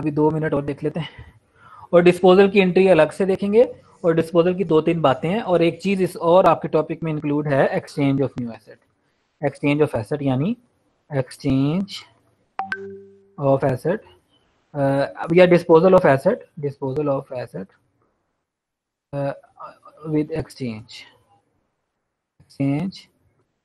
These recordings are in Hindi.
अभी 2 मिनट और देख लेते हैं। और डिस्पोजल की एंट्री अलग से देखेंगे, और डिस्पोजल की 2-3 बातें हैं, और एक चीज इस और आपके टॉपिक में इंक्लूड है, exchange of new asset. Exchange of asset यानी एक्सचेंज ऑफ एसेट या disposal of asset, disposal of asset with exchange, exchange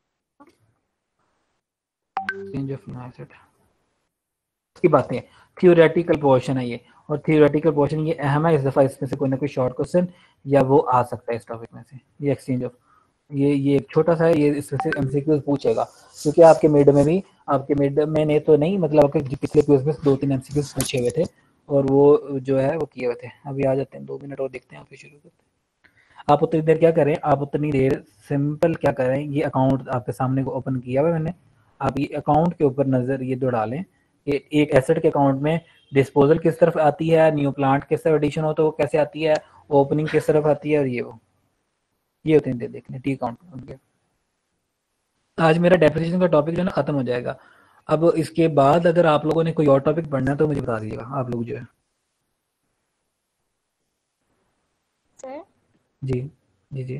of new asset की बातें। थ्योरेटिकल पोर्शन है ये, और थ्योरेटिकल पोर्शन ये अहम है, इस दफा इसमें से कोई ना कोई शॉर्ट क्वेश्चन या वो आ सकता है इस टॉपिक में से। ये एक्सचेंज ऑफ, ये एक छोटा सा है, ये इसमें से एमसीक्यूज पूछेगा, क्योंकि आपके मिड में भी, आपके मिड में ने तो नहीं, मतलब आपके पिछले क्विज में 2-3 एमसीक्यूज पूछे हुए थे, और वो जो है वो किए हुए थे। अभी आ जाते हैं, 2 मिनट और देखते हैं, फिर शुरू करते हैं। आप उतनी देर क्या करें, आप उतनी देर सिंपल क्या करें, ये अकाउंट आपके सामने को ओपन किया हुआ मैंने, आप ये अकाउंट के ऊपर नजर ये दौड़ा लें। एक एसेट के अकाउंट में डिस्पोजल किस तरफ आती है, न्यू प्लांट किस तरफ एडिशन हो तो वो कैसे आती है, ओपनिंग किस तरफ आती है, और ये होते हैं देखने टी अकाउंट। आज मेरा डेप्रिसिएशन का टॉपिक जो है ना खत्म हो जाएगा। अब इसके बाद अगर आप लोगों ने कोई और टॉपिक पढ़ना है तो मुझे बता दीजिएगा आप लोग जो है। सर जी जी जी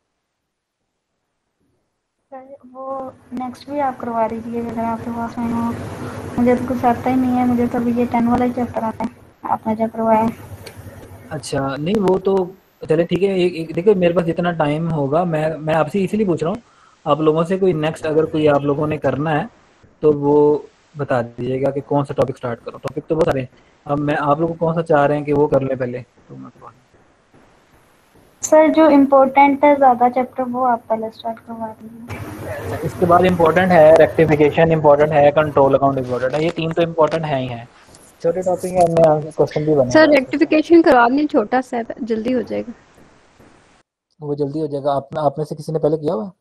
सर वो नेक्स्ट भी आप करवा दीजिए अगर आपके पास टाइम हो। मुझे तो कुछ आता ही नहीं है, मुझे तो अभी ये 10 वाला ही चैप्टर आता है आपने जो करवाया। अच्छा, नहीं वो तो चले ठीक है। एक देखिए, मेरे पास जितना टाइम होगा, मैं आपसे इसीलिए पूछ रहा हूँ, आप लोगों से कोई नेक्स्ट अगर कोई आप लोगों ने करना है तो वो बता दीजिएगा कि कौन सा टॉपिक स्टार्ट करो। टॉपिक तो बहुत सारे हैं, अब मैं आप लोग कौन सा चाह रहे हैं कि वो कर ले पहले, तो मैं करवा दूँ। सर जो इम्पोर्टेंट है ज़्यादा चैप्टर वो आप पहले स्टार्ट करवा दीजिए। अच्छा, इसके बाद इम्पोर्टेंट है रेक्टिफिकेशन, इम्पोर्टेंट है कंट्रोल अकाउंट, इम्पोर्टेंट है, ये 3 तो इम्पोर्टेंट है ही हैं। छोटे टॉपिक है, उनमें क्वेश्चन भी सर बनेगा इससे। रेक्टिफिकेशन करवा दें, छोटा सा है, जल्दी हो जाएगा। वो जल्दी हो जाएगा। आप में से किसी ने पहले किया हुआ?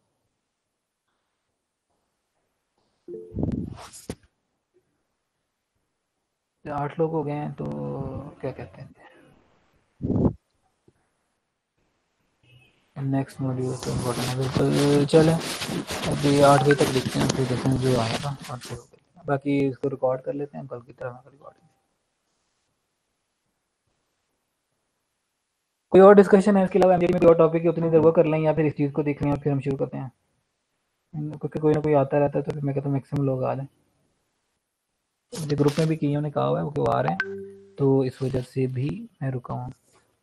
8 लोग हो गए हैं, तो क्या कहते हैं, नेक्स्ट मॉड्यूल तो इम्पोर्टेंट है बिल्कुल। चलें अभी 8 बजे तक देखते हैं, फिर देखते हैं जो आएगा और शुरू करते हैं। बाकी इसको रिकॉर्ड कर लेते हैं, कल की तरह रिकॉर्ड। कोई और डिस्कशन है इसके अलावा, एमबीए में कोई और टॉपिक है उतनी देर वो कर लें, या फिर इस चीज़ को देख लें और फिर हम शुरू करते हैं, क्योंकि कोई ना कोई आता रहता है, तो फिर मैं कहता हूँ मैक्सिमम लोग आ जाएं। मुझे ग्रुप में भी कईयों ने कहा हुआ है वो आ रहे हैं, तो इस वजह से भी मैं रुका हूँ।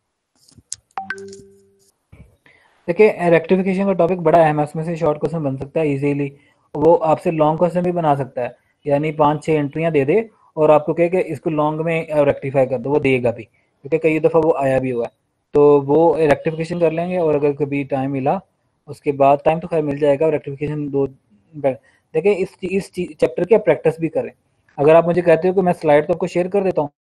देखिए, रेक्टिफिकेशन का टॉपिक बड़ा अहम है, उसमें से शॉर्ट क्वेश्चन बन सकता है इजीली, वो आपसे लॉन्ग क्वेश्चन भी बना सकता है, यानी 5-6 एंट्रियां दे दे और आपको कहे कि इसको लॉन्ग में रेक्टिफाई कर दो, वो देगा भी, क्योंकि कई दफ़ा वो आया भी हुआ है। तो वो रेक्टिफिकेशन कर लेंगे, और अगर कभी टाइम मिला उसके बाद, टाइम तो खैर मिल जाएगा, रेक्टिफिकेशन 2 देखिए इस चैप्टर की प्रैक्टिस भी करें। अगर आप मुझे कहते हो कि मैं स्लाइड तो आपको शेयर कर देता हूँ।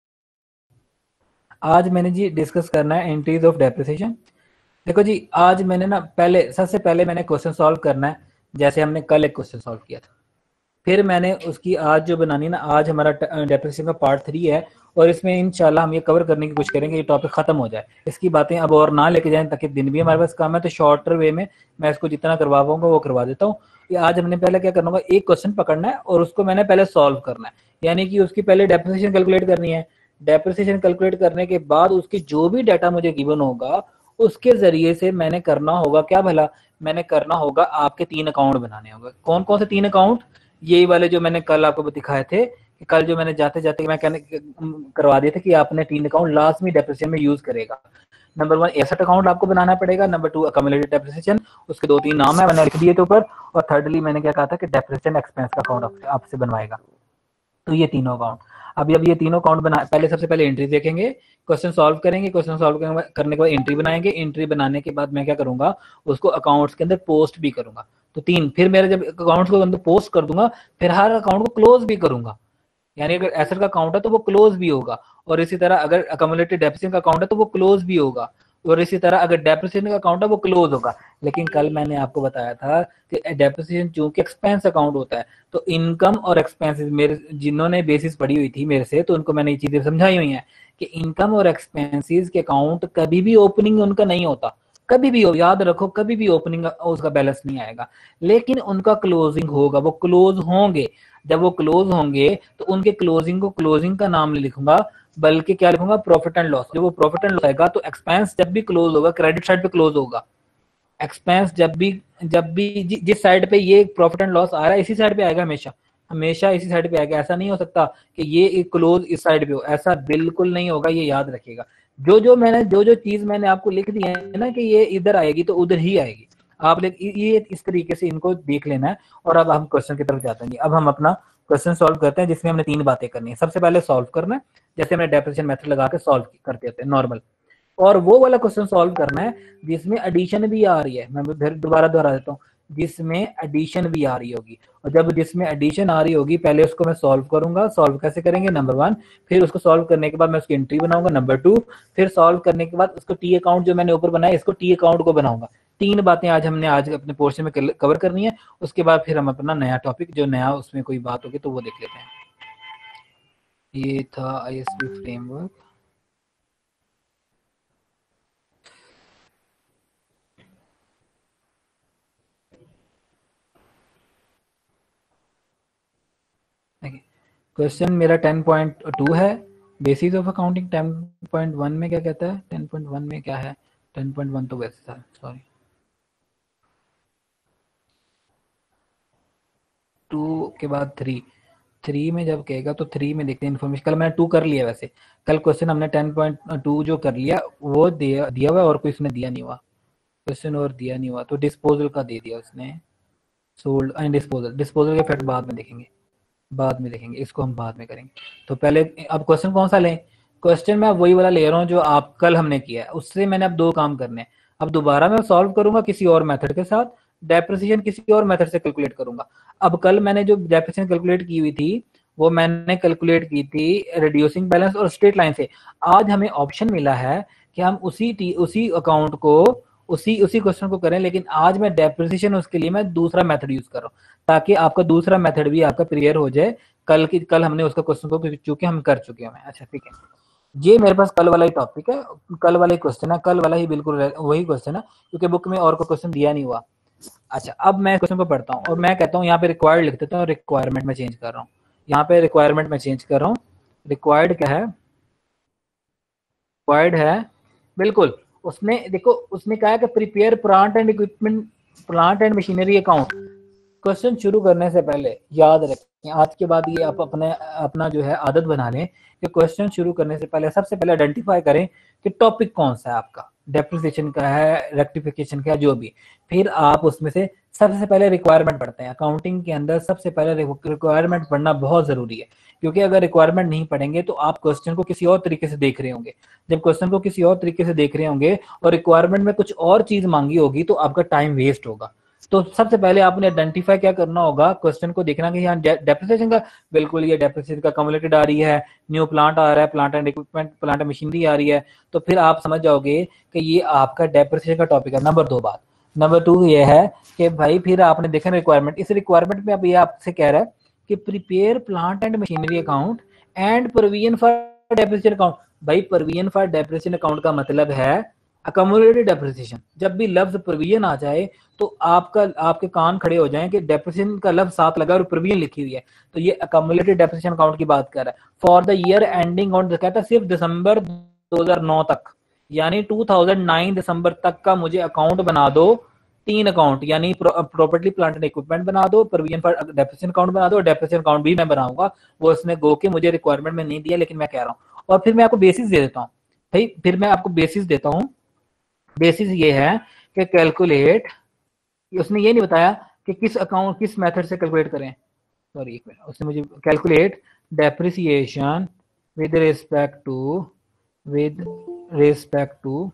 आज मैंने जी डिस्कस करना है एंट्रीज ऑफ डेप्रिसिएशन। देखो जी, आज मैंने ना सबसे पहले मैंने क्वेश्चन सॉल्व करना है, जैसे हमने कल एक क्वेश्चन सॉल्व किया था। फिर मैंने उसकी आज जो बनानी ना, आज हमारा डेप्रिसिएशन का पार्ट 3 है, और इसमें इंशाल्लाह हम ये कवर करने की कोशिश करेंगे, ये टॉपिक खत्म हो जाए, इसकी बातें अब और ना लेके जाएं, ताकि दिन भी हमारे पास कम है, तो शॉर्टर वे में मैं इसको जितना करवा पाऊंगा वो करवा देता हूँ। आज हमने पहले क्या करना होगा, एक क्वेश्चन पकड़ना है और उसको मैंने पहले सॉल्व करना है, यानी कि उसकी पहले डेप्रिसिएशन कैलकुलेट करनी है। डेप्रिसिएशन कैलकुलेट करने के बाद उसकी जो भी डाटा मुझे गिवन होगा उसके जरिए से मैंने करना होगा क्या भला, मैंने करना होगा आपके 3 अकाउंट बनाने होंगे। कौन कौन से 3 अकाउंट? यही वाले जो मैंने कल आपको दिखाए थे, कि कल जो मैंने जाते जाते मैं कहने करवा दिए थे कि आपने 3 अकाउंट लास्ट में डेप्रिसिएशन में यूज करेगा। नंबर 1 एसेट अकाउंट आपको बनाना पड़ेगा, नंबर 2 अक्यूमुलेटेड डेप्रिसिएशन, उसके 2-3 नाम है मैंने लिख दिए थे ऊपर, और थर्डली मैंने क्या कहा था कि डेप्रिसिएशन एक्सपेंस का अकाउंट आपसे बनवाएगा। तो ये तीनों अकाउंट, अब ये तीनों अकाउंट बना, पहले सबसे पहले एंट्री देखेंगे, क्वेश्चन सॉल्व करेंगे, क्वेश्चन सॉल्व करने के बाद एंट्री बनाएंगे, एंट्री बनाने के बाद मैं क्या करूंगा, उसको अकाउंट्स के अंदर पोस्ट भी करूंगा। तो 3, फिर मेरे जब अकाउंट्स को अंदर पोस्ट कर दूंगा, फिर हर अकाउंट को क्लोज भी करूंगा, यानी अगर एसेट का अकाउंट है तो वो क्लोज भी होगा, और इसी तरह अगर अक्यूमुलेटेड डेप्रिसिएशन का अकाउंट है तो वो क्लोज भी होगा, और इसी तरह अगर डेप्रिसिएशन का अकाउंट है वो क्लोज होगा। लेकिन कल मैंने आपको बताया था कि डेप्रिसिएशन चूंकि एक्सपेंस अकाउंट होता है, तो इनकम और एक्सपेंसेस, मेरे जिन्होंने बेसिस पढ़ी हुई थी मेरे से, तो उनको मैंने ये चीजें समझाई हुई हैं कि इनकम और एक्सपेंसेस के अकाउंट कभी भी ओपनिंग उनका नहीं होता, कभी भी हो, याद रखो, कभी भी ओपनिंग उसका बैलेंस नहीं आएगा, लेकिन उनका क्लोजिंग होगा, वो क्लोज होंगे। जब वो क्लोज होंगे तो उनके क्लोजिंग को क्लोजिंग का नाम नहीं लिखूंगा, बल्कि क्या लिखूंगा, प्रॉफिट एंड लॉस। जब वो प्रॉफिट एंड लॉस आएगा तो एक्सपेंस जब भी क्लोज होगा क्रेडिट साइड पे क्लोज होगा। एक्सपेंस जब भी जिस साइड पे ये प्रॉफिट एंड लॉस आ रहा है इसी साइड पे आएगा, हमेशा हमेशा इसी साइड पे आएगा। ऐसा नहीं हो सकता कि ये एक क्लोज इस साइड पे हो, ऐसा बिल्कुल नहीं होगा, ये याद रखिएगा। जो चीज मैंने आपको लिख दी है ना कि ये इधर आएगी तो उधर ही आएगी, आप ये इस तरीके से इनको देख लेना है। और अब हम क्वेश्चन की तरफ जाते हैं। अब हम अपना क्वेश्चन सॉल्व करते हैं, जिसमें हमने 3 बातें करनी है। सबसे पहले सॉल्व करना है, जैसे हमने डेफिनेशन मेथड लगा के सॉल्व करते थे नॉर्मल। और वो वाला क्वेश्चन सॉल्व करना है जिसमें एडिशन भी आ रही है। मैं फिर दोबारा दोहरा देता हूँ, जिसमें एडिशन भी आ रही होगी। और जब जिसमें एडिशन आ रही होगी पहले उसको मैं सॉल्व करूंगा। सॉल्व कैसे करेंगे, नंबर 1, फिर उसको सॉल्व करने के बाद मैं उसकी एंट्री बनाऊंगा, नंबर 2, फिर सॉल्व करने के बाद उसको टी अकाउंट जो मैंने ऊपर बनाया इसको टी अकाउंट को बनाऊंगा। 3 बातें हमने आज अपने पोर्शन में कवर करनी है। उसके बाद फिर हम अपना नया टॉपिक जो नया उसमें कोई बात होगी तो वो देख लेते हैं। ये था आईएसपी फ्रेमवर्क। क्वेश्चन मेरा 10.2 है, बेसिस ऑफ अकाउंटिंग। 10.1 में क्या कहता है, 10.1 में क्या है, 10.1 तो वैसे था, सॉरी। 2 के बाद 3 में जब कहेगा तो 3 में देखते हैं इन्फॉर्मेशन। कल मैंने 2 कर लिया, वैसे कल क्वेश्चन हमने 10.2 जो कर लिया वो दिया हुआ है, और कोई इसने दिया नहीं हुआ क्वेश्चन, और दिया नहीं हुआ तो डिस्पोजल का दे दिया उसने। सोल्ड एंड डिस्पोजल के इफेक्ट बाद में देखेंगे, इसको हम बाद में करेंगे। तो पहले अब क्वेश्चन कौन सा लें, क्वेश्चन मैं वही वाला ले रहा हूँ जो आप कल हमने किया है, उससे मैंने अब 2 काम करने हैं। अब दोबारा मैं सॉल्व करूंगा किसी और मेथड के साथ, डेप्रिसिएशन किसी और मेथड से कैलकुलेट करूंगा। अब कल मैंने जो डेप्रिसिएशन कैलकुलेट की हुई थी वो मैंने कैलकुलेट की थी रिड्यूसिंग बैलेंस और स्ट्रेट लाइन से। आज हमें ऑप्शन मिला है कि हम उसी अकाउंट को उसी क्वेश्चन को करें, लेकिन आज मैं डेप्रिसिएशन उसके लिए मैं दूसरा मेथड यूज कर रहा हूँ, ताकि आपका दूसरा मेथड भी आपका क्लियर हो जाए। कल हमने उसका क्वेश्चन को चूंकि हम कर चुके हैं। अच्छा ठीक है, ये मेरे पास कल वाला ही टॉपिक है, कल वाला ही क्वेश्चन है, कल वाला ही बिल्कुल वही क्वेश्चन है, क्योंकि बुक में और कोई क्वेश्चन दिया नहीं हुआ। अच्छा, अब मैं क्वेश्चन को पढ़ता हूँ और मैं कहता हूँ यहाँ पे रिक्वायर्ड लिख देता हूँ, रिक्वायरमेंट में चेंज कर रहा हूँ। यहाँ पे रिक्वायरमेंट में चेंज कर रहा हूँ। रिक्वायर्ड क्या है, रिक्वायर्ड है बिल्कुल, उसने देखो उसने कहा है कि prepare plant and equipment, plant and machinery account. Question शुरू करने से पहले याद रखें, आज के बाद ये आप अपना जो है आदत बना लें कि क्वेश्चन शुरू करने से पहले सबसे पहले आइडेंटिफाई करें कि टॉपिक कौन सा है आपका, डेप्रिसिएशन का है, रेक्टिफिकेशन का है, जो भी। फिर आप उसमें से सबसे पहले रिक्वायरमेंट पढ़ते हैं। अकाउंटिंग के अंदर सबसे पहले रिक्वायरमेंट पढ़ना बहुत जरूरी है, क्योंकि अगर रिक्वायरमेंट नहीं पढ़ेंगे तो आप क्वेश्चन को किसी और तरीके से देख रहे होंगे। जब क्वेश्चन को किसी और तरीके से देख रहे होंगे और रिक्वायरमेंट में कुछ और चीज मांगी होगी तो आपका टाइम वेस्ट होगा। तो सबसे पहले आपने आइडेंटिफाई क्या करना होगा, क्वेश्चन को देखना कि यहाँ डेप्रिसिएशन का, बिल्कुल ये डेप्रिसिएशन का कम्युलेटेड आ रही है, न्यू प्लांट आ रहा है, plant and equipment, plant and machinery आ रही है, तो फिर आप समझ जाओगे कि ये आपका डेप्रिसिएशन का टॉपिक है। नंबर 2 बात, नंबर 2 ये है कि भाई फिर आपने देखा रिक्वायरमेंट, इस रिक्वायरमेंट में अब ये आपसे कह रहा है कि prepare plant and machinery account and provision for depreciation account. भाई प्रोविजन फॉर डेप्रिसिएशन अकाउंट का मतलब है अकम्युलेटेड डेप्रिसिएशन। जब भी लफ्ज प्रोविजन आ जाए तो आपके कान खड़े हो जाएं कि डेप्रिसिएशन का लफ्ज साथ लगा और प्रोविजन लिखी हुई है, तो ये अकम्युलेटेड डेप्रिसिएशन अकाउंट की बात कर रहा है। For the year ending on, कहता है सिर्फ दिसंबर 2009 तक, यानी 2009 दिसंबर तक का मुझे अकाउंट बना दो। 3 अकाउंट यानी प्रॉपर्टी प्लांट एंड इक्विपमेंट बना दो, प्रोविजन फॉर डेप्रिसिएशन अकाउंट बना दो, डेप्रिसिएशन अकाउंट भी मैं बनाऊंगा। वो इसने गो के मुझे रिक्वायरमेंट में नहीं दिया, लेकिन मैं कह रहा हूँ। और फिर मैं आपको बेसिस दे देता हूँ भाई, फिर मैं आपको बेसिस देता हूँ। बेसिस ये है कि कैलकुलेट, उसने ये नहीं बताया कि किस अकाउंट किस मेथड से कैलकुलेट करें, सॉरी एक मिनट, उसने मुझे calculate depreciation with respect to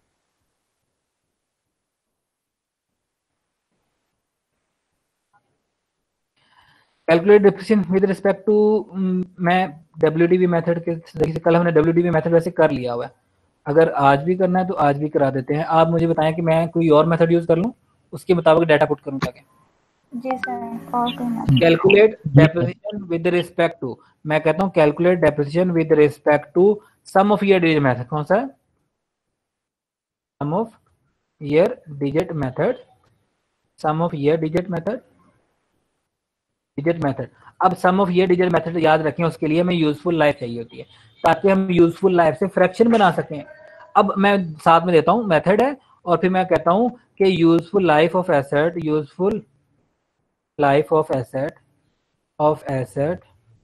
calculate depreciation with respect to, मैं डब्ल्यूडीवी मेथड के, देखिए कल हमने डब्ल्यूडीवी मेथड वैसे कर लिया हुआ है, अगर आज भी करना है तो आज भी करा देते हैं। आप मुझे बताएं कि मैं कोई और मेथड यूज कर लूं, उसके मुताबिक डाटा पुट करूं क्या? जी सर, और कोई ना। Calculate depreciation with respect to, मैं कहता हूं calculate depreciation with respect to sum of year days method. कौन सा है, sum of year digit method, sum of year digit method, digit method. अब sum of year digit method याद रखें, उसके लिए हमें यूजफुल लाइफ चाहिए होती है ताकि हम यूजफुल लाइफ से फ्रैक्शन बना सकें। अब मैं साथ में देता हूं, मेथड है और फिर मैं कहता हूं कि useful life of asset, useful life of asset, of asset.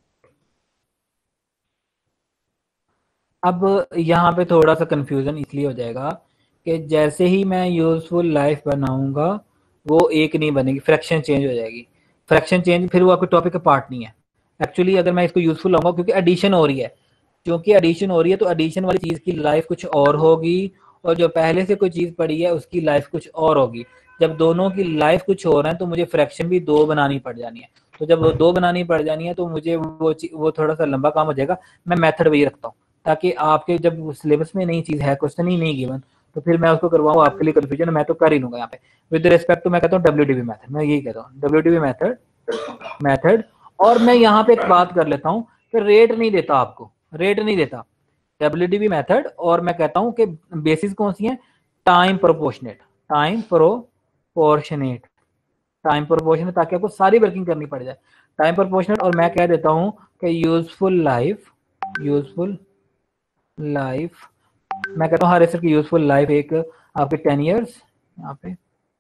अब यहाँ पे थोड़ा सा कंफ्यूजन इसलिए हो जाएगा कि जैसे ही मैं यूजफुल लाइफ बनाऊंगा वो एक नहीं बनेगी, फ्रैक्शन चेंज हो जाएगी। फ्रैक्शन चेंज फिर वो आपके टॉपिक का पार्ट नहीं है। एक्चुअली अगर मैं इसको यूजफुल लाऊंगा, क्योंकि एडिशन हो रही है, क्योंकि एडिशन हो रही है तो एडिशन वाली चीज की लाइफ कुछ और होगी और जो पहले से कोई चीज पड़ी है उसकी लाइफ कुछ और होगी। जब दोनों की लाइफ कुछ और है तो मुझे फ्रैक्शन भी दो बनानी पड़ जानी है। तो जब वो दो बनानी पड़ जानी है तो मुझे वो थोड़ा सा लंबा काम हो जाएगा। मैं मेथड वही रखता हूँ ताकि आपके जब सिलेबस में नई चीज है, क्वेश्चन ही नहीं गिवन, तो फिर मैं उसको करवाऊँ आपके लिए कंफ्यूजन मैं तो कर ही लूंगा यहाँ पे। विद रिस्पेक्ट टू मैं कहता हूँ WDB मेथड, मैं यही कहता हूँ WDB मेथड, मेथड। और मैं यहाँ पे एक बात कर लेता हूँ कि रेट नहीं देता आपको, रेट नहीं देता WDB मेथड। और मैं कहता हूँ कि बेसिस कौन सी है, time proportionate, time proportionate, time proportionate, ताकि आपको सारी वर्किंग करनी पड़ जाए टाइम प्रोपोर्शनेट। और मैं कह देता हूँ कि यूजफुल लाइफ, यूजफुल लाइफ, मैं कहता हूँ हर एसेट की यूजफुल लाइफ एक आपके 10 ईयर्स, यहाँ पे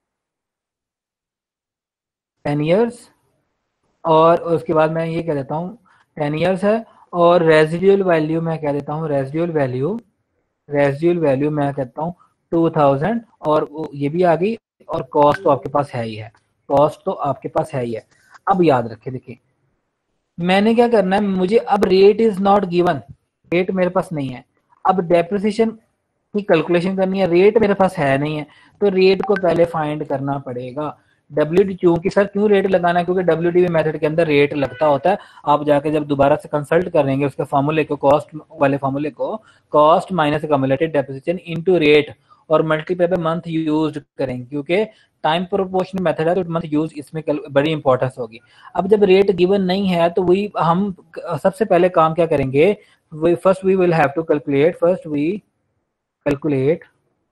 10 ईयर्स। और उसके बाद मैं ये कह देता हूँ 10 ईयर्स है। और रेजिडुअल वैल्यू मैं कह देता हूँ, रेजिडुअल वैल्यू, रेजिडुअल वैल्यू मैं कहता हूँ 2000। और ये भी आ गई। और कॉस्ट तो आपके पास है ही है, कॉस्ट तो आपके पास है ही है। अब याद रखे, देखिए मैंने क्या करना है, मुझे अब rate is not given, rate मेरे पास नहीं है। अब डेप्रिसिएशन की कैलकुलेशन करनी है, रेट मेरे पास है नहीं है, तो रेट को पहले फाइंड करना पड़ेगा। डब्ल्यू क्योंकि सर क्यों रेट लगाना है, क्योंकि WDB मेथड के अंदर रेट लगता होता है। आप जाके जब दोबारा से कंसल्ट करेंगे उसके फॉर्मूले को, कॉस्ट वाले फॉर्मूले को, cost minus accumulated depreciation into rate और मल्टीप्लाई बाय मंथ यूज करेंगे, क्योंकि टाइम प्रोपोर्शनल मेथड है तो मंथ यूज इसमें बड़ी इंपॉर्टेंस होगी। अब जब रेट गिवन नहीं है तो वही हम सबसे पहले काम क्या करेंगे, first we will have to calculate, first we calculate,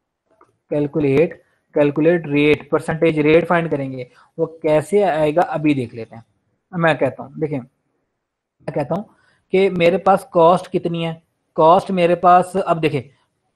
calculate, calculate rate, percentage rate find करेंगे। वो कैसे आएगा अभी देख लेते हैं। मैं कहता हूँ, देखिए मैं कहता हूँ कि मेरे पास कॉस्ट कितनी है, कॉस्ट मेरे पास, अब देखिए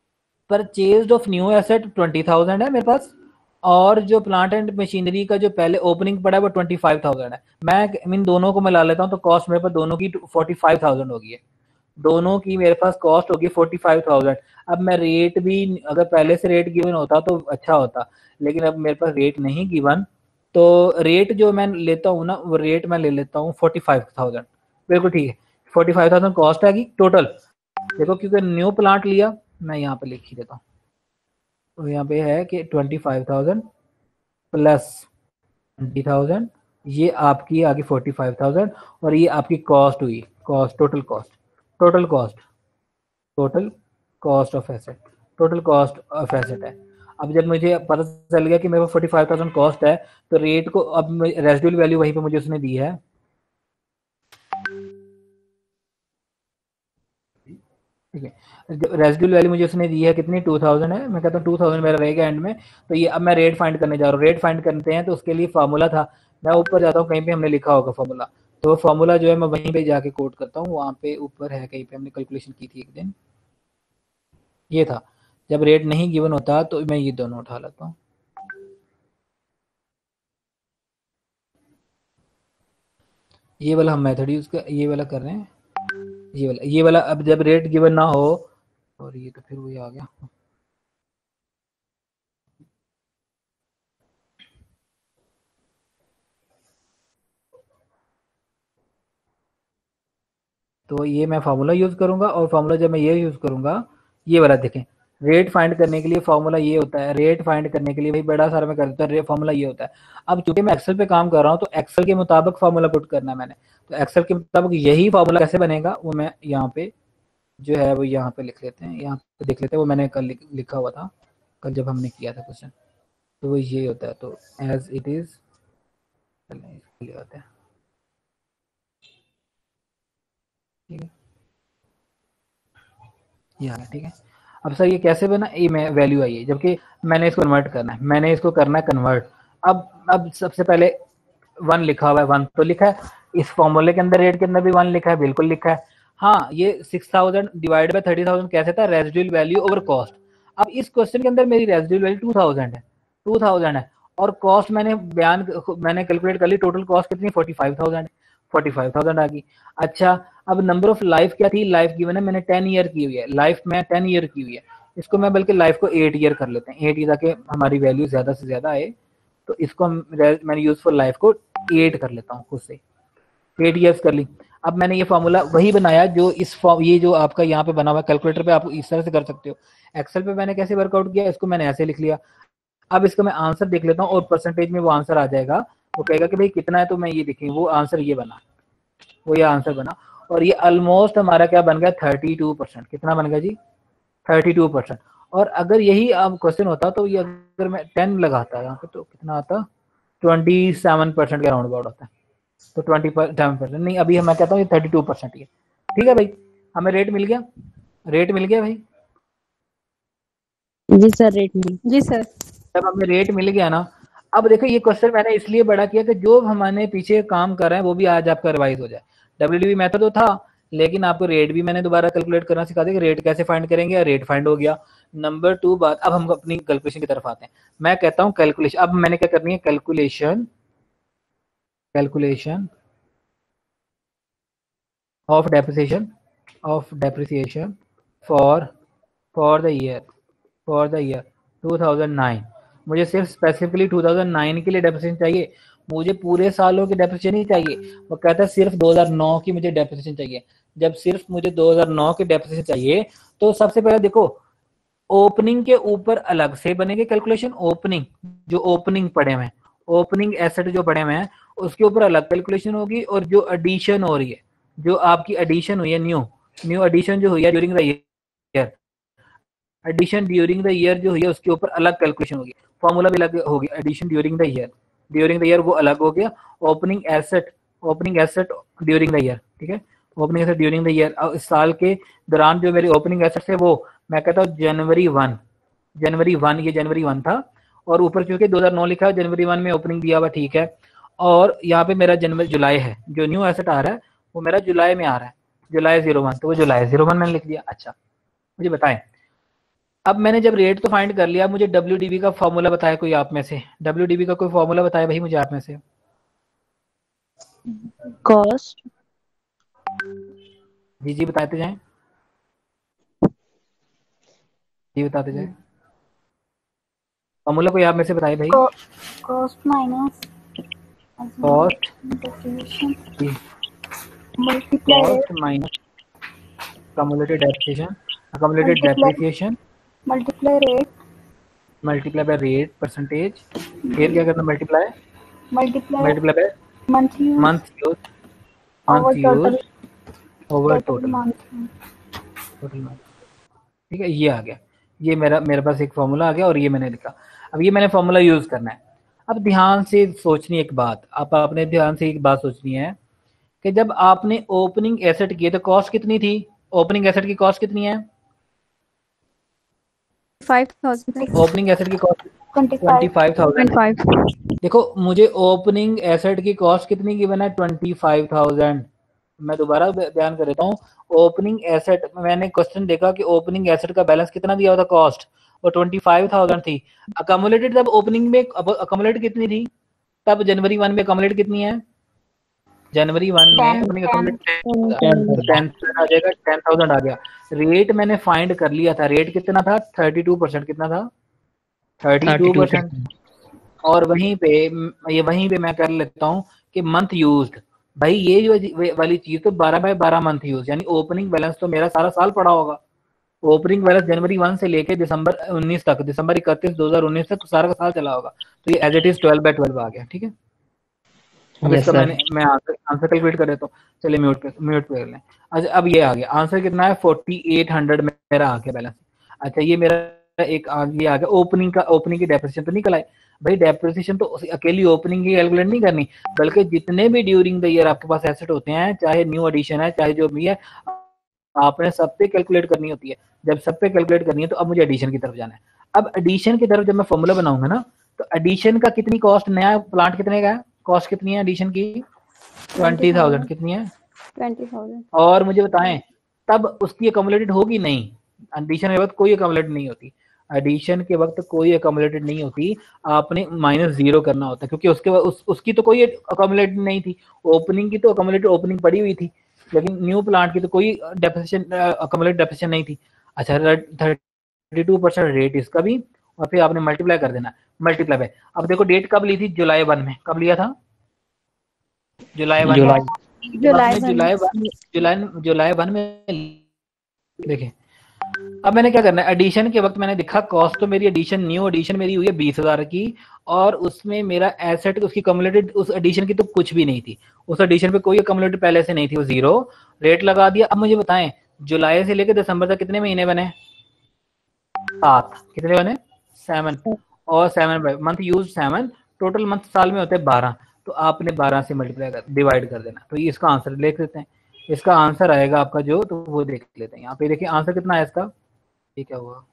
परचेज ऑफ न्यू एसेट 20,000 है मेरे पास। और जो प्लांट एंड मशीनरी का जो पहले ओपनिंग पड़ा है वो 25,000 है। मैं इन दोनों को मिला लेता हूँ तो कॉस्ट मेरे पास दोनों की 45,000 होगी है। दोनों की मेरे पास कॉस्ट होगी 45,000। अब मैं रेट भी, अगर पहले से रेट गिवन होता तो अच्छा होता, लेकिन अब मेरे पास रेट नहीं गिवन, तो रेट जो मैं लेता हूँ ना, वो रेट मैं ले लेता हूँ 45,000। बिल्कुल ठीक है, 45,000 कॉस्ट आएगी टोटल। देखो क्योंकि न्यू प्लांट लिया, मैं यहाँ पे लिख ही देता हूँ। तो यहाँ पे है कि 25,000 प्लस 20,000, ये आपकी आगे 45,000। और ये आपकी कॉस्ट हुई, cost, total cost, total cost, total cost of asset, total cost of asset है। अब जब मुझे पता चल गया कि मेरे को 45,000 कॉस्ट है, तो रेट को अब रेजिडुअल वैल्यू वहीं पे मुझे उसने दी है, ठीक है। रेजिडुअल वैल्यू मुझे उसने दी है कितनी, 2000 है। मैं कहता हूँ 2000 मेरा रहेगा एंड में। तो ये अब मैं रेट फाइंड करने जा रहा हूँ। रेट फाइंड करते हैं तो उसके लिए फार्मूला था, मैं ऊपर जाता हूँ, कहीं पे हमने लिखा होगा फार्मूला, तो वो फार्मूला जो है मैं वहीं पे जाके कोट करता हूँ, वहाँ पे ऊपर है कहीं पे, हमने कैलकुलेशन की थी एक दिन, ये था। जब रेट नहीं गिवन होता तो मैं ये दोनों उठा लेता हूँ, ये वाला हम मेथड यूज कर, ये वाला कर रहे हैं, ये वाला अब जब रेट गिवन ना हो, और ये तो फिर वही आ गया। तो ये मैं फार्मूला यूज करूंगा, और फार्मूला जब मैं ये यूज करूंगा, ये वाला देखें, रेट फाइंड करने के लिए फार्मूला ये होता है, रेट फाइंड करने के लिए भाई बड़ा सारा मैं कर देता हूँ, फार्मूला ये होता है। अब चूंकि मैं एक्सेल पे काम कर रहा हूँ तो एक्सेल के मुताबिक फार्मूला पुट करना है मैंने, तो एक्सेल के मुताबिक यही फार्मूला कैसे बनेगा वो मैं यहाँ पे जो है वो यहाँ पे लिख लेते हैं, यहाँ पे देख लेते हैं, वो मैंने कल लिखा हुआ था, कल जब हमने किया था क्वेश्चन। तो वो ये होता है, तो एज इट इज होता है, ठीक है, ये आ गया, ठीक है। अब सर ये कैसे बना, ये मैं वैल्यू आई है, जबकि मैंने इसको कन्वर्ट करना है, मैंने इसको करना है कन्वर्ट। अब सबसे पहले 1 लिखा हुआ है, 1 तो लिखा है, इस फॉर्मूले के अंदर रेट के अंदर भी 1 लिखा है, बिल्कुल लिखा है। हाँ, ये 6000 डिवाइड बाय 30,000 कैसे था, रेजिडुअल वैल्यू ओवर कॉस्ट। अब इस क्वेश्चन के अंदर मेरी रेजिडुअल वैल्यू 2000 है, 2000 है, और कॉस्ट मैंने कैलकुलेट कर ली, टोटल कॉस्ट कितनी 45,000, 45,000 आ गई। अच्छा, अब नंबर ऑफ लाइफ क्या थी, लाइफ गिवन है, मैंने 10 ईयर की हुई है, लाइफ में 10 ईयर की हुई है, इसको मैं बल्कि लाइफ को 8 ईयर कर लेते हैं, 8 ईयर ताकि हमारी वैल्यू ज्यादा से ज्यादा आए, तो इसको मैंने यूजफुल लाइफ को 8 कर लेता हूँ खुद से, 8 ईयर्स कर ली। अब मैंने ये फॉर्मूला वही बनाया जो ये जो आपका यहाँ पे बना हुआ, कैलकुलेटर पे आप इस तरह से कर सकते हो, एक्सेल पे मैंने कैसे वर्कआउट किया, इसको मैंने ऐसे लिख लिया। अब इसका मैं आंसर देख लेता हूँ और परसेंटेज में वो आंसर आ जाएगा, वो कहेगा कि भाई कितना है, तो मैं ये देखेंगे वो आंसर ये बना, वो ये आंसर बना, और ये ऑलमोस्ट हमारा क्या बन गया 32%। कितना बन गया जी, 32%। और अगर यही अब क्वेश्चन होता तो ये अगर मैं 10 लगाता यहाँ पे तो कितना आता, 27% के राउंड अबाउट होता है, तो 27% नहीं, अभी मैं कहता हूँ ये 32% ही है। ठीक है भाई, हमें रेट मिल गया, रेट मिल गया भाई। जी सर, रेट मिल, जी सर। जब हमें रेट मिल गया ना, अब देखो ये क्वेश्चन मैंने इसलिए बड़ा किया कि जो हमारे पीछे काम कर रहे हैं वो भी आज आपका रिवाइज हो जाए। WDV मेथड तो था, लेकिन आपको रेट भी मैंने दोबारा कैलकुलेट करना सिखा दिया कि रेट कैसे फाइंड करेंगे, रेट फाइंड हो गया। नंबर 2 बात, अब हम अपनी कैलकुलेशन की तरफ आते हैं। मैं कहता हूँ कैलकुलेशन, अब मैंने क्या करनी है, calculation of depreciation for the year 2009। मुझे सिर्फ स्पेसिफिकली 2009 के लिए डेप्रिसिएशन चाहिए, मुझे पूरे सालों की डेप्रिसिएशन नहीं चाहिए। वो कहता है सिर्फ 2009 की मुझे डेप्रिसिएशन चाहिए। जब सिर्फ मुझे 2009 की डेप्रिसिएशन चाहिए, तो सबसे पहले देखो ओपनिंग के ऊपर अलग से बनेंगे कैलकुलेशन, ओपनिंग जो ओपनिंग पड़े हुए हैं, ओपनिंग एसेट जो पड़े हुए हैं उसके ऊपर अलग कैलकुलेशन होगी, और जो एडिशन हो रही है, जो आपकी एडिशन हुई है, न्यू एडिशन जो हुई है during the year, addition during the year जो हुई है उसके ऊपर अलग कैलकुलेशन होगी, फॉर्मूला भी अलग होगी। एडिशन ड्यूरिंग द ईयर वो अलग हो गया। Opening asset during the year, ठीक है, opening asset during the year, इस साल के दौरान जो मेरी ओपनिंग एसेट है वो मैं कहता हूँ जनवरी 1, ये जनवरी 1 था, और ऊपर क्योंकि 2009 लिखा है, जनवरी 1 में ओपनिंग दिया हुआ, ठीक है। और यहाँ पे मेरा जुलाई है, जो न्यू एसेट आ रहा है वो मेरा जुलाई में आ रहा है, जुलाई 01, तो वो जुलाई 01 मैंने लिख दिया। अच्छा, मुझे बताएं, अब मैंने जब रेट तो फाइंड कर लिया, मुझे WDV का फॉर्मूला बताया कोई आप में से, WDV का कोई फॉर्मूला बताया भाई मुझे आप में से। कॉस्ट, जी बताते जाएं, जी बताते जाएं, फॉर्मूला कोई आप में से बताए भाई। Cost minus cost multiply cost minus accumulated depreciation multiply rate multiply by rate percentage, फिर क्या करना, multiply multiply by month use over total month. ठीक है, ये आ गया, ये मेरे पास एक फॉर्मूला आ गया और ये मैंने लिखा। अब ये मैंने फॉर्मूला यूज करना है। अब ध्यान से सोचनी एक बात, आपने ध्यान से एक बात सोचनी है कि जब आपने ओपनिंग एसेट किए तो कॉस्ट कितनी थी, ओपनिंग एसेट की कॉस्ट कितनी है, 5,000, ओपनिंग एसेट की कॉस्ट 25,000। देखो मुझे ओपनिंग एसेट की कॉस्ट कितनी गिवन है, 25,000। मैं दोबारा बयान कर देता हूँ, ओपनिंग एसेट, मैंने क्वेश्चन देखा कि ओपनिंग एसेट का बैलेंस कितना दिया हुआ था, कॉस्ट, वो 25,000 थी। अकोमोलेटेड तब ओपनिंग में अकोमोलेट कितनी थी, तब जनवरी 1 में अकोमोलेट कितनी है, जनवरी 1 में ओपनिंग अकोमोलेट 10 आ जाएगा, 10,000 आ गया। रेट मैंने फाइंड कर लिया था, रेट कितना था, 32%, कितना था, 32%। और वहीं पे मैं कर लेता हूँ कि मंथ यूज्ड, भाई ये जो वाली चीज तो 12/12 मंथ यूज, यानी ओपनिंग बैलेंस तो मेरा सारा साल पड़ा होगा। ओपनिंग बैलेंस जनवरी 1 से लेके दिसंबर 19 तक, दिसंबर 31 2019 तक सारा का साल चला होगा, तो ये एज इट इज 12/12 आ गया। ठीक है, अब इसका मैं आंसर कैलकुलेट कर देता हूँ, चलिए म्यूट पे कर लें। अच्छा, अब ये आ गया आंसर कितना है, 4800 मेरा आ गया बैलेंस। अच्छा, ये मेरा एक ये आ गया ओपनिंग की डेप्रिसिएशन तो निकल आए भाई। डेप्रिसिएशन तो अकेली ओपनिंग की कैलकुलेट नहीं करनी, बल्कि जितने भी ड्यूरिंग द ईयर आपके पास एसेट होते हैं, चाहे न्यू एडिशन है चाहे जो भी है, आपने सब पे कैलकुलेट करनी होती है। जब सब पे कैलकुलेट करनी है तो अब मुझे एडिशन की तरफ जाना है। अब एडिशन की तरफ जब मैं फॉर्मूला बनाऊंगा ना, तो एडिशन का कितनी कॉस्ट, नया प्लांट कितने का है, कॉस्ट कितनी है एडिशन की, 20,000 कितनी है, 20,000। और मुझे बताएं तब उसकी अकोमोलेटेड होगी नहीं, एडिशन के वक्त कोई अकोमोलेट नहीं होती, एडिशन के वक्त कोई अकोमोलेटेड नहीं होती, आपने -0 करना होता है, क्योंकि उसकी तो कोई अकोमोलेटेड नहीं थी, ओपनिंग की तो अकोमोलेटेड ओपनिंग पड़ी हुई थी, लेकिन न्यू प्लांट की तो कोई डेप्रिसिएशन अकोमोलेटेड डेप्रिसिएशन नहीं थी। अच्छा 32% रेट इसका भी, और फिर आपने मल्टीप्लाई कर देना, मल्टीप्लाई बाय, अब देखो डेट कब ली थी, जुलाई 1 में, कब लिया था, जुलाई 1 में, जुलाई 1 में देखें। अब मैंने क्या करना है, एडिशन के वक्त मैंने देखा कॉस्ट तो मेरी एडिशन, न्यू एडिशन मेरी हुई है 20,000 की, और उसमें मेरा एसेट उसकी कम्युलेटेड उस एडिशन की तो कुछ भी नहीं थी, उस एडिशन पे कोई कम्युलेटेड पहले से नहीं थी, वो 0 रेट लगा दिया। अब मुझे बताएं जुलाई से लेकर दिसंबर तक कितने महीने बने, 7, कितने बने 7, और 7 मंथ यूज 7, टोटल मंथ साल में होते हैं 12, तो आपने 12 से मल्टीप्लाई कर डिवाइड कर देना, तो ये इसका आंसर देख लेते हैं। इसका आंसर आएगा आपका जो, तो वो देख लेते हैं, यहाँ पे देखिए आंसर कितना है इसका, ये क्या हुआ,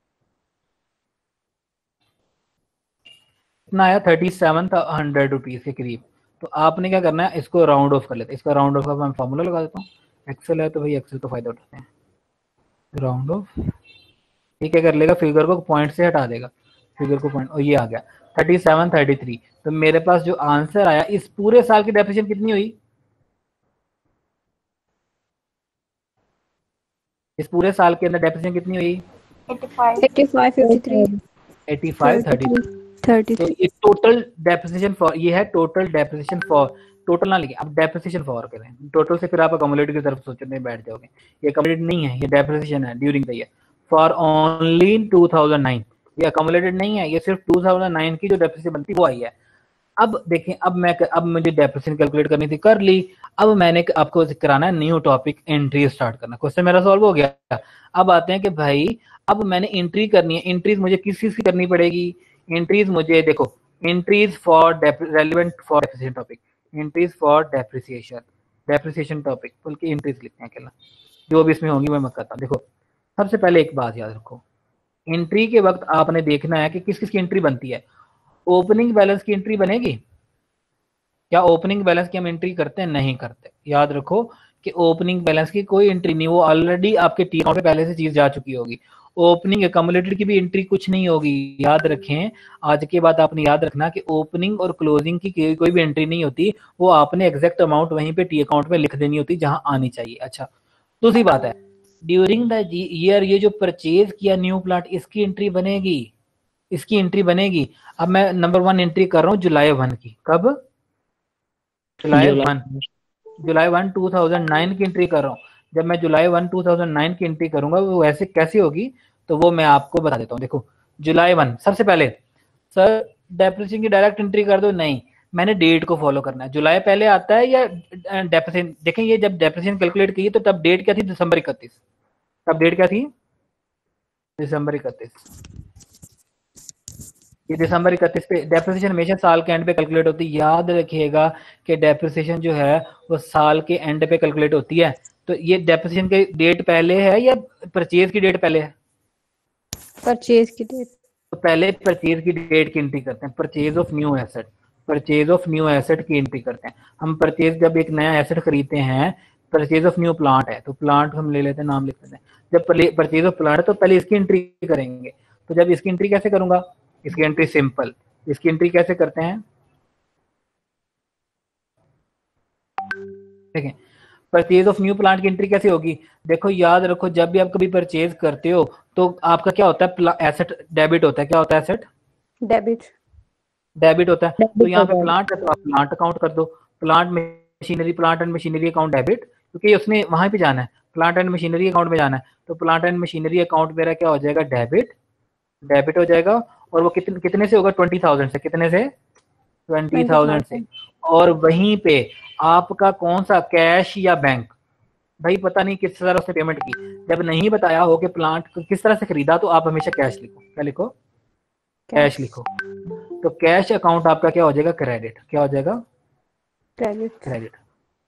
कितना आया 3700 रुपीज के करीब। तो आपने क्या करना है, इसको राउंड ऑफ कर लेते हैं, इसका राउंड ऑफ का मैं फॉर्मूला लगा देता हूँ, एक्सेल है तो भाई एक्सेल तो फायदा उठाते हैं, राउंड ऑफ, ये क्या कर लेगा, फिगर को पॉइंट से हटा देगा, फिगर को पॉइंट, और ये आ गया 3733। तो मेरे पास जो आंसर आया, इस पूरे साल की डेप्रिसिएशन कितनी हुई, इस पूरे साल के अंदर डेप्रिसिएशन कितनी हुई, 8533। तो ये टोटल डेप्रिसिएशन फॉर, ये है टोटल डेप्रिसिएशन फॉर, टोटल ना लिखे, अब डेप्रिसिएशन फॉर करें, टोटल से फिर आप अकोमोलेट की तरफ सोचने बैठ जाओगे, ये अकोमोलेट नहीं है, ये डेप्रिसिएशन है during the year for only 2009, ये अकोमोलेटेड नहीं है, ये सिर्फ 2009 की जो डेप्रिसिएशन बनती वो आई है। अब देखें, अब मुझे डेप्रिसिएशन कैलकुलेट करनी थी, कर ली। अब मैंने आपको कराना है न्यू टॉपिक, एंट्री स्टार्ट करना, क्वेश्चन मेरा सॉल्व हो गया। अब आते हैं कि भाई अब मैंने एंट्री करनी है, एंट्रीज मुझे किस चीज की करनी पड़ेगी, एंट्रीज मुझे देखो, entries for relevant for depreciation topic, entries for depreciation topic बोल के एंट्रीज लिखते हैं अकेला, जो भी इसमें होंगी मैं करता हूँ। देखो सबसे पहले एक बात याद रखो, एंट्री के वक्त आपने देखना है कि किस किस की एंट्री बनती है। ओपनिंग बैलेंस की एंट्री बनेगी क्या, ओपनिंग बैलेंस की हम एंट्री करते हैं, नहीं करते, याद रखो कि ओपनिंग बैलेंस की कोई एंट्री नहीं, वो ऑलरेडी आपके टी अकाउंट पे पहले से चीज जा चुकी होगी। ओपनिंग अकोमोलेटेड की भी एंट्री कुछ नहीं होगी, याद रखें, आज के बाद आपने याद रखना कि ओपनिंग और क्लोजिंग की कोई भी एंट्री नहीं होती, वो आपने एग्जैक्ट अमाउंट वहीं पे टी अकाउंट में लिख देनी होती जहां आनी चाहिए। अच्छा दूसरी बात है, ड्यूरिंग द ईयर ये जो परचेज किया न्यू प्लाट, इसकी एंट्री बनेगी, इसकी एंट्री बनेगी। अब मैं नंबर 1 एंट्री कर रहा हूँ जुलाई 1 की, कब, जुलाई 1 2009 की एंट्री कर रहा हूँ। जब मैं जुलाई 1 2009 की एंट्री करूंगा वो वैसे कैसे होगी, तो वो मैं आपको बता देता हूँ। देखो जुलाई 1, सबसे पहले सर डेप्रिसिएशन की डायरेक्ट एंट्री कर दो, नहीं, मैंने डेट को फॉलो करना है। जुलाई पहले आता है या डेप्रिसिएशन, देखें ये जब डेप्रिसिएशन कैलकुलेट की तो तब डेट क्या थी, दिसंबर 31, तब डेट क्या थी, दिसंबर 31, ये दिसंबर 31 पे डेप्रिसिएशन हमेशा साल के एंड पे कैलकुलेट होती है, याद रखिएगा कि डेप्रिसिएशन जो है वो साल के एंड पे कैलकुलेट होती है। तो ये डेप्रिसिएशन की डेट पहले है या परचेज की डेट पहले है, परचेज की डेट, तो पहले परचेज की डेट की एंट्री करते हैं, purchase of new asset, purchase of new asset की एंट्री करते हैं हम। परचेज जब एक नया एसेट खरीदते हैं, परचेज ऑफ न्यू प्लांट है तो प्लांट हम ले लेते हैं, नाम लिख लेते हैं, जब परचेज ऑफ प्लांट है तो पहले इसकी एंट्री करेंगे। तो जब इसकी एंट्री कैसे करूंगा, इसकी एंट्री सिंपल, इसकी एंट्री कैसे करते हैं, देखें परचेज ऑफ न्यू प्लांट की एंट्री कैसे होगी। देखो याद रखो, जब भी आप कभी परचेज करते हो तो आपका क्या होता है, एसेट डेबिट होता है, क्या होता है, एसेट डेबिट होता है। तो यहाँ पे प्लांट है तो आप प्लांट अकाउंट कर दो, plant machinery, plant and machinery account debit, क्योंकि उसने वहां पे जाना है, प्लांट एंड मशीनरी अकाउंट में जाना है, तो प्लांट एंड मशीनरी अकाउंट मेरा क्या हो जाएगा, डेबिट, डेबिट हो जाएगा। और वो कितने से होगा, 20,000 से, कितने से, 20,000 से। और वहीं पे आपका कौन सा, कैश या बैंक, भाई पता नहीं किस तरह से पेमेंट की, जब नहीं बताया हो कि प्लांट किस तरह से खरीदा तो आप हमेशा कैश लिखो, क्या लिखो, कैश लिखो। तो कैश अकाउंट आपका क्या हो जाएगा, क्रेडिट, क्या हो जाएगा, क्रेडिट।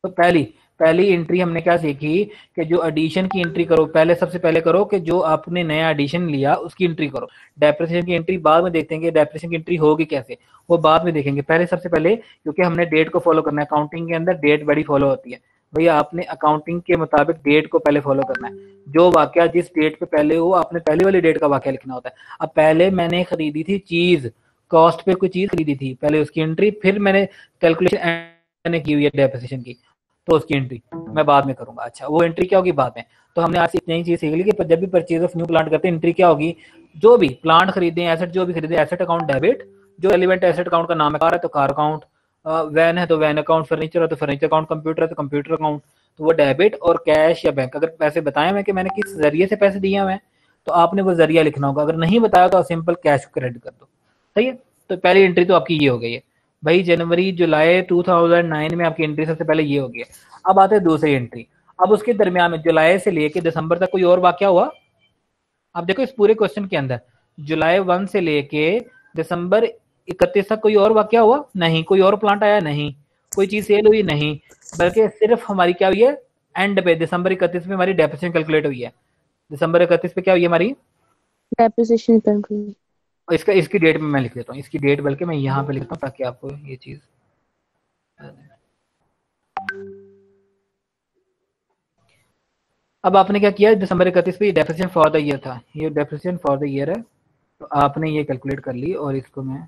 तो पहली पहली एंट्री हमने क्या सीखी कि जो एडिशन की एंट्री करो, पहले सबसे पहले करो कि जो आपने नया एडिशन लिया उसकी एंट्री करो। डेप्रिसिएशन की एंट्री बाद में देखते हैं कि डेप्रिसिएशन की एंट्री होगी कैसे, वो बाद में देखेंगे। पहले सबसे पहले क्योंकि हमने डेट को फॉलो करना है, अकाउंटिंग के अंदर डेट बड़ी फॉलो होती है भैया, आपने अकाउंटिंग के मुताबिक डेट को पहले फॉलो करना है। जो वाक्य जिस डेट पे पहले हो आपने पहले वाली डेट का वाक्य लिखना होता है। अब पहले मैंने खरीदी थी चीज, कॉस्ट पे कोई चीज खरीदी थी, पहले उसकी एंट्री, फिर मैंने कैलकुलेशन मैंने की हुई है डेप्रिसिएशन की, तो उसकी एंट्री मैं बाद में करूंगा। अच्छा वो एंट्री क्या होगी बाद में। तो हमने आज इतनी ही चीज सीख ली कि जब भी परचेज ऑफ न्यू प्लांट करते हैं एंट्री क्या होगी, जो भी प्लांट खरीदे एसेट जो भी खरीदे एसेट अकाउंट डेबिट, जो एलिमेंट एसेट अकाउंट का नाम है, कार है तो कार अकाउंट, वैन है तो वैन अकाउंट, फर्नीचर है तो फर्नीचर अकाउंट, कंप्यूटर है तो कंप्यूटर अकाउंट, तो वो डेबिट। और कैश या बैंक, अगर पैसे बताए हुए कि मैंने किस जरिए से पैसे दिए हुए हैं तो आपने वो जरिया लिखना होगा, अगर नहीं बताया तो सिंपल कैश क्रेडिट कर दो। सही है, तो पहली एंट्री तो आपकी ये हो गई है भाई, जनवरी जुलाई 2009 में आपकी एंट्री सबसे पहले ये हो गई है। अब आते हैं दूसरी एंट्री। अब उसके दरमियान में जुलाई से लेके दिसंबर तक कोई और वाक्य हुआ? अब देखो इस पूरे क्वेश्चन के अंदर जुलाई 1 से लेके दिसंबर 31 तक कोई और वाक्य हुआ? नहीं। कोई और प्लांट आया? नहीं। कोई चीज सेल हुई? नहीं। बल्कि सिर्फ हमारी क्या हुई है, एंड पे दिसंबर 31 में हमारी डेप्रिसिएशन कैलकुलेट हुई है। दिसंबर 31 पे क्या हुई है हमारी डेप्रिसिएशन कंट्रोल। इसका इसकी डेट में मैं लिख देता हूँ, इसकी डेट बल्कि मैं यहाँ पे लिखता हूँ ताकि आपको ये चीज। अब आपने क्या किया, दिसंबर 31 पे डेप्रिसिएशन फॉर द ईयर था, ये डेप्रिसिएशन फॉर द ईयर है, तो आपने ये कैलकुलेट कर ली और इसको मैं,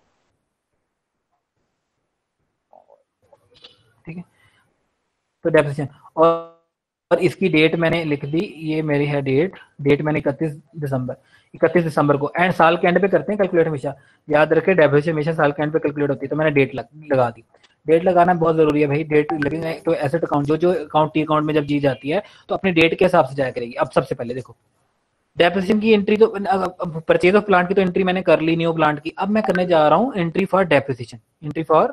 ठीक है, तो डेप्रिसिएशन और इसकी डेट मैंने लिख दी, ये मेरी है डेट मैंने 31 दिसंबर को, एंड साल के एंड पे करते हैं कैलकुलेट हमेशा, याद रखें डेप्रिसिएशन हमेशा साल के एंड पे कैलकुलेट होती है। तो मैंने डेट लगा दी। डेट लगाना बहुत जरूरी है भाई, डेट लगेगा तो एसेट अकाउंट जो अकाउंट टी अकाउंट में जब दी जाती है तो अपनी डेट के हिसाब से जाया करेगी। अब सबसे पहले देखो डेप्रिसिएशन की एंट्री तो परचेज ऑफ प्लांट की तो एंट्री मैंने कर ली न्यू प्लांट की, अब मैं करने जा रहा हूँ entry for depreciation. Entry for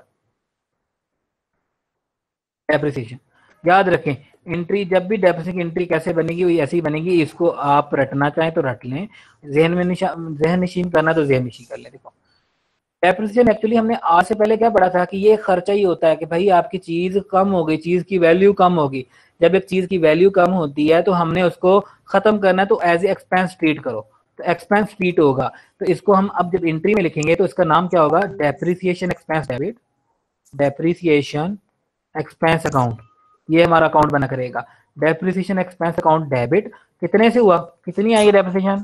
depreciation याद रखें, एंट्री जब भी डेप्रिसिएशन की एंट्री कैसे बनेगी वही ऐसी बनेगी, इसको आप रटना चाहें तो रट लें, जहन नशीन करना तो जहन नशीन कर लें। देखो डेप्रिसिएशन एक्चुअली हमने आज से पहले क्या पढ़ा था कि ये खर्चा ही होता है कि भाई आपकी चीज कम हो गई, चीज की वैल्यू कम होगी। जब एक चीज की वैल्यू कम होती है तो हमने उसको खत्म करना है, तो एज ए एक्सपेंस ट्रीट करो, तो एक्सपेंस ट्रीट होगा। तो इसको हम अब जब एंट्री में लिखेंगे तो इसका नाम क्या होगा, depreciation expense debit, depreciation expense account, ये हमारा अकाउंट बना करेगा। डेप्रिसिएशन एक्सपेंस अकाउंट डेबिट कितने से हुआ, कितनी आई डेप्रिसिएशन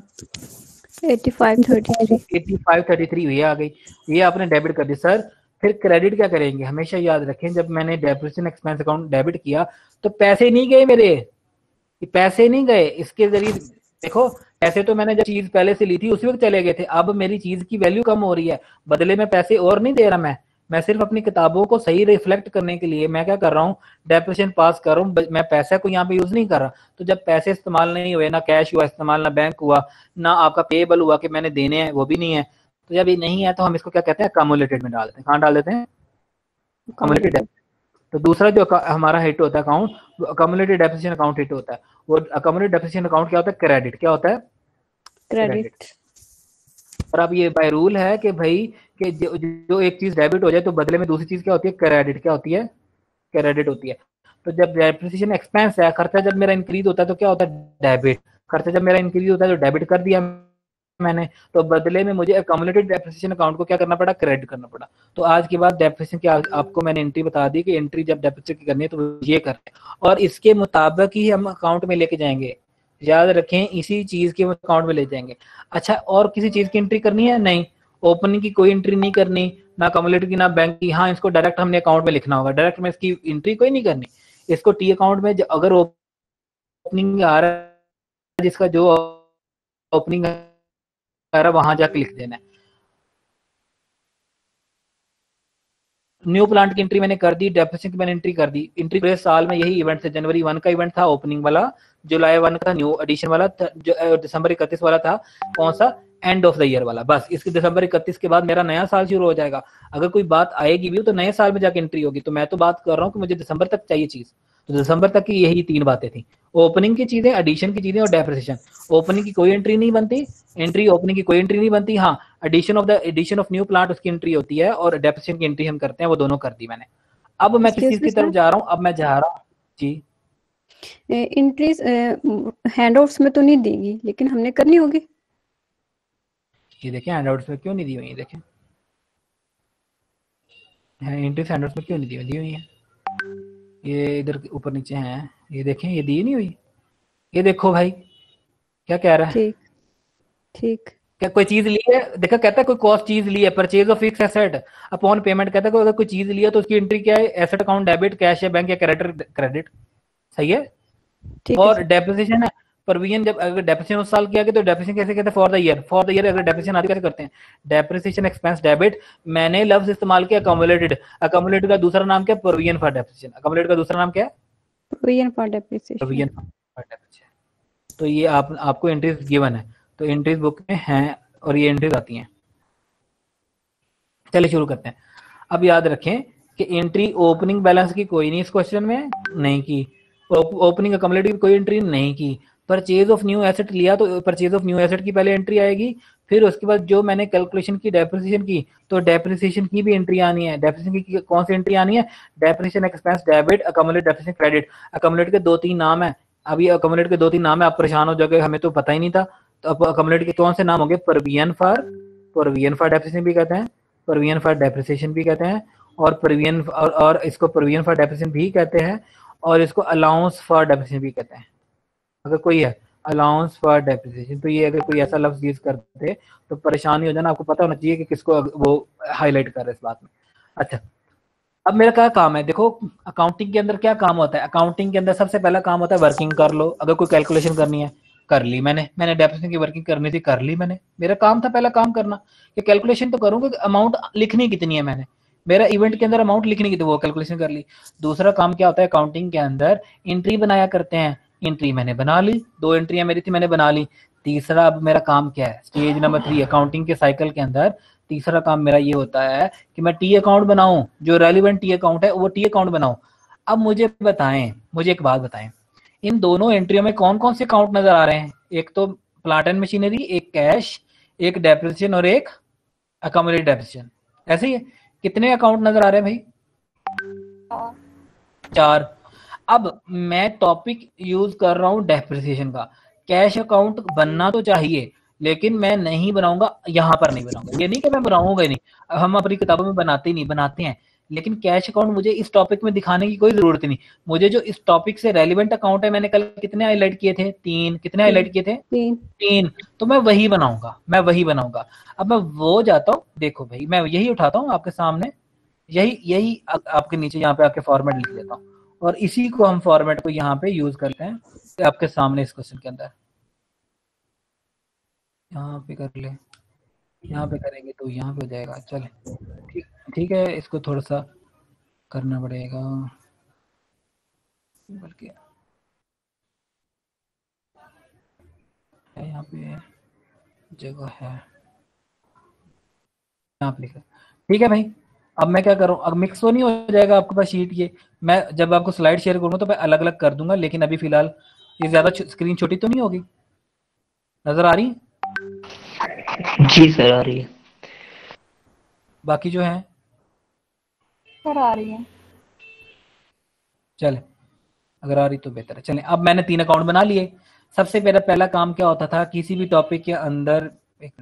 8533 ये आ गई, ये आपने डेबिट कर दी सर। फिर क्रेडिट क्या करेंगे, हमेशा याद रखें जब मैंने डेप्रिसिएशन एक्सपेंस अकाउंट डेबिट किया तो पैसे नहीं गए मेरे, पैसे नहीं गए, इसके जरिए देखो पैसे तो मैंने जब चीज पहले से ली थी उसी वक्त चले गए थे, अब मेरी चीज की वैल्यू कम हो रही है, बदले में पैसे और नहीं दे रहा मैं सिर्फ अपनी किताबों को सही रिफ्लेक्ट करने के लिए मैं क्या कर रहा हूँ, डेप्रिसिएशन पास कर रहा हूँ, मैं पैसे को यहाँ पे यूज नहीं कर रहा। तो जब पैसे इस्तेमाल नहीं हुए, ना कैश हुआ इस्तेमाल, ना बैंक हुआ, ना आपका पेएबल हुआ कि मैंने देने हैं वो भी नहीं है, तो जब ये नहीं है तो हम इसको क्या कहते हैं, कम्युलेटेड में डाल देते हैं। कहाँ डाल देते हैं, कम्युलेटेड। तो दूसरा जो हमारा हिट होता है account, accumulated depreciation account hit होता है। वो अक्यूमुलेटेड डेप्रिसिएशन अकाउंट क्या होता है, क्रेडिट। क्या होता है, क्रेडिट। और अब ये बाय रूल है कि भाई कि जो एक चीज डेबिट हो जाए तो बदले में दूसरी चीज क्या होती है, क्रेडिट। क्या होती है, क्रेडिट होती है। तो जब डेप्रिसिएशन एक्सपेंस है, खर्चा जब मेरा इंक्रीज होता है तो क्या होता है, डेबिट। खर्चा जब मेरा इंक्रीज होता है तो डेबिट कर दिया मैंने, तो बदले में मुझे अक्यूमुलेटेड डेप्रिसिएशन अकाउंट को क्या करना पड़ा, क्रेडिट करना पड़ा। तो आज के बाद डेप्रिसिएशन की आपको मैंने एंट्री बता दी कि एंट्री जब डेप्रिसिएशन की करनी है तो ये करते हैं, और इसके मुताबिक ही हम अकाउंट में लेके जाएंगे। याद रखें इसी चीज के अकाउंट में ले जाएंगे। अच्छा और किसी चीज की एंट्री करनी है, नहीं, ओपनिंग की कोई एंट्री नहीं करनी, ना कम्युलेटिव की ना बैंक की। हाँ इसको डायरेक्ट हमने अकाउंट में लिखना होगा, डायरेक्ट में इसकी एंट्री कोई नहीं करनी। इसको टी अकाउंट में अगर ओपनिंग आ रहा है, जिसका जो ओपनिंग आ रहा है वहां जाके लिख देना है। न्यू प्लांट की एंट्री मैंने कर दी, डेप्रिसिएशन की मैंने एंट्री कर दी। एंट्री पूरे साल में यही इवेंट थे, जनवरी 1 का इवेंट था ओपनिंग वाला, जुलाई 1 का न्यू एडिशन वाला, जो दिसंबर 31 वाला था कौन सा, एंड ऑफ द ईयर वाला। बस इसके दिसंबर 31 के बाद मेरा नया साल शुरू हो जाएगा। अगर कोई बात आएगी भी तो नए साल में जाके एंट्री होगी। तो मैं तो बात कर रहा हूँ कि मुझे दिसंबर तक चाहिए चीज, तो दिसंबर तक की यही 3 बातें थी, ओपनिंग की चीजें, एडिशन की चीजें और डेप्रिसिएशन। ओपनिंग की कोई एंट्री नहीं बनती, एंट्री ओपनिंग की कोई एंट्री नहीं बनती। हाँ एडिशन ऑफ न्यू प्लांट उसकी एंट्री होती है, और डेप्रिसिएशन की एंट्री हम करते हैं, वो दोनों कर दी मैंने। अब मैं किस Excuse चीज की me, तरफ sir. जा रहा हूँ, अब मैं जा रहा हूँ जी। एंट्रीज हैंडआउट्स में तो नहीं देगी, लेकिन हमने करनी होगी। ये देखें हैंडआउट्स में क्यों नहीं दी हुई है, देखें एंट्रीज हैंडआउट्स में क्यों नहीं दी हुई है, ये इधर ऊपर नीचे हैं, ये देखें ये दी नहीं हुई। ये देखो भाई क्या कह रहा है, ठीक ठीक। क्या कोई चीज ली है, देखा कहता है कोई कॉस्ट चीज ली है, purchase of fix asset upon payment, कहता है अगर कोई चीज ली है तो उसकी एंट्री क्या है, एसेट अकाउंट डेबिट, कैश या बैंक या क्रेडिट, सही है। ठीक है और सर। डेप्रिसिएशन है, प्रोविजन जब अगर डेप्रिसिएशन उस साल किया गया तो डेप्रिसिएशन कैसे कहते हैं, फॉर द ईयर अगर डेप्रिसिएशन आदि कैसे करते हैं, डेप्रिसिएशन एक्सपेंस डेबिट। मैंने लफ्ज इस्तेमाल किया अकोमुलेटेड का दूसरा नाम क्या है, प्रोविजन फॉर डेप्रिसिएशन, अकोमुलेटेड का दूसरा नाम क्या है, provision for depreciation. Provision for depreciation. तो ये आपको एंट्रीज गिवन है, तो एंट्रीज बुक में हैं और ये एंट्रीज आती हैं। चलिए शुरू करते हैं। अब याद रखें कि एंट्री ओपनिंग बैलेंस की कोई नहीं इस क्वेश्चन में नहीं की, ओपनिंग अकोमुलेटेड की कोई एंट्री नहीं की। परचेज ऑफ न्यू एसेट लिया तो परचेज ऑफ न्यू एसेट की पहले एंट्री आएगी, फिर उसके बाद जो मैंने कैलकुलेशन की डेप्रिसिएशन की तो डेप्रिसिएशन की भी एंट्री आनी है। डेप्रिसिएशन की कौन सी एंट्री आनी है, depreciation expense debit, accumulate, depreciation credit. Accumulate के 2-3 नाम है, अभी अकोमुलेट के 2-3 नाम है, आप परेशान हो जाओगे हमें तो पता ही नहीं था। तो अब अकोमुलेट के कौन से नाम होंगे, प्रोविजन फॉर डेप्रिसिएशन भी कहते हैं, प्रोविजन फॉर डेप्रिसिएशन भी कहते हैं, और प्रोविजन और इसको प्रोविजन फॉर डेप्रिसिएशन भी कहते हैं, और इसको अलाउंस फॉर डेप्रिसिएशन भी कहते हैं। अगर कोई है अलाउंस फॉर डेप्रिसिएशन, तो ये अगर कोई ऐसा लफ्ज यूज करते तो परेशानी हो जाना, आपको पता होना चाहिए कि किसको वो हाईलाइट कर रहे हैं इस बात में। अच्छा, अब मेरा क्या काम है, देखो अकाउंटिंग के अंदर क्या काम होता है, अकाउंटिंग के अंदर सबसे पहला काम होता है वर्किंग कर लो। अगर कोई कैलकुलेशन करनी है कर ली, मैंने डेप्रिसिएशन की वर्किंग करनी थी कर ली, मैंने मेरा काम था पहला काम करना कि कैलकुलेशन तो करूंगा, अमाउंट लिखनी कितनी है, मैंने मेरा इवेंट के अंदर अमाउंट लिखनी की, तो वो कैलकुलेशन कर ली। दूसरा काम क्या होता है अकाउंटिंग के अंदर, एंट्री बनाया करते हैं, एंट्री मैंने बना ली, 2 एंट्रियां मेरी थी मैंने बना ली। तीसरा अब मेरा काम क्या है, स्टेज नंबर 3 अकाउंटिंग के साइकिल के अंदर तीसरा काम मेरा ये होता है कि मैं टी अकाउंट बनाऊं, जो रेलिवेंट टी अकाउंट है वो टी अकाउंट बनाऊं। अब मुझे बताएं, मुझे एक बात बताएं, इन दोनों एंट्रियों में कौन कौन से अकाउंट नजर आ रहे हैं, एक तो प्लांट एंड मशीनरी, एक कैश, एक डेप्रिसिएशन और एक अकोमुलेटेड डेप्रिसिएशन, ऐसे ही है। कितने अकाउंट नजर आ रहे हैं भाई, 4। अब मैं टॉपिक यूज कर रहा हूं डेप्रिसिएशन का, कैश अकाउंट बनना तो चाहिए लेकिन मैं नहीं बनाऊंगा, यहां पर नहीं बनाऊंगा, ये नहीं कि मैं बनाऊंगा ही नहीं, हम अपनी किताबों में बनाते ही नहीं, बनाते हैं, लेकिन कैश अकाउंट मुझे इस टॉपिक में दिखाने की कोई जरूरत नहीं। मुझे जो इस टॉपिक से रेलिवेंट अकाउंट है, मैंने कल कितने हाईलाइट किए थे, 3, कितने हाईलाइट किए थे, 3, तो मैं वही बनाऊंगा, मैं वही बनाऊंगा। अब मैं वो जाता हूँ, देखो भाई मैं यही उठाता हूँ आपके सामने, यही आपके नीचे यहाँ पे आके फॉर्मेट लिख देता हूँ, और इसी को हम फॉर्मेट को यहाँ पे यूज करते हैं आपके सामने इस क्वेश्चन के अंदर। यहाँ पे कर ले, यहाँ पे करेंगे तो यहाँ पे हो जाएगा, चले ठीक ठीक है, इसको थोड़ा सा करना पड़ेगा, बल्कि यहाँ पे जगह है, यहाँ पे लिखा, ठीक है भाई। अब मैं क्या करूँ, अब मिक्स तो नहीं हो जाएगा आपके पास शीट, ये मैं जब आपको स्लाइड शेयर करूँगा तो मैं अलग अलग कर दूंगा, लेकिन अभी फिलहाल ये ज्यादा स्क्रीन छोटी तो नहीं होगी, नजर आ रही है? जी सर आ रही है। बाकी जो है सर आ रही है। चले, अगर आ रही तो बेहतर है। चले, अब मैंने 3 अकाउंट बना लिए। सबसे पहला काम क्या होता था, किसी भी टॉपिक के अंदर, एक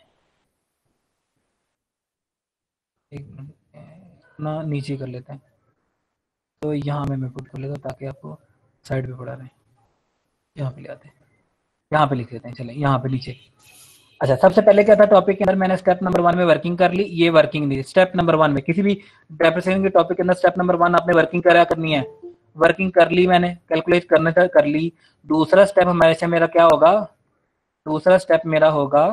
मिनट ना नीचे कर लेते हैं, तो यहाँ मैं पुट कर लेता हूँ ताकि आपको साइड पे पड़ा रहे। यहाँ पे ले आते हैं, यहाँ पे लिख देते हैं, चले यहाँ पे नीचे। अच्छा, सबसे पहले क्या था टॉपिक के अंदर, मैंने स्टेप नंबर 1 में वर्किंग कर ली, ये वर्किंग नहीं, स्टेप नंबर 1 में किसी भी डेप्रिसिएशन के टॉपिक के अंदर स्टेप नंबर 1 आपने वर्किंग करा करनी है, वर्किंग कर ली मैंने, कैलकुलेट करना था कर ली। दूसरा स्टेप हमेशा मेरा क्या होगा, दूसरा स्टेप मेरा होगा,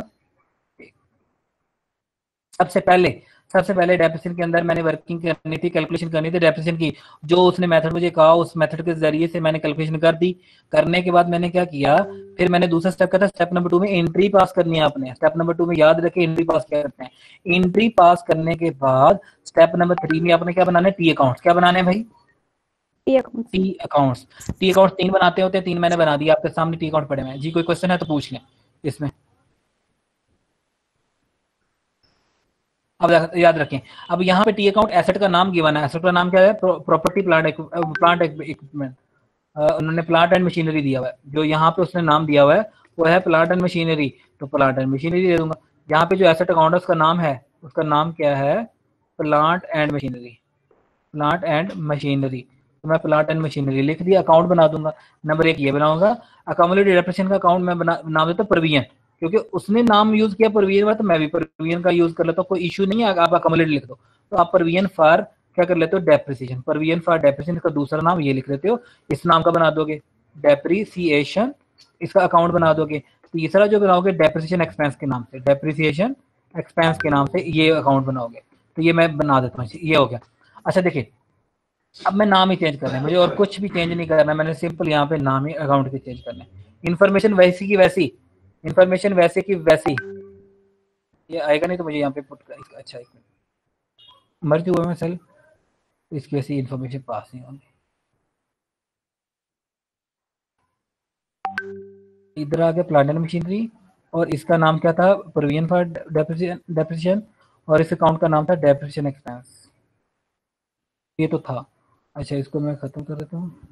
सबसे पहले डेप्रिसिएशन के अंदर मैंने वर्किंग करनी थी, कैलकुलेशन करनी थी डेप्रिसिएशन की, जो उसने मेथड मुझे कहा उस मेथड के जरिए से मैंने कैलकुलेशन कर दी। करने के बाद मैंने क्या किया, फिर मैंने दूसरा स्टेप क्या था, स्टेप नंबर 2 में एंट्री पास करनी है आपने। स्टेप नंबर 2 में याद रखें एंट्री पास क्या करते हैं, एंट्री पास करने के बाद स्टेप नंबर 3 में आपने क्या बनाना है, टी अकाउंट। क्या बनाने हैं भाई, टी अकाउंट्स। टी अकाउंट 3 बनाते होते हैं, 3 मैंने बना दिया, आपके सामने टी अकाउंट पड़े हुए हैं। जी कोई क्वेश्चन है तो पूछ लें इसमें। अब याद रखें, अब यहाँ पे टी अकाउंट एसेट का नाम गिवन है, एसेट का नाम क्या है, प्रॉपर्टी प्लांट इक्विपमेंट, उन्होंने प्लांट एंड मशीनरी दिया हुआ है, जो यहाँ पे उसने नाम दिया हुआ है वो है प्लांट एंड मशीनरी, तो प्लांट एंड मशीनरी दे दूंगा। यहाँ पे जो एसेट अकाउंट है उसका नाम है, उसका नाम क्या है, plant and machinery, plant and machinery, तो मैं प्लांट एंड मशीनरी लिख दिया, अकाउंट बना दूंगा। नंबर 1 ये बनाऊंगा। अकोमोडेटेड डेप्रिसिएशन का अकाउंट मैं नाम देता हूँ प्रोविजन, क्योंकि उसने नाम यूज किया प्रोविजन में, तो मैं भी प्रोविजन का यूज कर लेता हूँ, कोई इशू नहीं है, आप अकोमोडेट लिख दो। तो आप प्रोविजन फॉर क्या कर लेते हो, डेप्रिसिएशन, प्रोविजन फॉर डेप्रिसिएशन का दूसरा नाम ये लिख लेते हो, इस नाम का बना दोगे डेप्रिसिएशन, इसका अकाउंट बना दोगे। तीसरा जो बनाओगे डेप्रिसिएशन एक्सपेंस के नाम से, डेप्रिसिएशन एक्सपेंस के नाम से ये अकाउंट बनाओगे। तो ये मैं बना देता हूँ, ये हो गया। अच्छा देखिए, अब मैं नाम ही चेंज करना है मुझे, और कुछ भी चेंज नहीं करना, मैंने सिंपल यहाँ पे नाम ही अकाउंट के चेंज करना है। इन्फॉर्मेशन वैसी की वैसी, इन्फॉर्मेशन वैसे की वैसी, ये आएगा नहीं तो मुझे यहाँ पे पुट कर, अच्छा एक मिनट, मर्ज हुआ मैं सेल, इसकी वैसी इन्फॉर्मेशन पास नहीं होगी। इधर आ गया प्लांट एंड मशीनरी, और इसका नाम क्या था, प्रोविजन फॉर डेप्रिसिएशन, और इस अकाउंट का नाम था डेप्रिसिएशन एक्सपेंस, ये तो था। अच्छा इसको मैं खत्म कर देता हूँ।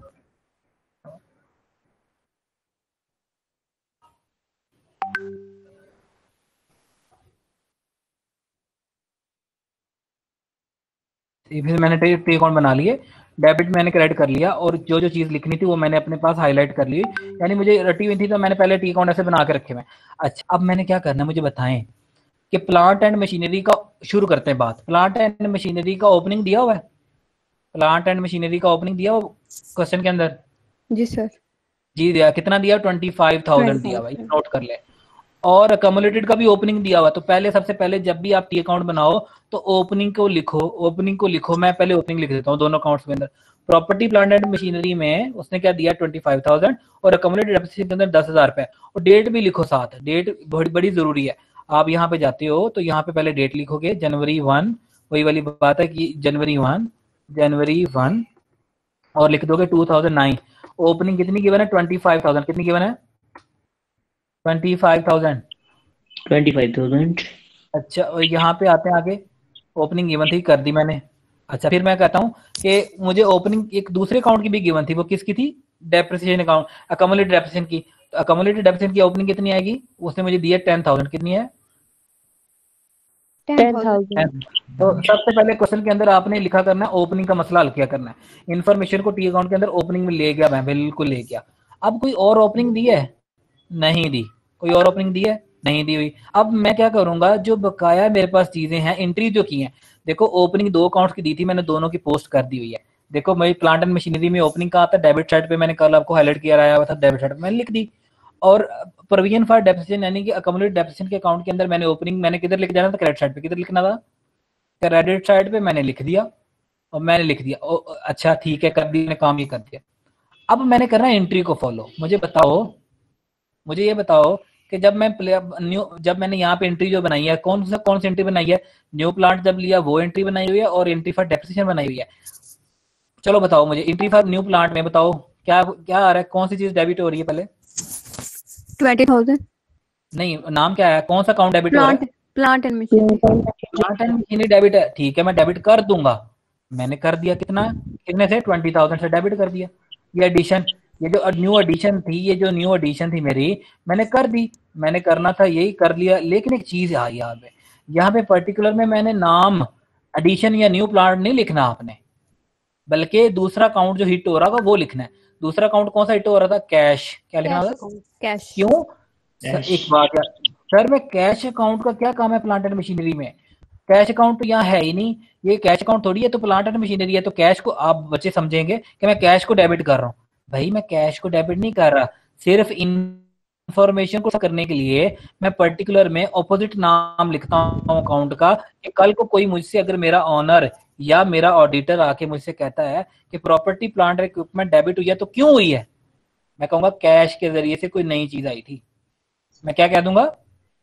फिर मैंने टी अकाउंट बना लिए, डेबिट मैंने क्रेडिट कर लिया, और जो जो चीज लिखनी थी वो मैंने अपने पास हाईलाइट कर ली, यानी मुझे रटी हुई थी तो मैंने पहले टी अकाउंट ऐसे बना के रखे हुए। अच्छा अब मैंने क्या करना है, मुझे बताएं कि प्लांट एंड मशीनरी का शुरू करते हैं बात। प्लांट एंड मशीनरी का ओपनिंग दिया हुआ है, प्लांट एंड मशीनरी का ओपनिंग दिया हुआ क्वेश्चन के अंदर। जी सर। जी दिया, कितना दिया, 25,000 दिया हुआ, ये नोट कर ले। और अकोमोडेटेड का भी ओपनिंग दिया हुआ, तो पहले सबसे पहले जब भी आप टी अकाउंट बनाओ तो ओपनिंग को लिखो, ओपनिंग को लिखो, मैं पहले ओपनिंग लिख देता हूँ दोनों अकाउंट्स के अंदर। प्रॉपर्टी प्लांट एंड मशीनरी में उसने क्या दिया, 25,000, और अकोमोडेटेड डेप्रिसिएशन के अंदर 10,000 रुपए, और डेट भी लिखो साथ, डेट बड़ी बड़ी जरूरी है। आप यहाँ पे जाते हो तो यहाँ पे पहले डेट लिखोगे, जनवरी 1, वही वाली बात है कि जनवरी 1, और लिख दोगे 2009। ओपनिंग कितनी गिवन है, 25,000, कितनी गिवन है, 25,000। अच्छा और यहाँ पे आते हैं आगे, ओपनिंग गिवन थी, कर दी मैंने। अच्छा फिर मैं कहता हूँ कि मुझे ओपनिंग एक दूसरे अकाउंट की भी गिवन थी, वो किसकी थी, डेप्रिसिएशन अकाउंट, अकोमोडेटेड डेप्रिसिएशन की। तो अकोमोडेटेड डेप्रिसिएशन की ओपनिंग कितनी आएगी, उसने मुझे दिया 10,000, कितनी है, 10,000। तो सबसे पहले क्वेश्चन के अंदर आपने लिखा करना है, ओपनिंग का मसला हल किया करना है। इन्फॉर्मेशन को टी अकाउंट के अंदर ओपनिंग में ले गया, मैं बिल्कुल ले गया। अब कोई और ओपनिंग दी है, नहीं दी, कोई और ओपनिंग दी है, नहीं दी हुई। अब मैं क्या करूंगा, जो बकाया मेरे पास चीजें हैं, एंट्री जो की है, देखो ओपनिंग 2 अकाउंट्स की दी थी मैंने, दोनों की पोस्ट कर दी हुई है। देखो मेरी प्लांट एंड मशीनरी में ओपनिंग कहा था, डेबिट साइड पे मैंने कल आपको हाईलाइट किया रहा था, डेबिट साइड पे मैंने लिख दी। और प्रोविजन फॉर डेप्रिसिएशन यानी कि अकोमोडेटेड डेप्रिसिएशन के अकाउंट के अंदर मैंने ओपनिंग, मैंने किधर लिख जाना था, क्रेडिट साइड पे, किधर लिखना था, क्रेडिट साइड पे मैंने लिख दिया, और मैंने लिख दिया अच्छा ठीक है, कर दिया, मैंने काम ये कर दिया। अब मैंने करना है एंट्री को फॉलो। मुझे बताओ, मुझे ये बताओ कि जब मैंने यहाँ पे एंट्री जो बनाई है, कौन सी एंट्री बनाई है, न्यू प्लांट जब लिया वो एंट्री बनाई हुई है, और एंट्री फॉर डेप्रिसिएशन बनाई हुई है। चलो बताओ मुझे, एंट्री फॉर न्यू प्लांट में बताओ क्या क्या आ रहा है, कौन सी चीज डेबिट हो रही है, पहले 20,000। नहीं, नाम क्या है, कौन सा अकाउंट डेबिट हो रहा है, plant and machinery. Plant and machinery debit है, ठीक है मैं डेबिट कर दूंगा, मैंने कर दिया, कितना, कितने से, 20,000 से डेबिट कर दिया। ये एडिशन, ये जो न्यू एडिशन थी, ये जो न्यू एडिशन थी मेरी, मैंने कर दी, मैंने करना था यही कर लिया। लेकिन एक चीज है यहाँ पे पर्टिकुलर में मैंने नाम एडिशन या न्यू प्लांट नहीं लिखना आपने, बल्कि दूसरा अकाउंट जो हिट हो रहा था वो लिखना है। दूसरा अकाउंट कौन सा हिट हो रहा था, कैश, क्या लिखना था, कैश। क्यों, एक बात है सर, मैं कैश अकाउंट का क्या काम है प्लांट एंड मशीनरी में, कैश अकाउंट तो यहाँ है ही नहीं, ये कैश अकाउंट थोड़ी है, तो प्लांट एंड मशीनरी है, तो कैश को आप बच्चे समझेंगे कि मैं कैश को डेबिट कर रहा हूँ। भाई मैं कैश को डेबिट नहीं कर रहा, सिर्फ इंफॉर्मेशन को करने के लिए मैं पर्टिकुलर में ऑपोजिट नाम लिखता हूँ अकाउंट का, कि कल को कोई मुझसे, अगर मेरा ऑनर या मेरा ऑडिटर आके मुझसे कहता है कि प्रॉपर्टी प्लांट इक्विपमेंट डेबिट हुई है, तो क्यों हुई है, मैं कहूंगा कैश के जरिए से कोई नई चीज आई थी। मैं क्या कह दूंगा,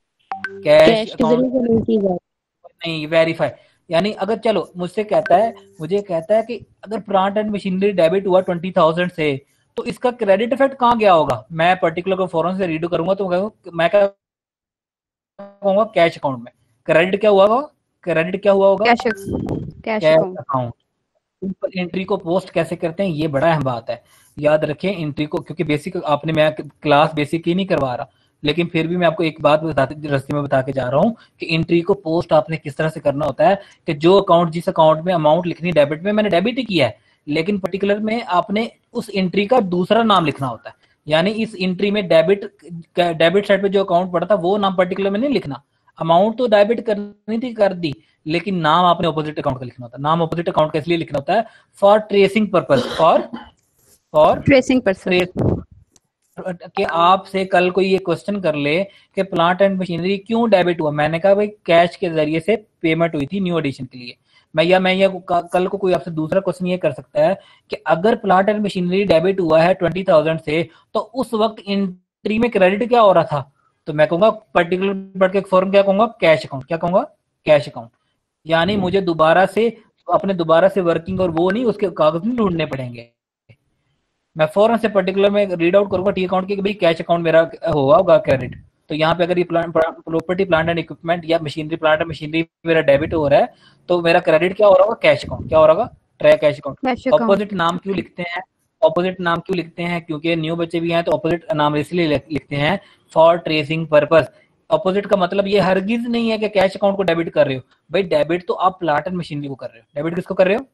कैश अकाउंट नहीं वेरीफाई, यानी अगर चलो मुझसे कहता है, मुझे कहता है कि अगर प्लांट एंड मशीनरी डेबिट हुआ 20,000 से, तो इसका क्रेडिट इफेक्ट कहाँ गया होगा, मैं पर्टिकुलर को फौरन से रीड करूंगा, तो मैं क्या कहूंगा कैश अकाउंट में, क्रेडिट क्या हुआ होगा, क्रेडिट क्या हुआ होगा? Cash cash account. Account. Simple entry को पोस्ट कैसे करते हैं, ये बड़ा अहम बात है, याद रखें एंट्री को, क्योंकि बेसिक आपने, मैं क्लास बेसिक ही नहीं करवा रहा, लेकिन फिर भी मैं आपको एक बात बताते रस्ते में बता के जा रहा हूँ कि एंट्री को पोस्ट आपने किस तरह से करना होता है। कि जो अकाउंट, जिस अकाउंट में अमाउंट लिखनी डेबिट में, मैंने डेबिट ही किया है, लेकिन पर्टिकुलर में आपने उस एंट्री का दूसरा नाम लिखना होता है। यानी इस एंट्री में डेबिट साइड पे जो अकाउंट पड़ा था वो नाम पर्टिकुलर में नहीं लिखना। अमाउंट तो डेबिट करनी थी, कर दी, लेकिन नाम आपने ऑपोजिट अकाउंट का लिखना होता है। नाम ऑपोजिट अकाउंट का इसलिए लिखना होता है for tracing purpose, for tracing person. कि आपसे कल कोई ये क्वेश्चन कर ले कि प्लांट एंड मशीनरी क्यों डेबिट हुआ, मैंने कहा भाई कैश के जरिए से पेमेंट हुई थी न्यू एडिशन के लिए। मैं कल को कोई आपसे दूसरा क्वेश्चन ये कर सकता है कि अगर प्लांट एंड मशीनरी डेबिट हुआ है 20,000 से, तो उस वक्त एंट्री में क्रेडिट क्या हो रहा था? तो मैं कहूंगा पर्टिकुलर पढ़ के फॉर्म क्या कहूंगा, कैश अकाउंट। क्या कहूंगा? Cash account. यानी मुझे दोबारा से वर्किंग और वो नहीं, उसके कागज नहीं ढूंढने पड़ेंगे। मैं फौरन से पर्टिकुलर में रीड आउट करूंगा टी अकाउंट के कि भाई कैश अकाउंट मेरा होगा क्रेडिट। तो यहाँ पे अगर ये प्रॉपर्टी प्लांट एंड इक्विपमेंट या मशीनरी मेरा डेबिट हो रहा है, तो मेरा क्रेडिट क्या हो रहा होगा? Cash account. क्या हो रहा होगा? Track cash account. ऑपोजिट नाम क्यों लिखते हैं? क्योंकि न्यू बच्चे भी हैं तो ऑपोजिट नाम इसलिए लिखते हैं फॉर ट्रेसिंग पर्पज। ऑपोजिट का मतलब ये हरगिज नहीं है कि कैश अकाउंट को डेबिट कर रहे हो। भाई डेबिट तो आप प्लांट एंड मशीनरी को कर रहे हो। डेबिट किसको कर रहे हो?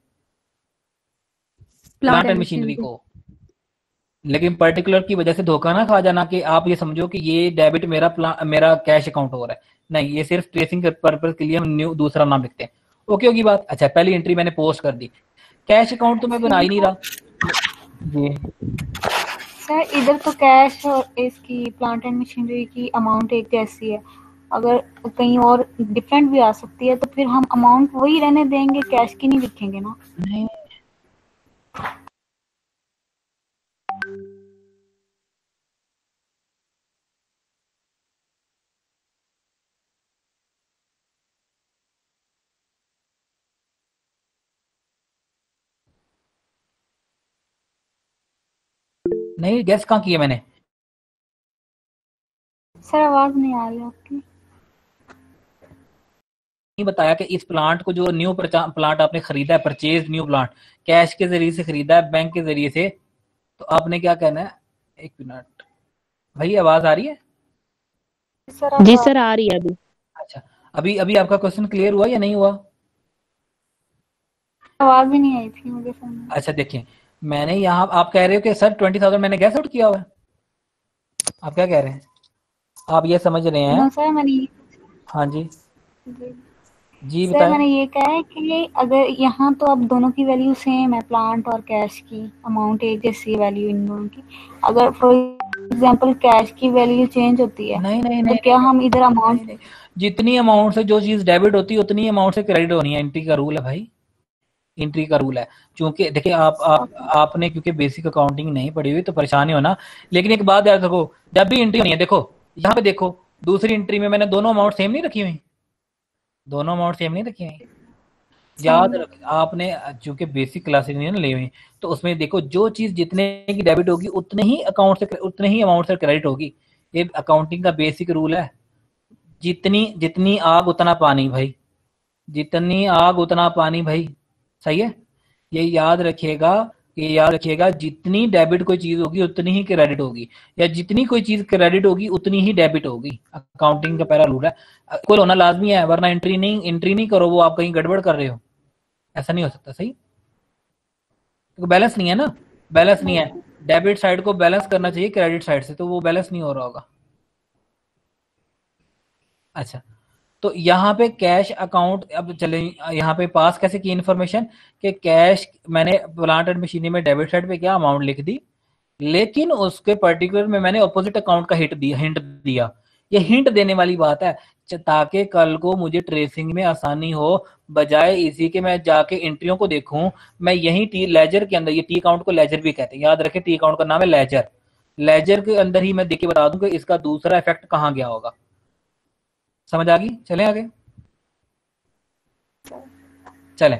प्लांट एंड मशीनरी को। लेकिन पर्टिकुलर की वजह से धोखा ना खा जाना कि आप ये समझो कि ये डेबिट मेरा कैश अकाउंट हो रहा है। नहीं, ये सिर्फ ट्रेसिंग पर्पज के लिए हम न्यू दूसरा नाम लिखते हैं। ओके होगी बात? अच्छा, पहली एंट्री मैंने पोस्ट कर दी, कैश अकाउंट तो मैं बना ही नहीं रहा जी सर इधर तो कैश और इसकी प्लांट एंड मशीनरी की अमाउंट एक जैसी है, अगर कहीं और डिफरेंट भी आ सकती है तो फिर हम अमाउंट वही रहने देंगे, कैश की नहीं लिखेंगे ना। नहीं, नहीं, गैस कहाँ किया मैंने? सर आवाज नहीं आ रही आपकी। नहीं बताया कि इस प्लांट को, जो न्यू प्लांट आपने खरीदा है, परचेज न्यू प्लांट, कैश के जरिए से खरीदा है, बैंक के जरिए से, तो आपने क्या कहना है? एक मिनट भाई, आवाज आ रही है? जी सर आ रही है अभी। अच्छा, अभी अभी आपका क्वेश्चन क्लियर हुआ या नहीं हुआ? आवाज भी नहीं आई थी मुझे समझ। अच्छा देखिए, मैंने यहाँ, आप कह रहे हो कि सर 20,000 मैंने गैस आउट किया हुआ है, आप क्या कह रहे हैं? आप ये समझ रहे हैं? सर मैंने हाँ जी जी सर बताएं। मैंने ये कहा है कि अगर यहाँ तो अब दोनों की वैल्यू सेम है, प्लांट और कैश की अमाउंट एक जैसी वैल्यू इन दोनों की, अगर फॉर एग्जांपल कैश की वैल्यू चेंज होती है नहीं नहीं तो नहीं, क्या हम इधर अमाउंट, जितनी अमाउंट से जो चीज डेबिट होती है उतनी अमाउंट से क्रेडिट होनी है। एंट्री का रूल है भाई, एंट्री का रूल है। क्योंकि देखिए आपने क्योंकि बेसिक अकाउंटिंग नहीं पढ़ी हुई तो परेशानी होना, लेकिन एक बात याद रखो, जब भी एंट्री होनी है, देखो यहाँ पे देखो, दूसरी एंट्री में मैंने दोनों अमाउंट सेम नहीं रखी हुई, दोनों अमाउंट सेम नहीं रखी हुई। याद रख, आपने चूंकि बेसिक क्लासेस नहीं ना ली हुई, तो उसमें देखो जो चीज जितने की डेबिट होगी उतने ही अमाउंट से क्रेडिट होगी। ये अकाउंटिंग का बेसिक रूल है। जितनी जितनी आग उतना पानी भाई, जितनी आग उतना पानी भाई, सही है? ये याद रखिएगा, जितनी डेबिट कोई चीज होगी उतनी ही क्रेडिट होगी, या जितनी कोई चीज क्रेडिट होगी उतनी ही डेबिट होगी। अकाउंटिंग का पहला रूल है, कोई होना लाजमी है, वरना एंट्री नहीं करो, वो आप कहीं गड़बड़ कर रहे हो, ऐसा नहीं हो सकता। सही? तो बैलेंस नहीं है ना, बैलेंस नहीं है। डेबिट साइड को बैलेंस करना चाहिए क्रेडिट साइड से, तो वो बैलेंस नहीं हो रहा होगा। अच्छा, तो यहाँ पे कैश अकाउंट, अब चले यहाँ पे पास कैसे की इन्फॉर्मेशन कि कैश, मैंने प्लांट एंड मशीनरी में डेबिट साइड पे क्या अमाउंट लिख दी, लेकिन उसके पर्टिकुलर में मैंने ऑपोजिट अकाउंट का हिंट दिया। ये हिंट देने वाली बात है ताकि कल को मुझे ट्रेसिंग में आसानी हो, बजाय इसी के मैं जाके एंट्रियों को देखूं। मैं यही लेजर के अंदर, ये टी अकाउंट को लेजर भी कहते हैं, याद रखें टी अकाउंट का नाम है लेजर। लेजर के अंदर ही मैं देख के बता दूं कि इसका दूसरा इफेक्ट कहाँ गया होगा। समझ आ गई? चलें आगे, चलें।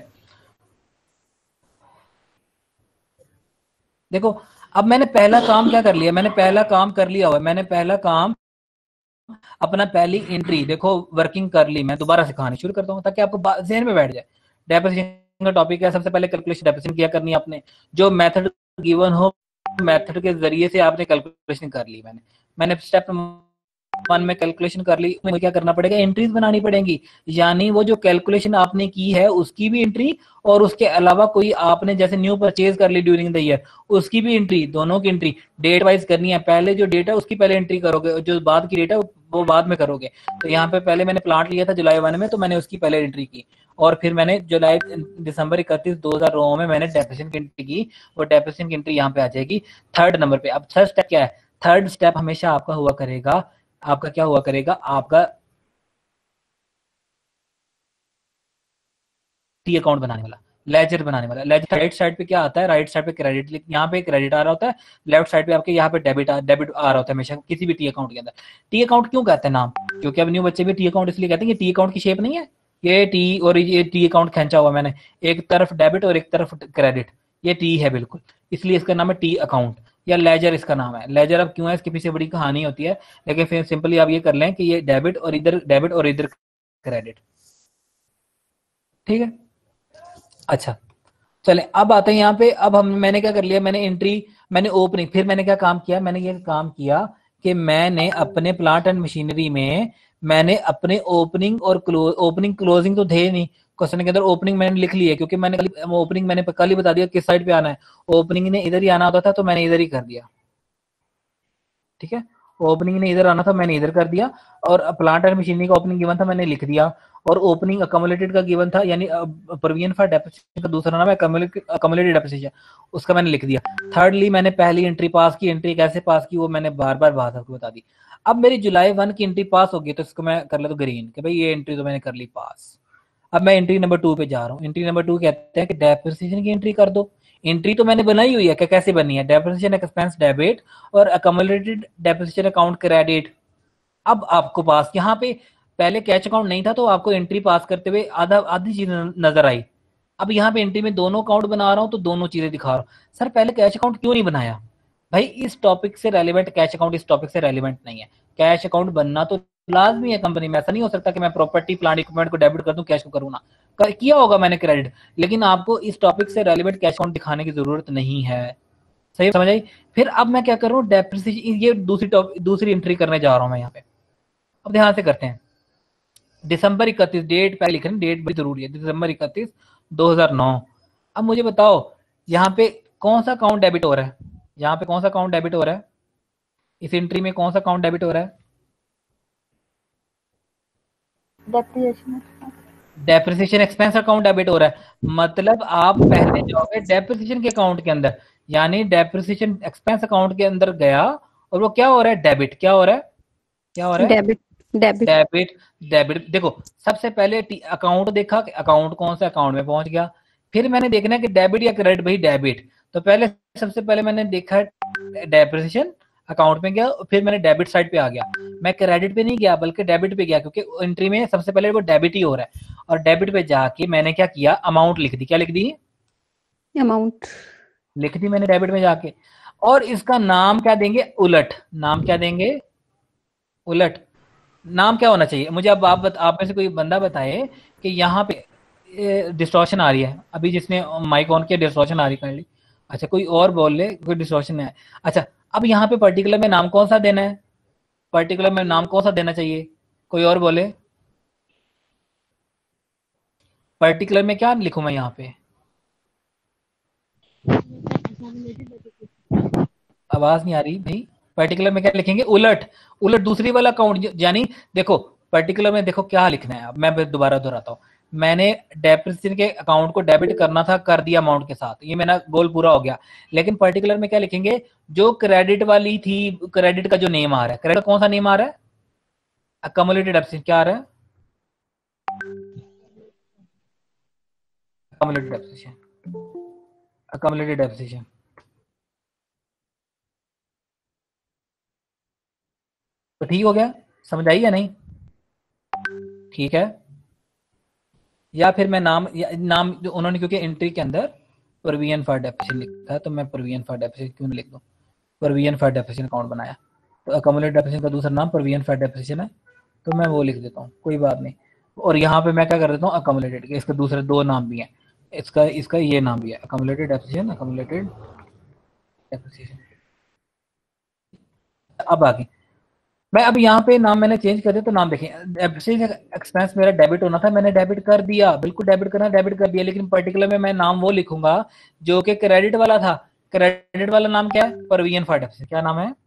देखो अब मैंने पहला काम क्या कर लिया, मैंने पहला काम कर लिया हुआ है, मैंने पहला काम अपना पहली एंट्री देखो वर्किंग कर ली, मैं दोबारा सिखानी शुरू करता हूँ ताकि आपको जहन में बैठ जाए। डेप्रिसिएशन का टॉपिक है, सबसे पहले कैलकुलेशन डेप्रिसिएशन किया करनी है आपने, जो मेथड गिवन हो मेथड के जरिए से आपने कैलकुलेशन कर ली। मैंने स्टेप 1 में कैलकुलेशन कर ली, मुझे क्या करना पड़ेगा, एंट्रीज बनानी पड़ेंगी, यानी वो जो कैलकुलेशन आपने की है उसकी भी एंट्री और उसके अलावा कोई आपने जैसे न्यू परचेज कर ली ड्यूरिंग द ईयर उसकी भी एंट्री, दोनों की एंट्री डेट वाइज करनी है। पहले जो डेट है उसकी पहले एंट्री करोगे, जो बाद की डेट है वो बाद में करोगे। तो यहाँ पे पहले मैंने प्लांट लिया था जुलाई 1 में, तो मैंने उसकी पहले एंट्री की और फिर मैंने जुलाई दिसंबर 31 2009 में मैंने डेप्रिसिएशन की एंट्री की और डेप्रिसिएशन की एंट्री यहाँ पे आ जाएगी 3rd नंबर पे। अब 3rd स्टेप क्या है, 3rd स्टेप हमेशा आपका हुआ करेगा, आपका क्या हुआ करेगा, आपका टी अकाउंट बनाने वाला, लेजर बनाने वाला। लेजर राइट साइड पे क्या आता है, राइट साइड पे क्रेडिट, यहाँ पे क्रेडिट आ रहा होता है, लेफ्ट साइड पे आपके यहाँ पे डेबिट आ रहा होता है हमेशा किसी भी टी अकाउंट के अंदर। टी अकाउंट क्यों कहते हैं नाम, क्योंकि अब न्यू बच्चे भी टी अकाउंट इसलिए कहते हैं कि टी अकाउंट की शेप नहीं है, ये टी और ये टी अकाउंट खींचा हुआ मैंने, एक तरफ डेबिट और एक तरफ क्रेडिट, ये टी है बिल्कुल, इसलिए इसका नाम है टी अकाउंट या लेजर इसका नाम है। लेजर अब क्यों है इसके पीछे बड़ी कहानी होती है, लेकिन फिर सिंपली आप ये कर लें कि ये डेबिट और इधर क्रेडिट, ठीक है। अच्छा चले अब आते हैं यहाँ पे, अब मैंने क्या कर लिया, मैंने एंट्री, मैंने ओपनिंग, फिर मैंने क्या काम किया, मैंने ये काम किया कि मैंने अपने प्लांट एंड मशीनरी में मैंने अपने ओपनिंग और ओपनिंग क्लोजिंग तो थे नहीं क्वेश्चन के अंदर, ओपनिंग मैंने लिख ली है क्योंकि मैंने ओपनिंग मैंने कल ही बता दिया किस साइड पे आना है, ओपनिंग ने इधर ही आना होता था तो मैंने इधर ही कर दिया, ठीक है। ओपनिंग ने इधर आना था मैंने इधर कर दिया, और प्लांट एंड मशीनरी का ओपनिंग गिवन था मैंने लिख दिया, और ओपनिंग अकोमोलेटेड का गिवन था, यानी प्रोविजन फॉर डेप्रिसिएशन का दूसरा नाम है अकोमोलेटेड डेप्रिसिएशन, उसका मैंने लिख दिया। थर्डली मैंने पहली एंट्री पास की, एंट्री कैसे पास की वो मैंने बार बार बात आपको बता दी। अब मेरी जुलाई 1 की एंट्री पास होगी तो इसको मैं कर लेता हूँ ग्रीन कि भाई ये एंट्री तो मैंने कर ली पास। अब मैं एंट्री नंबर 2 पे जा रहा हूँ। एंट्री नंबर 2 कहते हैं कि डेप्रिसिएशन की एंट्री कर दो। एंट्री तो मैंने बनाई हुई है, क्या कैसे बनी है, डेप्रिसिएशन एक्सपेंस डेबिट और अकोमोलेटेड डेप्रिसिएशन अकाउंट क्रेडिट। अब आपको पास यहाँ पे पहले कैश अकाउंट नहीं था तो आपको एंट्री पास करते हुए आधी चीज नजर आई। अब यहाँ पे एंट्री में दोनों अकाउंट बना रहा हूँ तो दोनों चीजें दिखा रहा हूँ। सर पहले कैश अकाउंट क्यों नहीं बनाया, भाई इस टॉपिक से रेलिवेंट कैश अकाउंट इस टॉपिक से रेलिवेंट नहीं है। कैश अकाउंट बनना तो लाजमी है कंपनी में, ऐसा नहीं हो सकता कि मैं प्रॉपर्टी प्लांट इक्विपमेंट को डेबिट कर दूं कैश को करूँ ना, किया होगा मैंने क्रेडिट, लेकिन आपको इस टॉपिक से रेलिवेंट कैश अकाउंट दिखाने की जरूरत नहीं है। सही समझ आई। फिर अब मैं क्या कर रहा हूँ, डेप्रिसिएशन, ये दूसरी एंट्री करने जा रहा हूँ मैं यहाँ पे। अब ध्यान से करते हैं, दिसंबर 31 डेट पहले लिख रहे हैं, डेट बड़ी जरूरी है, दिसंबर 31 2009। अब मुझे बताओ यहाँ पे कौन सा अकाउंट डेबिट हो रहा है, यहाँ पे कौन सा अकाउंट डेबिट हो रहा है, इस एंट्री में कौन सा अकाउंट डेबिट हो रहा है, डेप्रिसिएशन एक्सपेंस अकाउंट डेबिट हो रहा है। मतलब आप पहले जाओगे डेप्रिसिएशन के अकाउंट के अंदर, यानी डेप्रिसिएशन एक्सपेंस अकाउंट के अंदर गया और वो क्या हो रहा है, डेबिट, क्या हो रहा है, क्या हो रहा है, डेबिट डेबिट डेबिट डेबिट। देखो सबसे पहले अकाउंट देखा कि अकाउंट कौन सा अकाउंट में पहुंच गया, फिर मैंने देखना है कि डेबिट या क्रेडिट, भाई डेबिट, तो पहले सबसे पहले मैंने देखा डेप्रिसिएशन अकाउंट में गया, फिर मैंने डेबिट साइड पे आ गया, मैं क्रेडिट पे नहीं गया बल्कि डेबिट पे गया क्योंकि एंट्री में सबसे पहले वो डेबिट ही हो रहा है। और डेबिट पे जाके मैंने क्या किया, अमाउंट लिख दी, क्या लिख दी, अमाउंट लिख दी मैंने डेबिट में जाके। और इसका नाम क्या देंगे, उलट, नाम क्या देंगे, उलट। नाम क्या होना चाहिए मुझे, अब आप में से कोई बंदा बताए कि यहाँ पे डिस्टॉर्शन आ रही है, अभी जिसने माइक ऑन किया डिस्टॉर्शन आ रही है, अच्छा कोई और बोल ले कोई डिस्टॉर्शन है। अच्छा अब यहाँ पे पर्टिकुलर में नाम कौन सा देना है, पर्टिकुलर में नाम कौन सा देना चाहिए, कोई और बोले, पर्टिकुलर में क्या लिखूं मैं यहाँ पे, आवाज नहीं आ रही भाई, पर्टिकुलर में क्या लिखेंगे, उलट, उलट दूसरी वाला अकाउंट, यानी देखो पर्टिकुलर में देखो क्या लिखना है। अब मैं दोबारा दोहराता हूँ, मैंने डेप्रिसिएशन के अकाउंट को डेबिट करना था, कर दिया अमाउंट के साथ, ये मेरा गोल पूरा हो गया। लेकिन पर्टिकुलर में क्या लिखेंगे, जो क्रेडिट वाली थी, क्रेडिट का जो नेम आ रहा है, क्रेडिट कौन सा नेम आ रहा है, अकोमोलेटेड डेप्रिसिएशन, क्या आ रहा है, अकोमोलेटेड डेप्रिसिएशन, अकोमोलेटेड डेप्रिसिएशन। तो ठीक हो गया, समझ आई या नहीं, ठीक है। या फिर मैं नाम जो उन्होंने, क्योंकि एंट्री के अंदर प्रोविजन फॉर डेप्रिसिएशन लिखा है तो मैं प्रोविजन फॉर डेप्रिसिएशन क्यों नहीं लिख दूं, प्रोविजन फॉर डेप्रिसिएशन अकाउंट बनाया, तो अकोमोलेटेड डेप्रिसिएशन का दूसरा नाम प्रोविजन फॉर डेप्रिसिएशन है, तो मैं वो लिख देता हूँ, कोई बात नहीं। और यहाँ पे मैं क्या कर देता हूँ, अकोमोलेटेड के इसके दूसरे दो नाम भी हैं, इसका ये नाम भी है, अकोमोलेटेड डेप्रिसिएशन, अकोमोलेटेड डेप्रिसिएशन। अब आगे मैं अब यहाँ पे नाम मैंने चेंज कर दिया, तो नाम देखें, डेप्रिसिएशन एक्सपेंस मेरा डेबिट होना था, मैंने डेबिट कर दिया, बिल्कुल डेबिट करना, डेबिट कर दिया, लेकिन पर्टिकुलर में मैं नाम वो लिखूंगा जो कि क्रेडिट वाला था। क्रेडिट वाला नाम क्या है, प्रोविजन फॉर डेप्रिसिएशन। क्या नाम है,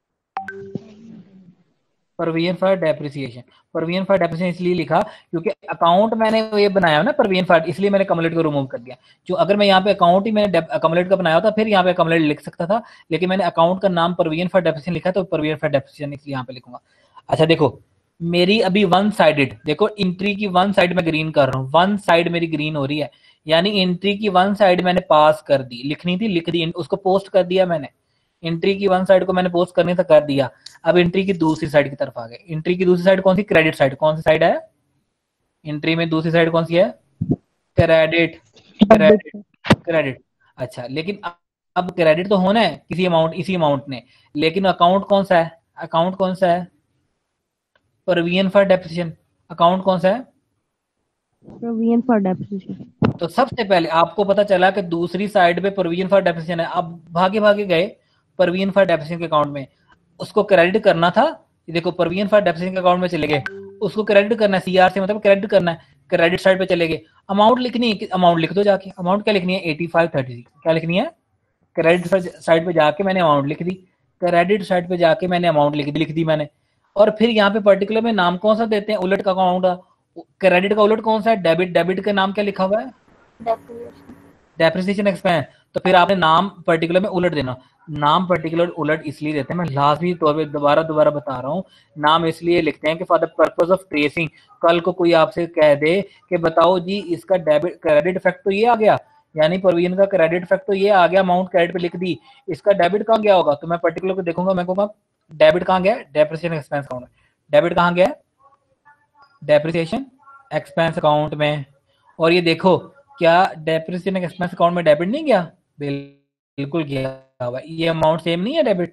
provision for depreciation. Provision for depreciation इसलिए लिखा क्योंकि अकाउंट मैंने ये बनाया है ना प्रोविजन फॉर, इसलिए मैंने अकोमोलेट को रिमूव कर दिया। जो अगर मैं यहाँ पे अकाउंट ही मैंने अकोमोलेट का बनाया होता फिर यहाँ पे अकोमोलेट लिख सकता था, लेकिन मैंने अकाउंट का नाम प्रोविजन फॉर डेप्रिसिएशन लिखा, तो प्रोविजन फॉर डेप्रिसिएशन इसलिए यहाँ पे लिखूंगा। अच्छा देखो मेरी अभी वन साइडेड, देखो एंट्री की वन साइड में ग्रीन कर रहा हूँ, वन साइड मेरी ग्रीन हो रही है, यानी एंट्री की वन साइड मैंने पास कर दी, लिखनी थी लिख दी, उसको पोस्ट कर दिया मैंने, एंट्री की वन साइड को मैंने पोस्ट करने से कर दिया। अब एंट्री की दूसरी साइड की तरफ आ गए। एंट्री की दूसरी साइड कौन सी, क्रेडिट साइड। कौन सी साइड है एंट्री में, दूसरी साइड कौन सी है, क्रेडिट, क्रेडिट, क्रेडिट। अच्छा लेकिन अब क्रेडिट तो होना है किसी अमाउंट, इसी अमाउंट ने, लेकिन अकाउंट कौन सा है, अकाउंट कौन सा है, प्रोविजन फॉर डेप्रिसिएशन। अकाउंट कौन सा है, प्रोविजन फॉर डेप्रिसिएशन। तो सबसे पहले आपको पता चला कि दूसरी साइड पे प्रोविजन फॉर डेप्रिसिएशन है, अब भागे भागे गए प्रोविजन फॉर डेप्रिसिएशन के अकाउंट में, उसको क्रेडिट करना था। देखो प्रोविजन फॉर डेप्रिसिएशन के अकाउंट में चले गए, उसको क्रेडिट करना है, सीआर से मतलब क्रेडिट करना है, क्रेडिट साइड पे चले गए। अमाउंट लिखनी है, अमाउंट लिख दो जाके। अमाउंट क्या लिखनी है, 8536। क्या लिखनी है, क्रेडिट साइड पे जाके मैंने अमाउंट लिख दी, क्रेडिट साइड पे जाके मैंने अमाउंट लिख दी मैंने। और फिर यहाँ पे पर्टिकुलर में नाम कौन सा देते हैं, उलट का अकाउंट, क्रेडिट का उलट कौन सा है, डेबिट। डेबिट का नाम क्या लिखा हुआ है, डेप्रिसिएशन एक्सपेंस। तो फिर आपने नाम पर्टिकुलर में उलट देना। नाम पर्टिकुलर उलट इसलिए देते हैं, मैं लाजमी तौर पे दोबारा बता रहा हूँ, नाम इसलिए लिखते हैं कि for the purpose of tracing, कल को कोई आपसे कह दे कि बताओ जी इसका डेबिट क्रेडिट इफेक्ट तो ये आ गया, यानी प्रोविजन का क्रेडिट इफेक्ट तो ये आ गया, अमाउंट क्रेडिट पे लिख दी, इसका डेबिट कहाँ गया होगा, तो मैं पर्टिकुलर को देखूंगा, मैं कहूंगा डेबिट कहाँ गया, डेप्रिसिएशन एक्सपेंस अकाउंट में। डेबिट कहाँ गया, डेप्रिसिएशन एक्सपेंस अकाउंट में। और ये देखो क्या डेप्रिसिएशन एक्सपेंस अकाउंट में डेबिट नहीं गया, बिल्कुल गया हुआ। ये अमाउंट सेम नहीं है, डेबिट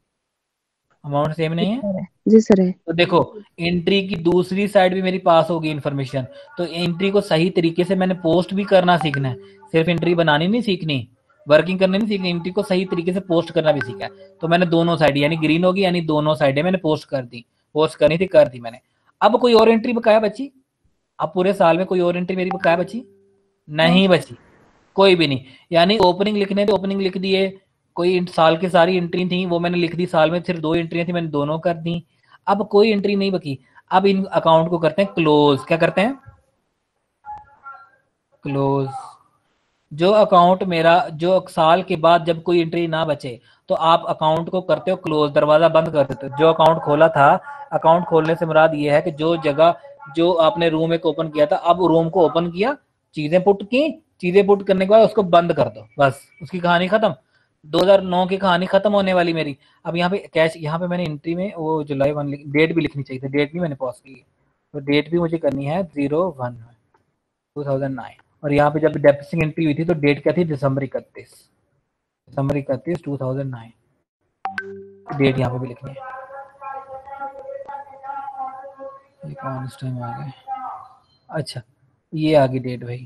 अमाउंट सेम नहीं है जी सर है। तो देखो एंट्री की दूसरी साइड भी मेरी पास होगी इन्फॉर्मेशन। तो एंट्री को सही तरीके से मैंने पोस्ट भी करना सीखना है, सिर्फ एंट्री बनानी नहीं सीखनी, वर्किंग करनी नहीं सीखनी, एंट्री को सही तरीके से पोस्ट करना भी सीखा है। तो मैंने दोनों साइड यानी ग्रीन होगी, यानी दोनों साइडें मैंने पोस्ट कर दी, पोस्ट करनी थी कर दी मैंने। अब कोई और एंट्री बकाया बची, अब पूरे साल में कोई और एंट्री मेरी बकाया बची नहीं बची, कोई भी नहीं। यानी ओपनिंग लिखने थे, ओपनिंग लिख दिए, कोई साल की सारी एंट्री थी वो मैंने लिख दी, साल में सिर्फ 2 एंट्री थी मैंने दोनों कर दी। अब कोई एंट्री नहीं बची। अब इन अकाउंट को करते हैं क्लोज। क्या करते हैं, क्लोज। जो अकाउंट मेरा, जो साल के बाद जब कोई एंट्री ना बचे तो आप अकाउंट को करते हो क्लोज, दरवाजा बंद कर देते हो। जो अकाउंट खोला था, अकाउंट खोलने से मुराद ये है कि जो जगह जो आपने रूम एक ओपन किया था, अब रूम को ओपन किया, चीजें पुट की, चीजें पुट करने के बाद उसको बंद कर दो, बस उसकी कहानी खत्म। 2009 की कहानी खत्म होने वाली मेरी। अब यहाँ पे कैश, यहाँ पे मैंने एंट्री में वो जुलाई 1 डेट भी लिखनी चाहिए थी, डेट भी मैंने पॉज की, तो डेट भी मुझे करनी है 01/2009। और यहाँ पे जब डेप्रिसिएशन एंट्री हुई थी तो डेट क्या थी, दिसंबर 31 2009, डेट यहाँ पे भी लिखनी है। ये कौन इस टाइम आ गए, अच्छा ये आ गई डेट भाई,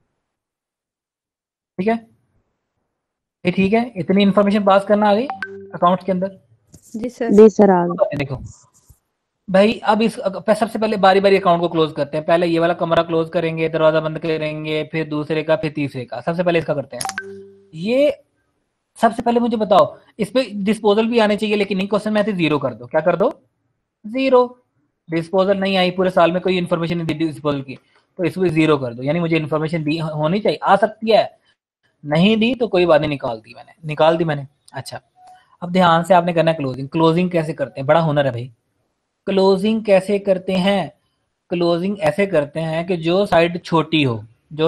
ठीक है ये ठीक है, इतनी इन्फॉर्मेशन पास करना आ गई अकाउंट के अंदर। जी सर। जी सर आ गए। देखो भाई अब इस सबसे पहले बारी बारी अकाउंट को क्लोज करते हैं। पहले ये वाला कमरा क्लोज करेंगे, दरवाजा बंद करेंगे, फिर दूसरे का, फिर तीसरे का। सबसे पहले इसका करते हैं। ये सबसे पहले मुझे बताओ, इस पे डिस्पोजल भी आने चाहिए, लेकिन नहीं, क्वेश्चन में 0 कर दो। क्या कर दो, 0। डिस्पोजल नहीं आई, पूरे साल में कोई इन्फॉर्मेशन नहीं दी डिस्पोजल की, तो इसमें 0 कर दो। यानी मुझे इन्फॉर्मेशन दी होनी चाहिए, आ सकती है, नहीं दी तो कोई बात नहीं, निकाल दी मैंने। अच्छा अब ध्यान से आपने करना है क्लोजिंग। क्लोजिंग कैसे करते हैं, बड़ा हुनर है भाई। क्लोजिंग कैसे करते हैं, क्लोजिंग ऐसे करते हैं कि जो साइड छोटी हो, जो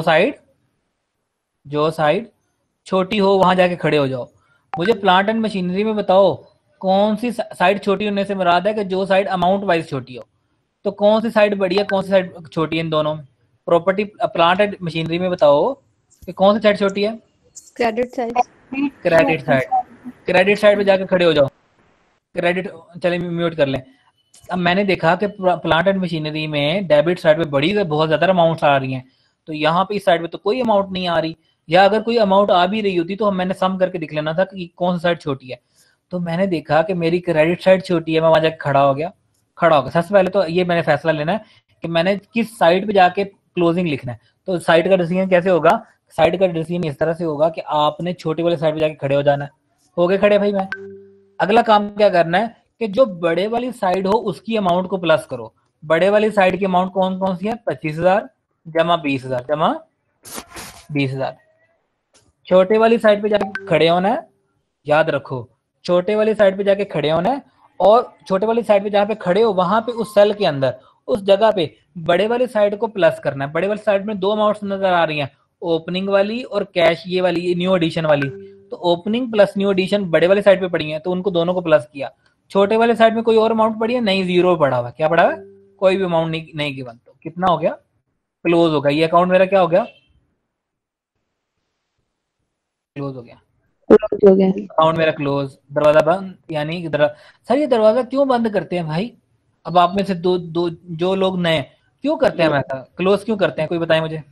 साइड छोटी हो वहां जाके खड़े हो जाओ। मुझे प्लांट एंड मशीनरी में बताओ कौन सी साइड छोटी होने से मुराद है कि जो साइड अमाउंट वाइज छोटी हो। तो कौन सी साइड बड़ी है, कौन सी साइड छोटी है, इन दोनों में। प्रॉपर्टी प्लांट एंड मशीनरी में बताओ कि कौन सी साइड छोटी है, credit side. Credit side. Credit side पे जाके खड़े हो जाओ, क्रेडिट, चले म्यूट कर लें। अब मैंने देखा कि प्लांट एंड मशीनरी में डेबिट साइड पे बड़ी बहुत ज्यादा अमाउंट आ रही हैं, तो यहाँ पे इस साइड पे तो कोई अमाउंट नहीं आ रही, या अगर कोई अमाउंट आ भी रही होती तो मैंने सम करके दिख लेना था कि कौन सी साइड छोटी है। तो मैंने देखा कि मेरी क्रेडिट साइड छोटी है, मैं वहां जाके खड़ा हो गया। सबसे पहले तो ये मैंने फैसला लेना है कि मैंने किस साइड पे जाके क्लोजिंग लिखना है। तो साइड का डिसीजन कैसे होगा, साइड का डिसीजन इस तरह से होगा कि आपने छोटे वाले साइड पे जाके खड़े हो जाना है। हो गए खड़े भाई। मैं अगला काम क्या करना है कि जो बड़े वाली साइड हो उसकी अमाउंट को प्लस करो। बड़े वाली साइड की अमाउंट कौन कौन सी है, 25,000 जमा 20,000 जमा 20,000। छोटे वाली साइड पे जाके खड़े होना है, याद रखो छोटे वाली साइड पे जाके खड़े होना है, और छोटे वाली साइड पे जहां पे खड़े हो वहां पे उस सेल के अंदर उस जगह पे बड़े वाली साइड को प्लस करना है। बड़े वाली साइड में दो अमाउंट्स नजर आ रही हैं, ओपनिंग वाली और कैश, ये वाली न्यू एडिशन वाली। तो ओपनिंग प्लस न्यू एडिशन बड़े वाली साइड पे पड़ी है, तो उनको दोनों को प्लस किया। छोटे वाले साइड में कोई और अमाउंट पड़ी है नहीं, जीरो पड़ा हुआ। क्या पड़ा है, कोई भी अमाउंट नहीं गिवन। तो कितना हो गया, क्लोज हो गया। ये अकाउंट मेरा क्या हो गया, क्लोज हो गया। क्लोज हो गया। अकाउंट मेरा क्लोज, दरवाजा बंद। यानी सर ये दरवाजा क्यों बंद करते हैं भाई? अब आप में से दो जो लोग नए क्यों करते हैं ऐसा, क्लोज क्यों करते हैं, कोई बताए मुझे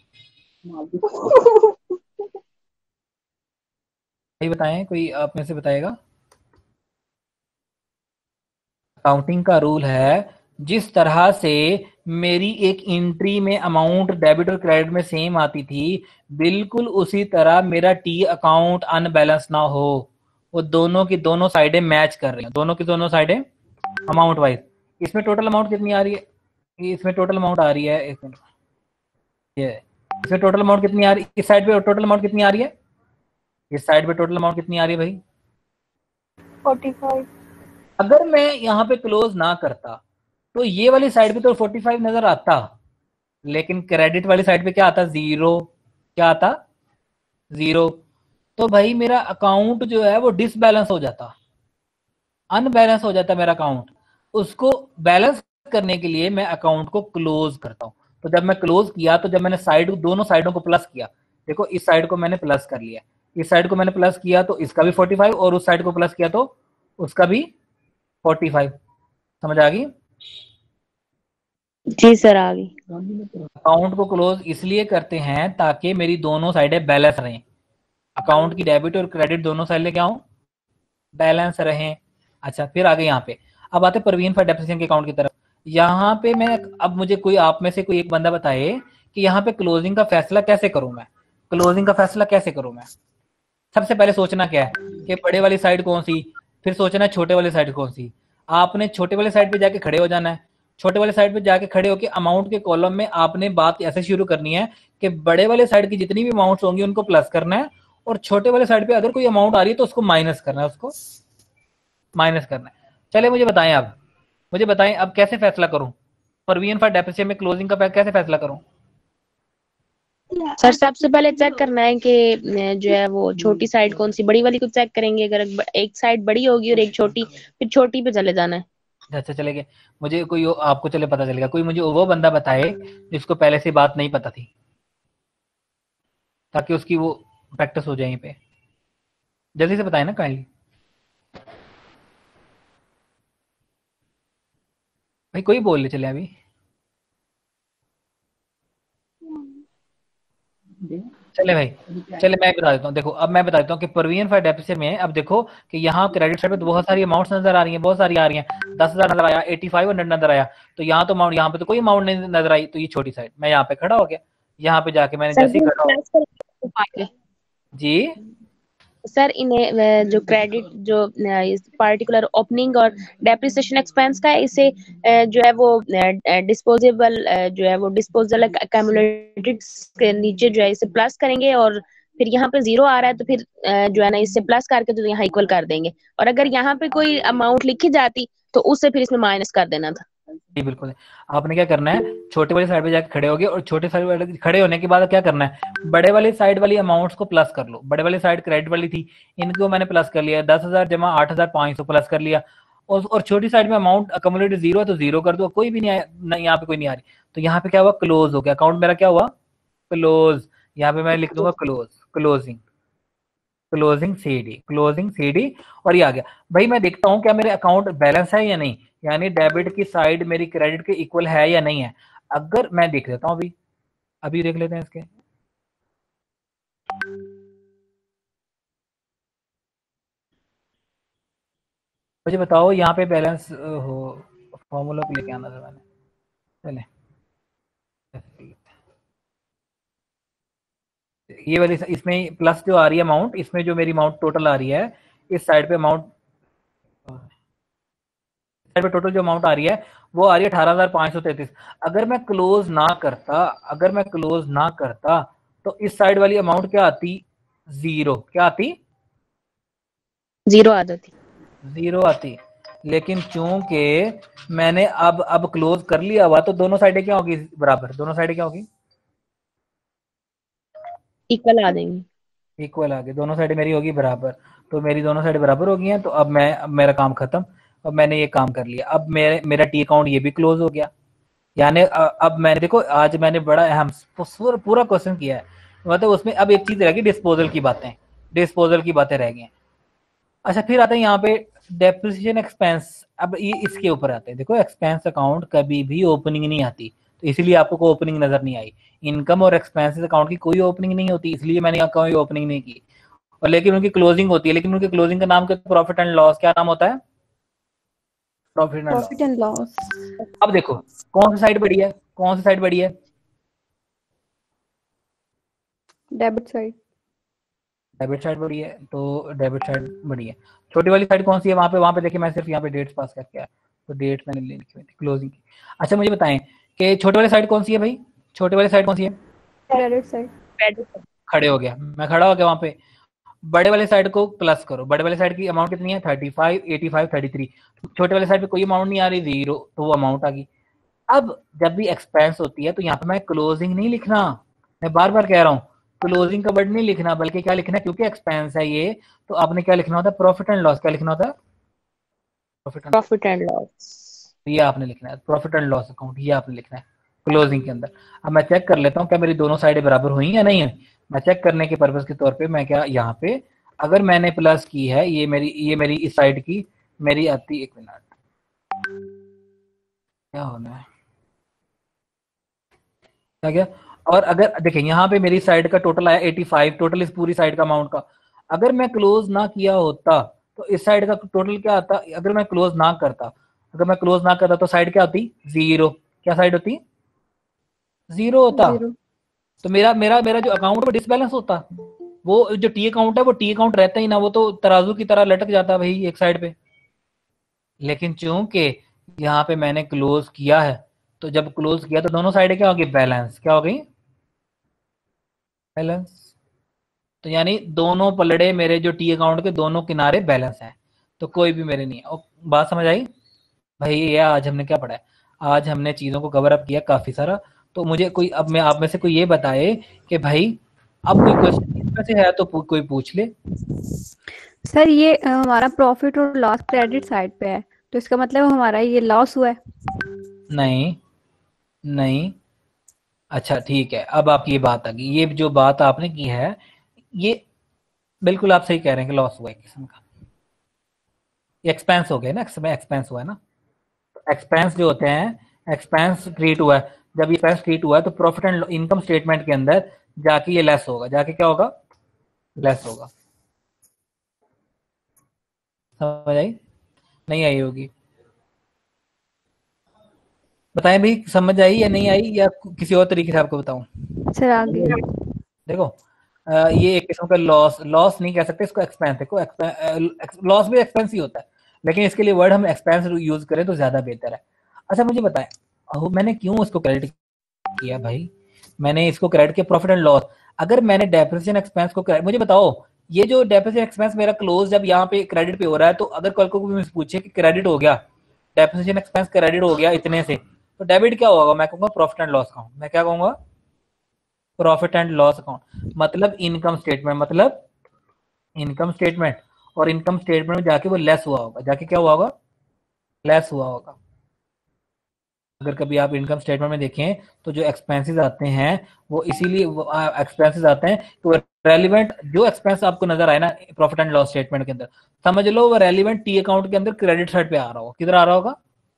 भाई, बताएं कोई आप में से बताएगा। अकाउंटिंग का रूल है जिस तरह से मेरी एक एंट्री में अमाउंट डेबिट और क्रेडिट में सेम आती थी, बिल्कुल उसी तरह मेरा टी अकाउंट अनबैलेंस ना हो। वो दोनों की दोनों साइडें मैच कर रही हैं, दोनों की दोनों साइडें अमाउंट वाइज। इसमें टोटल अमाउंट कितनी आ रही है, इसमें टोटल अमाउंट आ रही है, एक मिनट, ये इसमें टोटल अमाउंट कितनी आ रही है, इस साइड पे टोटल अमाउंट कितनी आ रही है, इस साइड पे टोटल अमाउंट कितनी आ रही है भाई? 45। अगर मैं यहाँ पे क्लोज ना करता तो ये वाली साइड पे तो 45 नजर आता, लेकिन क्रेडिट वाली साइड पे क्या आता, जीरो। क्या आता, जीरो। तो भाई मेरा अकाउंट जो है वो डिसबैलेंस हो जाता, अनबैलेंस हो जाता मेरा अकाउंट। उसको बैलेंस करने के लिए मैं अकाउंट को क्लोज करता हूं। तो जब मैं क्लोज किया, तो जब मैंने साइड दोनों साइडों को प्लस किया, देखो इस साइड को मैंने प्लस कर लिया, इस साइड को मैंने प्लस किया तो इसका भी 45, और उस साइड को प्लस किया तो उसका भी 45। समझ आ गई? जी सर आ गई। अकाउंट को क्लोज इसलिए करते हैं ताकि मेरी दोनों साइडें बैलेंस रहें। अकाउंट की डेबिट और क्रेडिट दोनों साइडें क्या हो, बैलेंस रहें। अच्छा, फिर आगे यहाँ पे अब आते प्रोविजन फॉर डेप्रिसिएशन के अकाउंट की तरफ। यहाँ पे मैं, अब मुझे कोई आप में से कोई एक बंदा बताए कि यहाँ पे क्लोजिंग का फैसला कैसे करूं मैं, क्लोजिंग का फैसला कैसे करूं मैं। सबसे पहले सोचना क्या है कि बड़े वाली साइड कौन सी, फिर सोचना है छोटे वाली साइड कौन सी। आपने छोटे वाले साइड पे जाके खड़े हो जाना है। छोटे वाले साइड पे जाके खड़े होकर अमाउंट के कॉलम में आपने बात ऐसे शुरू करनी है कि बड़े वाले साइड की जितनी भी अमाउंट्स होंगी उनको प्लस करना है, और छोटे वाले साइड पे अगर कोई अमाउंट आ रही है तो उसको माइनस करना है, उसको माइनस करना है। चले मुझे बताएं, अब मुझे बताएं अब कैसे फैसला करूं, प्रोविजन फॉर डेप्रिसिएशन में क्लोजिंग का कैसे फैसला करूं। सर सबसे पहले चेक करना है कि जो है वो छोटी साइड कौन सी, बड़ी वाली को चेक करेंगे। अगर एक साइड बड़ी होगी और एक छोटी, फिर छोटी पे चले जाना है। अच्छा चलेगा, मुझे कोई आपको चले पता चलेगा, कोई मुझे वो बंदा बताए जिसको पहले से बात नहीं पता थी, ताकि उसकी वो प्रैक्टिस हो जाए। यहीं पे जल्दी से बताए ना काइंडली। भाई कोई बोल ले चले अभी। चले भाई, चले मैं बता देता हूँ। देखो अब मैं बता देता हूँ कि प्रोविजन फॉर डेप्रिसिएशन में अब देखो कि यहाँ क्रेडिट साइड पे बहुत सारी अमाउंट्स नजर आ रही हैं, बहुत सारी आ रही हैं। 10,000 नजर आया, 8500 नजर आया, तो यहाँ तो अमाउंट, यहाँ पे तो कोई अमाउंट नहीं नजर आई। तो ये छोटी साइड, मैं यहाँ पे खड़ा हो गया। यहाँ पे जाके मैंने जैसे ही खड़ा हो जी, सर इन्हें जो क्रेडिट जो इस पार्टिकुलर ओपनिंग और डेप्रिसिएशन एक्सपेंस का है, इसे जो है वो डिस्पोजेबल जो है वो डिस्पोजल अक्यूमुलेटेड के नीचे जो है इसे प्लस करेंगे, और फिर यहाँ पे जीरो आ रहा है तो फिर जो है ना इससे प्लस करके तो यहाँ इक्वल कर देंगे। और अगर यहाँ पे कोई अमाउंट लिखी जाती तो उससे फिर इसमें माइनस कर देना था। जी बिल्कुल। आपने क्या करना है, छोटे वाली साइड पे जाके खड़े होगे, और छोटे साइड वाले खड़े होने के बाद क्या करना है, बड़े वाली साइड वाली अमाउंट्स को प्लस कर लो। बड़े वाली साइड क्रेडिट वाली थी, इनको मैंने प्लस कर लिया, 10,000 जमा 8,500 प्लस कर लिया। और छोटी साइड में अमाउंट अक्यूमुलेटेड जीरो है तो जीरो कर दो, कोई भी नहीं आया, यहाँ पे कोई नहीं आ रही। तो यहाँ पे क्या हुआ, क्लोज हो गया अकाउंट मेरा, क्या हुआ, क्लोज। यहाँ पे मैं लिख दूंगा क्लोज, क्लोजिंग। क्लोजिंग सीडी और ये आ गया। भाई मैं देखता हूँ क्या मेरे अकाउंट बैलेंस है या नहीं, यानी डेबिट की साइड मेरी क्रेडिट के इक्वल है या नहीं है। अगर मैं देख लेता हूँ अभी देख लेते हैं इसके। मुझे बताओ यहाँ पे बैलेंस हो, फॉर्मूला को लेके आना था मैंने, चले ये वाली इसमें प्लस जो आ रही है अमाउंट, इसमें जो मेरी अमाउंट टोटल आ रही है इस साइड पे अमाउंट, साइड पे टोटल जो अमाउंट आ रही है वो आ रही है 18,533। अगर मैं क्लोज ना करता तो इस साइड वाली अमाउंट क्या आती, जीरो। क्या आती, जीरो आ जाती। जीरो आती। लेकिन चूंकि मैंने अब क्लोज कर लिया हुआ तो दोनों साइडें क्या होगी, बराबर। दोनों साइडें क्या होगी, इक्वल आ जाएंगी। इक्वल आ गए, दोनों साइडें मेरी होगी बराबर। तो मेरी दोनों साइडें बराबर हो गई हैं, तो अब मेरा काम खत्म। अब मैंने ये काम कर लिया, अब मेरा टी अकाउंट ये भी क्लोज हो गया। यानी अब मैंने देखो आज मैंने बड़ा अहम पूरा क्वेश्चन किया है, मतलब उसमें अब एक चीज रह गई, डिस्पोजल की बातें रह गई हैं। अच्छा फिर आता है यहाँ पे डेप्रिसिएशन एक्सपेंस। अब ये इसके ऊपर आते हैं। देखो एक्सपेंस अकाउंट कभी भी ओपनिंग नहीं आती, तो इसीलिए आपको कोई ओपनिंग नजर नहीं आई। इनकम और एक्सपेंसेस अकाउंट की कोई ओपनिंग नहीं होती, इसलिए मैंने यहाँ कोई ओपनिंग नहीं की। और लेकिन उनकी क्लोजिंग होती है, लेकिन उनकी क्लोजिंग का नाम क्या, प्रॉफिट एंड लॉस। क्या नाम होता है, profit and profit loss. And loss. अब देखो कौन सी साइड बढ़ी है, कौन सी साइड बढ़ी है, डेबिट साइड। डेबिट साइड बढ़ी है, तो डेबिट साइड बढ़ी है। छोटी वाली साइड कौन सी है, वहां पे देखिए मैं सिर्फ यहाँ पे डेट्स पास करके आया, तो डेट मैंने लिखी हुई थी क्लोजिंग की। अच्छा मुझे बताएं कि छोटे वाली साइड कौन सी है भाई, छोटे वाली साइड कौन सी है, क्रेडिट साइड। खड़े हो गया, मैं खड़ा हो गया वहां पे। बड़े वाले साइड को प्लस करो, बड़े वाले साइड की अमाउंट कितनी है, 35, 85, 33। छोटे वाले साइड पे कोई अमाउंट नहीं आ रही, जीरो, तो वो अमाउंट आ गई। अब जब भी एक्सपेंस होती है तो यहाँ पे मैं क्लोजिंग नहीं लिखना, मैं बार बार कह रहा हूँ क्लोजिंग का वर्ड नहीं लिखना, बल्कि क्या लिखना है, क्योंकि एक्सपेंस है ये, तो आपने क्या लिखना होता है, प्रॉफिट एंड लॉस। क्या लिखना होता है, प्रॉफिट एंड लॉस। ये आपने लिखना है, प्रॉफिट एंड लॉस अकाउंट, ये आपने लिखना है क्लोजिंग के अंदर। अब मैं चेक कर लेता हूँ क्या मेरी दोनों साइडें बराबर हुई या नहीं हुई। मैं चेक करने के पर्पज के तौर पे मैं क्या यहाँ पे, अगर मैंने प्लस की है, ये मेरी इस साइड की मेरी आती, एक मिनट क्या होना है, क्या गया। और अगर देखें यहाँ पे मेरी साइड का टोटल आया 85, टोटल इस पूरी साइड का अमाउंट का। अगर मैं क्लोज ना किया होता तो इस साइड का टोटल क्या आता, अगर मैं क्लोज ना करता तो साइड क्या होती, जीरो। क्या साइड होती, जीरो होता। जीरो। तो मेरा मेरा मेरा जो अकाउंट वो डिसबैलेंस होता। वो जो टी अकाउंट है वो टी अकाउंट रहता ही ना, वो तो तराजू की तरह लटक जाता भाई एक साइड पे। लेकिन चूंकि यहाँ पे मैंने क्लोज किया है, तो जब क्लोज किया तो दोनों साइड क्या होगी, बैलेंस। क्या हो गई, बैलेंस। तो यानी दोनों पलड़े मेरे जो टी अकाउंट के दोनों किनारे बैलेंस है, तो कोई भी मेरे नहीं है। और बात समझ आई भाई, ये आज हमने क्या पढ़ा है, आज हमने चीजों को कवर अप किया काफी सारा। तो मुझे कोई, अब मैं आप में से कोई ये बताए कि भाई अब कोई क्वेश्चन इसमें से है तो कोई पूछ ले। सर ये हमारा प्रॉफिट और लॉस क्रेडिट साइड पे है, तो इसका मतलब हमारा ये लॉस हुआ है। नहीं नहीं, अच्छा ठीक है, अब आपकी ये बात आ गई, ये जो बात आपने की है ये बिल्कुल आप सही कह रहे हैं कि लॉस हुआ है किस्म का, एक्सपेंस हो गया ना, एक्सपेंस हुआ है ना। एक्सपेंस जो होते हैं, एक्सपेंस क्रिएट हुआ है, जब ये एक्सपेंस क्रिएट हुआ है तो प्रॉफिट एंड इनकम स्टेटमेंट के अंदर जाके ये लेस होगा, जाके क्या होगा, लेस होगा। समझ आई, नहीं आई होगी, बताएं भाई, समझ आई या नहीं आई, या किसी और तरीके से आपको बताऊं। सर आगे। देखो ये एक किस्म का लॉस नहीं कह सकते इसको, एक्सपेंस। देखो लॉस भी एक्सपेंस ही होता है, लेकिन इसके लिए वर्ड हम एक्सपेंस यूज करें तो ज्यादा बेहतर है। अच्छा मुझे बताएं, मैंने क्यों इसको क्रेडिट किया भाई, मैंने इसको क्रेडिट किया प्रॉफिट एंड लॉस। अगर मैंने डेप्रिसिएशन एक्सपेंस को मुझे बताओ, ये जो डेप्रिसिएशन एक्सपेंस मेरा क्लोज जब यहाँ पे क्रेडिट पे हो रहा है, तो अगर कल को मुझसे पूछे कि क्रेडिट हो गया, डेप्रिसिएशन एक्सपेंस क्रेडिट हो गया इतने से, तो डेबिट क्या होगा, मैं कहूंगा प्रॉफिट एंड लॉस अकाउंट। मैं क्या कहूंगा, प्रॉफिट एंड लॉस अकाउंट, मतलब इनकम स्टेटमेंट, मतलब इनकम स्टेटमेंट। और इनकम स्टेटमेंट में जाके वो लेस हुआ होगा, जाके क्या हुआ होगा, लेस हुआ होगा। अगर कभी आप इनकम स्टेटमेंट में देखें तो जो एक्सपेंसेस आते हैं वो इसीलिए एक्सपेंसेस आते हैं तो रेलिवेंट जो एक्सपेंस आपको नजर आए ना प्रॉफिट एंड लॉस स्टेटमेंट के अंदर, समझ लो वो रेलिवेंट टी अकाउंट के अंदर क्रेडिट साइड पे आ रहा होगा। किधर आ रहा होगा?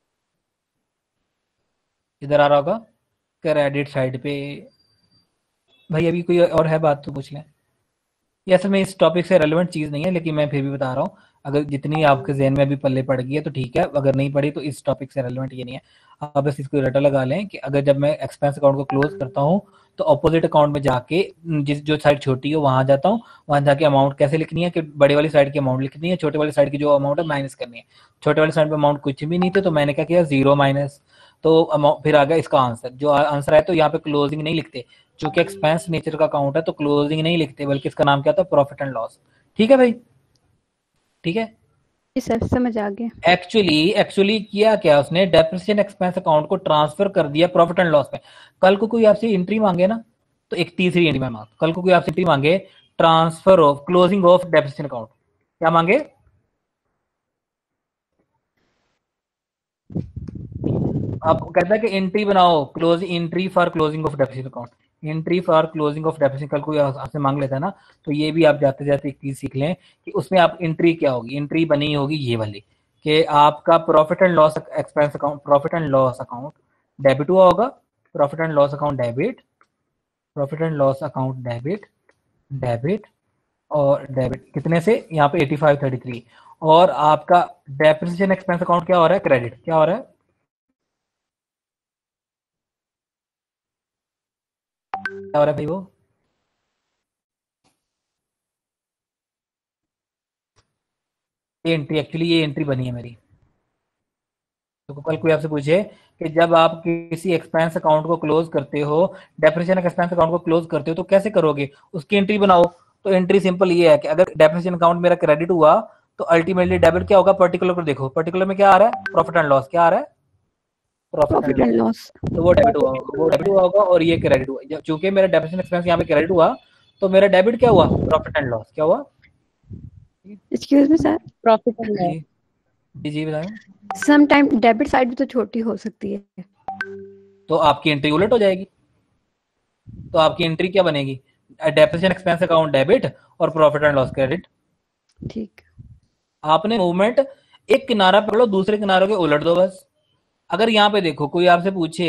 किधर आ रहा होगा? क्रेडिट साइड पे। भाई अभी कोई और है बात तो पूछ लें। ये असल में इस टॉपिक से रेलेवेंट चीज नहीं है, लेकिन मैं फिर भी बता रहा हूँ। अगर जितनी आपके जहन में अभी पल्ले पड़ गई है तो ठीक है, अगर नहीं पड़ी तो इस टॉपिक से रेलेवेंट ये नहीं है। आप बस इसको रटा लगा लें कि अगर जब मैं एक्सपेंस अकाउंट को क्लोज करता हूँ तो अपोजिट अकाउंट में जाके जिस जो साइड छोटी है वहां जाता हूँ, वहां जाके अमाउंट कैसे लिखनी है कि बड़ी वाली साइड की अमाउंट लिखनी है, छोटे वाली साइड की जो अमाउंट है माइनस करनी है। छोटे वाली साइड में अमाउंट कुछ भी नहीं थे तो मैंने क्या किया, जीरो माइनस। तो फिर आ गया इसका आंसर। जो आंसर है तो यहाँ पे क्लोजिंग नहीं लिखते, चूंकि एक्सपेंस नेचर का अकाउंट है तो क्लोजिंग नहीं लिखते, बल्कि इसका नाम क्या था, प्रॉफिट एंड लॉस। ठीक है भाई? ठीक है। जी सर समझ आ गया। एक्चुअली किया क्या उसने, डेप्रिसिएशन एक्सपेंस अकाउंट को ट्रांसफर कर दिया प्रॉफिट एंड लॉस में। कल को कोई आपसे एंट्री मांगे ना, तो एक तीसरी एंट्री में मांग, कल को कोई आपसे एंट्री मांगे transfer of closing of depreciation account, क्या मांगे? आपको कहता है कि एंट्री बनाओ, close entry for closing of depreciation account, entry for closing of depreciation. कल कोई आपसे मांग लेता है ना, तो ये भी आप जाते जाते एक चीज सीख लें कि उसमें आप एंट्री क्या होगी। एंट्री बनी होगी ये वाली कि आपका profit and loss expense account, profit and loss account debit हुआ होगा, profit and loss account debit, profit and loss account debit, debit और डेबिट कितने से, यहाँ पे 8533। और आपका डेप्रिसिएशन एक्सपेंस अकाउंट क्या हो रहा है, क्रेडिट। क्या हो रहा है? क्या हो रहा है भाई? वो ये एंट्री, एक्चुअली ये एंट्री बनी है मेरी। तो कल कोई आपसे पूछे कि जब आप किसी एक्सपेंस अकाउंट को क्लोज करते हो, डेप्रिसिएशन एक्सपेंस अकाउंट को क्लोज करते हो तो कैसे करोगे, उसकी एंट्री बनाओ। तो एंट्री सिंपल ये है कि अगर डेप्रिसिएशन अकाउंट मेरा क्रेडिट हुआ तो अल्टीमेटली डेबिट क्या होगा, पर्टिकुलर को देखो, पर्टिकुलर में क्या आ रहा है, प्रॉफिट एंड लॉस। क्या आ रहा है? Profit profit and and loss. Loss. तो वो डेबिट हुआ होगा, वो डेबिट हुआ होगा और ये क्रेडिट हुआ। चूंकि मेरा डेप्रिसिएशन एक्सपेंस यहाँ पे क्रेडिट हुआ तो मेरा डेबिट क्या हुआ, प्रॉफिट एंड लॉस। क्या हुआ? Excuse me sir. Profit and loss. जी जी जी बताएं। सम टाइम डेबिट साइड भी तो छोटी हो सकती है। तो आपकी एंट्री उलट हो जाएगी। तो आपकी एंट्री क्या बनेगी, डेप्रिसिएशन एक्सपेंस अकाउंट डेबिट और प्रॉफिट एंड लॉस क्रेडिट। ठीक। आपने मूवमेंट एक किनारा पकड़ो, दूसरे किनारों के उलट दो बस। अगर यहाँ पे देखो कोई आपसे पूछे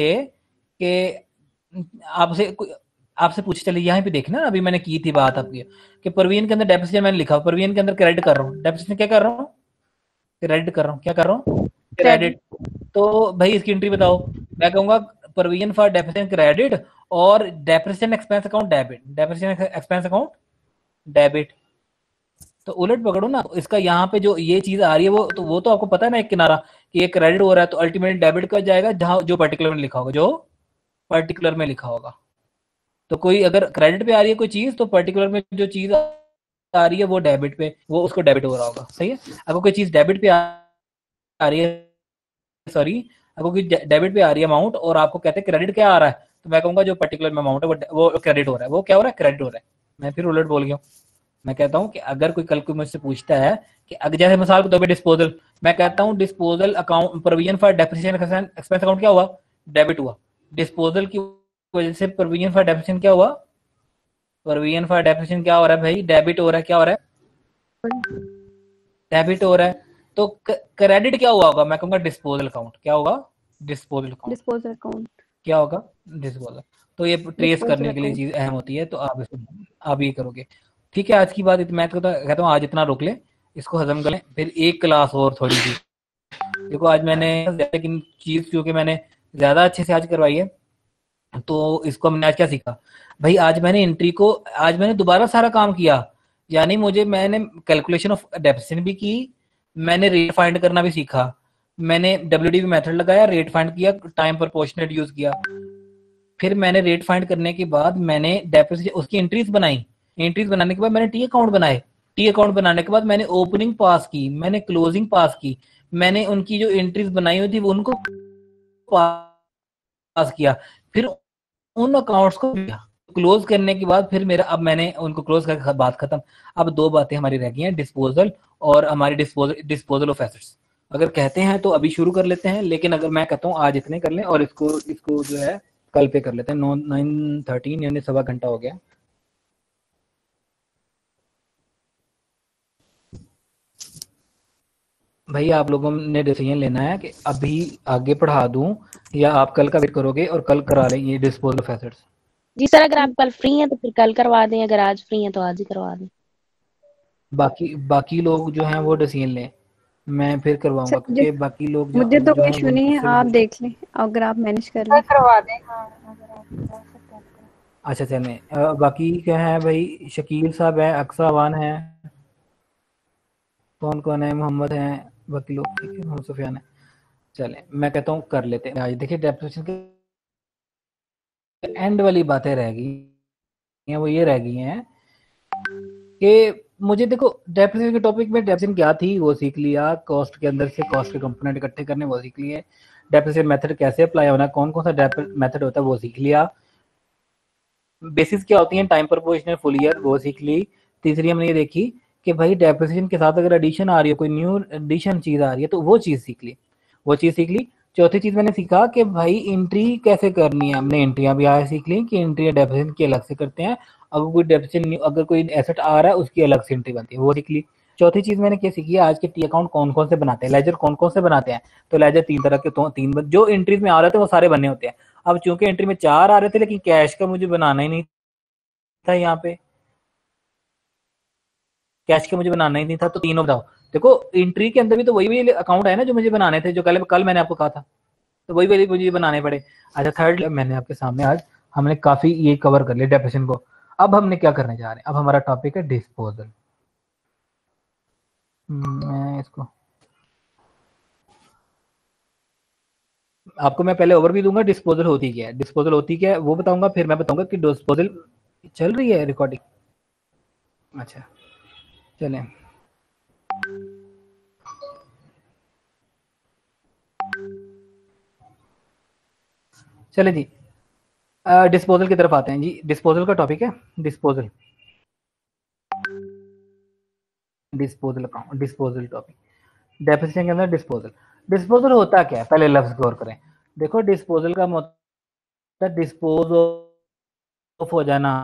कि आपसे आपसे पूछे, चलिए यहाँ पे देखना, अभी मैंने की थी बात आपकी कि परवीन के अंदर डेप्रिसिएशन मैंने लिखा, परवीन के अंदर क्रेडिट कर रहा हूँ, डेप्रिसिएशन क्या कर रहा हूँ, क्रेडिट कर रहा हूँ। क्या कर रहा हूँ, क्रेडिट। तो भाई इसकी एंट्री बताओ। मैं कहूंगा प्रोविजन फॉर डेप्रिसिएशन क्रेडिट और depreciation expense account debit, depreciation expense account debit. तो उलट पकड़ो ना, तो इसका यहाँ पे जो ये चीज आ रही है वो तो आपको पता है ना, एक किनारा कि ये क्रेडिट हो रहा है तो अल्टीमेटली डेबिट कर जाएगा जहां जो पर्टिकुलर में लिखा होगा, जो पर्टिकुलर में लिखा होगा। तो कोई अगर क्रेडिट पे आ रही है कोई चीज तो पर्टिकुलर में जो चीज आ रही है वो डेबिट पे, वो उसको डेबिट हो रहा होगा। सही है। अगर कोई चीज डेबिट पे आ रही है, सॉरी, अगर कोई डेबिट पे आ रही है अमाउंट और आपको कहते हैं क्रेडिट क्या आ रहा है, तो मैं कहूंगा जो पर्टिकुलर में अमाउंट है वो क्रेडिट हो रहा है। वो क्या हो रहा है, क्रेडिट हो रहा है। मैं फिर उलट बोल गया हूँ। मैं कहता हूँ कि अगर कोई कल को मुझसे पूछता है कि अगर जैसे मिसाल के तौर पर डिस्पोजल, मैं कहता हूँ disposal account provision for depreciation expense account क्या हुआ, डेबिट हुआ। डिस्पोजल की वजह से प्रोविजन फॉर डेप्रिसिएशन क्या हुआ, प्रोविजन फॉर डेप्रिसिएशन क्या हो रहा है भाई, डेबिट हो रहा है। क्या हो रहा है, डेबिट हो रहा है। तो क्रेडिट क्या हुआ होगा, मैं कहूंगा डिस्पोजल अकाउंट। क्या होगा, डिस्पोजल अकाउंट। डिस्पोजल अकाउंट क्या होगा, डिस्पोजल। तो ये ट्रेस डिस्पोजल करने के लिए अकाउंट। चीज अहम होती है, तो आप ये करोगे। ठीक है, आज की बात मैं तो कहता हूँ आज इतना रोक ले, इसको हजम कर लें, फिर एक क्लास और थोड़ी सी। देखो आज मैंने लेकिन चीज क्योंकि मैंने ज्यादा अच्छे से आज करवाई है, तो इसको हमने आज क्या सीखा भाई, आज मैंने दोबारा सारा काम किया। यानी मैंने कैलकुलेशन ऑफ डेप्रिसिएशन भी की, मैंने रेट फाइंड करना भी सीखा, मैंने WDV मेथड लगाया, रेट फाइंड किया, टाइम प्रोपोर्शनेट यूज किया। फिर मैंने रेट फाइंड करने के बाद मैंने डेप्रिसिएशन उसकी एंट्रीज बनाई, एंट्रीज बनाने के बाद मैंने टी अकाउंट बनाए, टी अकाउंट बनाने के बाद मैंने ओपनिंग पास की, मैंने क्लोजिंग पास की, मैंने उनकी जो एंट्रीज बनाई हुई थी उनको पास किया, फिर उन अकाउंट्स को क्लोज करने के बाद फिर मेरा, अब मैंने उनको क्लोज करके बात खत्म। अब दो बातें हमारी रह गई हैं, डिस्पोजल और हमारी डिस्पोजल ऑफ एसेट्स। अगर कहते हैं तो अभी शुरू कर लेते हैं, लेकिन अगर मैं कहता हूँ आज इतने कर लें और इसको इसको जो है कल पे कर लेते हैं। 9:13 यानी सवा घंटा हो गया। भाई आप लोगों ने डिसीजन लेना है कि अभी आगे पढ़ा दूं या आप कल का वेट करोगे और कल करा लें ये डिस्पोजल ऑफ एसेट्स। जी सर, अगर आप कल फ्री हैं तो फिर कल करवा दें, अगर आज फ्री हैं तो आज ही करवा दें। बाकी लोग जो हैं वो डिसीजन लें, मैं फिर करवाऊंगा, सर मुझे क्योंकि बाकी लोग मुझे तो जो कोई हैं इशू वो नहीं है, मुझसे आप भी। देख लें अगर आप मैनेज कर सर लें। करवा दें, हाँ अगर आप करवा सकते हैं तो करवा अच्छा चलें, बाकी क्या है भाई, शकील साहब है, अक्सा अवान है, कौन कौन है, मोहम्मद है, बाकी लोग ठीक है, मोहम्मद सुफियान है। चलें मैं कहता हूँ कर लेते हैं आज। देखिए डेप्रिसिएशन के एंड वाली बातें रह गई हैं, वो ये रह गई हैं कि मुझे देखो डेप्रिसिएशन के टॉपिक में डेप्रिसिएशन क्या थी वो सीख लिया, कॉस्ट के अंदर से कॉस्ट के कंपोनेंट इकट्ठे करने वो सीख लिए, डेप्रिसिएशन मेथड कैसे अप्लाई होना, कौन कौन सा मेथड होता है वो सीख लिया, बेसिस क्या होती है टाइम प्रोपोर्शनल फुल ईयर वो सीख ली। तीसरी हमने ये देखी कि भाई डेप्रिसिएशन के साथ अगर एडिशन आ रही है, कोई न्यू एडिशन चीज आ रही है तो वो चीज सीख ली, वो चीज सीख ली। चौथी चीज मैंने सीखा कि भाई एंट्री कैसे करनी है, हमने एंट्रियां भी आया सीख ली कि एंट्री डेप्रिसिएशन की अलग से करते हैं, अगर कोई डेप्रिसिएशन अगर कोई एसेट आ रहा है उसकी अलग से एंट्री बनती है, वो सीख ली। चौथी चीज मैंने क्या सीखी है, आज के टी अकाउंट कौन कौन से बनाते हैं, लेजर कौन कौन से बनाते हैं, तो लेजर तीन तरह के, तो तीन जो एंट्रीज में आ रहे थे वो सारे बनने होते हैं। अब चूंकि एंट्री में 4 आ रहे थे लेकिन कैश का मुझे बनाना ही नहीं था, यहाँ पे कैश के मुझे बनाना ही नहीं था, तो तीनों बताओ। देखो एंट्री के अंदर भी तो वही वही अकाउंट है ना जो मुझे बनाने थे, जो कल मैंने आपको कहा था, तो वही वही मुझे बनाने पड़े। अच्छा थर्ड मैंने आपके सामने आज हमने काफी ये कवर कर लिया डेप्रिसिएशन को। अब हमने क्या करने जा रहे हैं, अब हमारा टॉपिक है डिस्पोजल। मैं इसको आपको मैं पहले ओवरव्यू दूंगा, डिस्पोजल होती क्या है, डिस्पोजल होती क्या है वो बताऊंगा, फिर मैं बताऊंगा कि डिस्पोजल चल रही है रिकॉर्डिंग। अच्छा चलें, चले जी डिस्पोजल की तरफ आते हैं जी। डिस्पोजल का टॉपिक है disposal, disposal account, disposal topic, depreciation के अंदर डिस्पोजल। डिस्पोजल होता क्या है पहले लफ्ज गौर करें। देखो डिस्पोजल का मतलब डिस्पोज ऑफ हो जाना,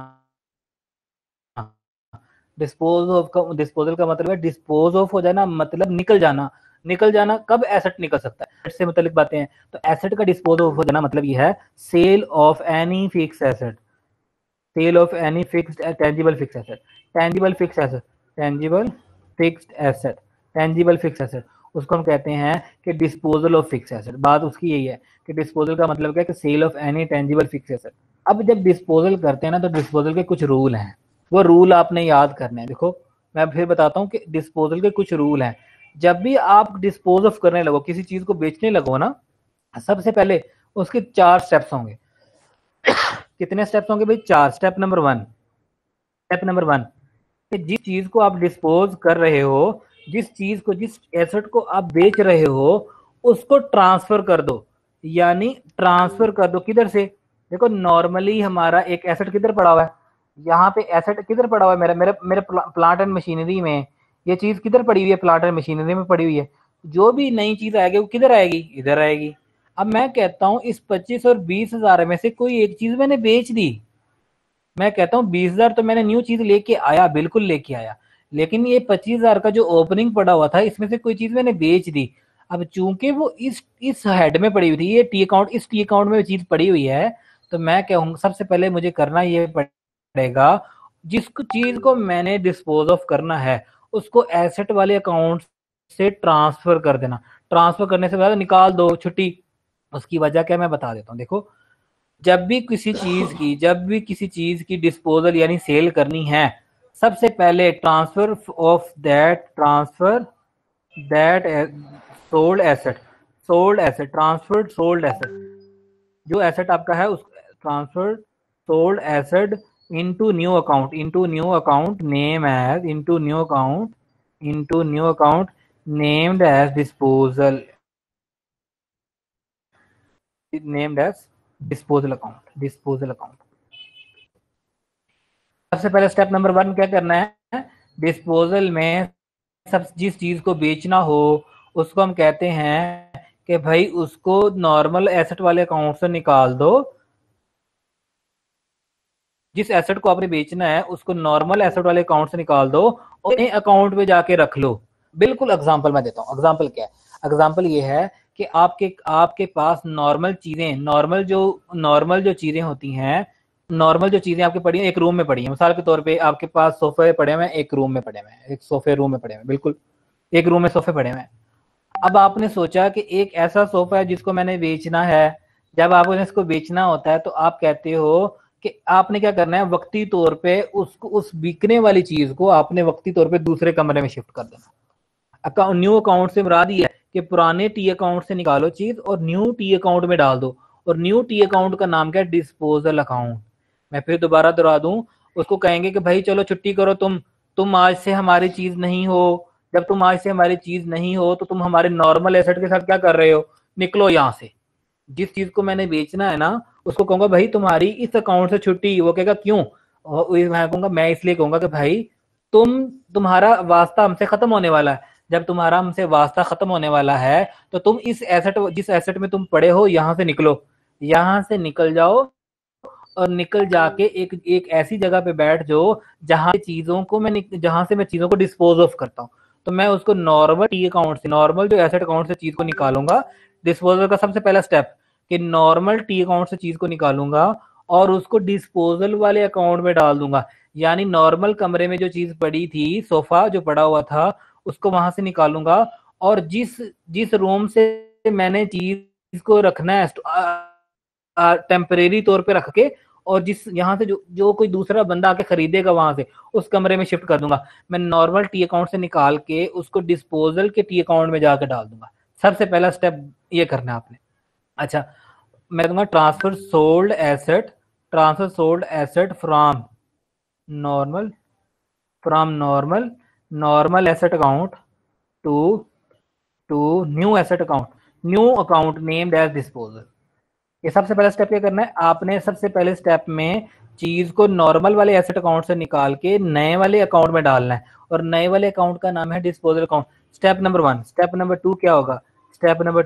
डिस्पोजल का मतलब है डिस्पोज ऑफ हो जाना, मतलब निकल जाना। निकल जाना कब एसेट निकल सकता है, एसेट से मुतालिक बातें हैं, तो एसेट का डिस्पोज ऑफ हो जाना मतलब ये है sale of any fix asset, sale of any fixed tangible fix asset, tangible fix asset, tangible fixed asset, tangible fix asset, उसको हम कहते हैं कि डिस्पोजल ऑफ फिक्स एसेट। बात उसकी यही है कि डिस्पोजल का मतलब क्या है कि sale of any tangible fix asset. अब जब डिस्पोजल करते हैं ना तो डिस्पोजल के कुछ रूल हैं, वो रूल आपने याद करने हैं। देखो मैं फिर बताता हूँ कि डिस्पोजल के कुछ रूल हैं। जब भी आप डिस्पोज ऑफ करने लगो, किसी चीज को बेचने लगो ना, सबसे पहले उसके 4 स्टेप्स होंगे। कितने स्टेप्स होंगे भाई? 4। स्टेप नंबर 1, स्टेप नंबर 1 कि जिस चीज को आप डिस्पोज कर रहे हो, जिस चीज को, जिस एसेट को आप बेच रहे हो उसको ट्रांसफर कर दो, यानी ट्रांसफर कर दो किधर से। देखो नॉर्मली हमारा एक एसेट किधर पड़ा हुआ है, यहाँ पे एसेट किधर पड़ा हुआ है, मेरा मेरे मेरे प्लांट एंड मशीनरी में ये चीज किधर पड़ी हुई है, प्लांट एंड मशीनरी में पड़ी हुई है। जो भी नई चीज आएगी वो किधर आएगी, इधर आएगी। अब मैं कहता हूं इस 25 और 20 हजार में से कोई एक चीज मैंने बेच दी, मैं कहता हूँ 20,000 तो मैंने न्यू चीज लेके आया, बिल्कुल लेके आया, लेकिन ये 25,000 का जो ओपनिंग पड़ा हुआ था इसमें से कोई चीज मैंने बेच दी। अब चूंकि वो इस हेड में पड़ी हुई थी, ये टी अकाउंट, इस टी अकाउंट में चीज पड़ी हुई है, तो मैं कहूंगा सबसे पहले मुझे करना ये पड़ेगा, जिस चीज को मैंने डिस्पोज ऑफ करना है उसको एसेट वाले अकाउंट से ट्रांसफर कर देना। ट्रांसफर करने से पहले निकाल दो छुट्टी। उसकी वजह क्या मैं बता देता हूँ। देखो जब भी किसी चीज की डिस्पोजल यानी सेल करनी है, सबसे पहले transfer that sold asset, transferred sold asset, जो एसेट आपका है उस transferred sold asset into new account, into new account named as disposal, disposal account. सबसे पहले स्टेप नंबर 1 क्या करना है, डिस्पोजल में सब जिस चीज को बेचना हो उसको हम कहते हैं कि भाई उसको नॉर्मल एसेट वाले अकाउंट से निकाल दो। जिस एसेट को आपने बेचना है उसको नॉर्मल एसेट वाले अकाउंट से निकाल दो और अकाउंट में जाके रख लो। बिल्कुल एग्जांपल मैं देता हूँ। एग्जांपल क्या है? एग्जांपल ये है कि आपके पास नॉर्मल जो चीजें होती हैं, नॉर्मल जो चीजें आपके पड़ी हैं एक रूम में पड़ी हैं। मिसाल के तौर पे आपके पास सोफे पड़े हुए हैं, एक रूम में पड़े हुए हैं, एक सोफे रूम में पड़े हुए हैं, बिल्कुल एक रूम में सोफे पड़े हुए हैं। अब आपने सोचा कि एक ऐसा सोफा है जिसको मैंने बेचना है। जब आपको इसको बेचना होता है तो आप कहते हो कि आपने क्या करना है, वक्ती तौर पे उस बिकने वाली चीज को आपने वक्ती तौर पे दूसरे कमरे में शिफ्ट कर देना। न्यू अकाउंट से मुराद ये है कि पुराने टी अकाउंट से निकालो चीज और न्यू टी अकाउंट में डाल दो। और न्यू टी अकाउंट का नाम क्या है? Disposal account. मैं फिर दोबारा दोहरा दूं, उसको कहेंगे कि भाई चलो छुट्टी करो, तुम आज से हमारी चीज नहीं हो। जब तुम आज से हमारी चीज नहीं हो तो तुम हमारे नॉर्मल एसेट के साथ क्या कर रहे हो? निकलो यहाँ से। जिस चीज को मैंने बेचना है ना उसको कहूंगा भाई तुम्हारी इस अकाउंट से छुट्टी। वो कहेगा क्यों? मैं कहूंगा मैं इसलिए कहूंगा कि भाई तुम्हारा वास्ता हमसे खत्म होने वाला है। जब तुम्हारा हमसे वास्ता खत्म होने वाला है तो तुम जिस एसेट में तुम पड़े हो यहाँ से निकलो, यहाँ से निकल जाओ और निकल जाके एक ऐसी जगह पे बैठ जाओ जहां से मैं चीजों को डिस्पोज ऑफ करता हूँ। तो मैं उसको नॉर्मल टी अकाउंट से, नॉर्मल जो एसेट अकाउंट से चीज को निकालूंगा। डिस्पोजल का सबसे पहला स्टेप कि नॉर्मल टी अकाउंट से चीज को निकालूंगा और उसको डिस्पोजल वाले अकाउंट में डाल दूंगा। यानी नॉर्मल कमरे में जो चीज पड़ी थी, सोफा जो पड़ा हुआ था, उसको वहां से निकालूंगा और जिस जिस रूम से मैंने चीज को रखना है टेम्परेरी तौर पे रख के, और जिस यहाँ से जो कोई दूसरा बंदा आके खरीदेगा वहां से उस कमरे में शिफ्ट कर दूंगा। मैं नॉर्मल टी अकाउंट से निकाल के उसको डिस्पोजल के टी अकाउंट में जाकर डाल दूंगा। सबसे पहला स्टेप ये करना है आपने। अच्छा, मैं दूंगा transfer sold asset from normal asset account to new asset account, new account named as disposal. ये सबसे पहला स्टेप ये करना है आपने। सबसे पहले स्टेप में चीज को नॉर्मल वाले एसेट अकाउंट से निकाल के नए वाले अकाउंट में डालना है और नए वाले अकाउंट का नाम है disposal account. Step number 1। Step number 2 क्या होगा? स्टेप नंबर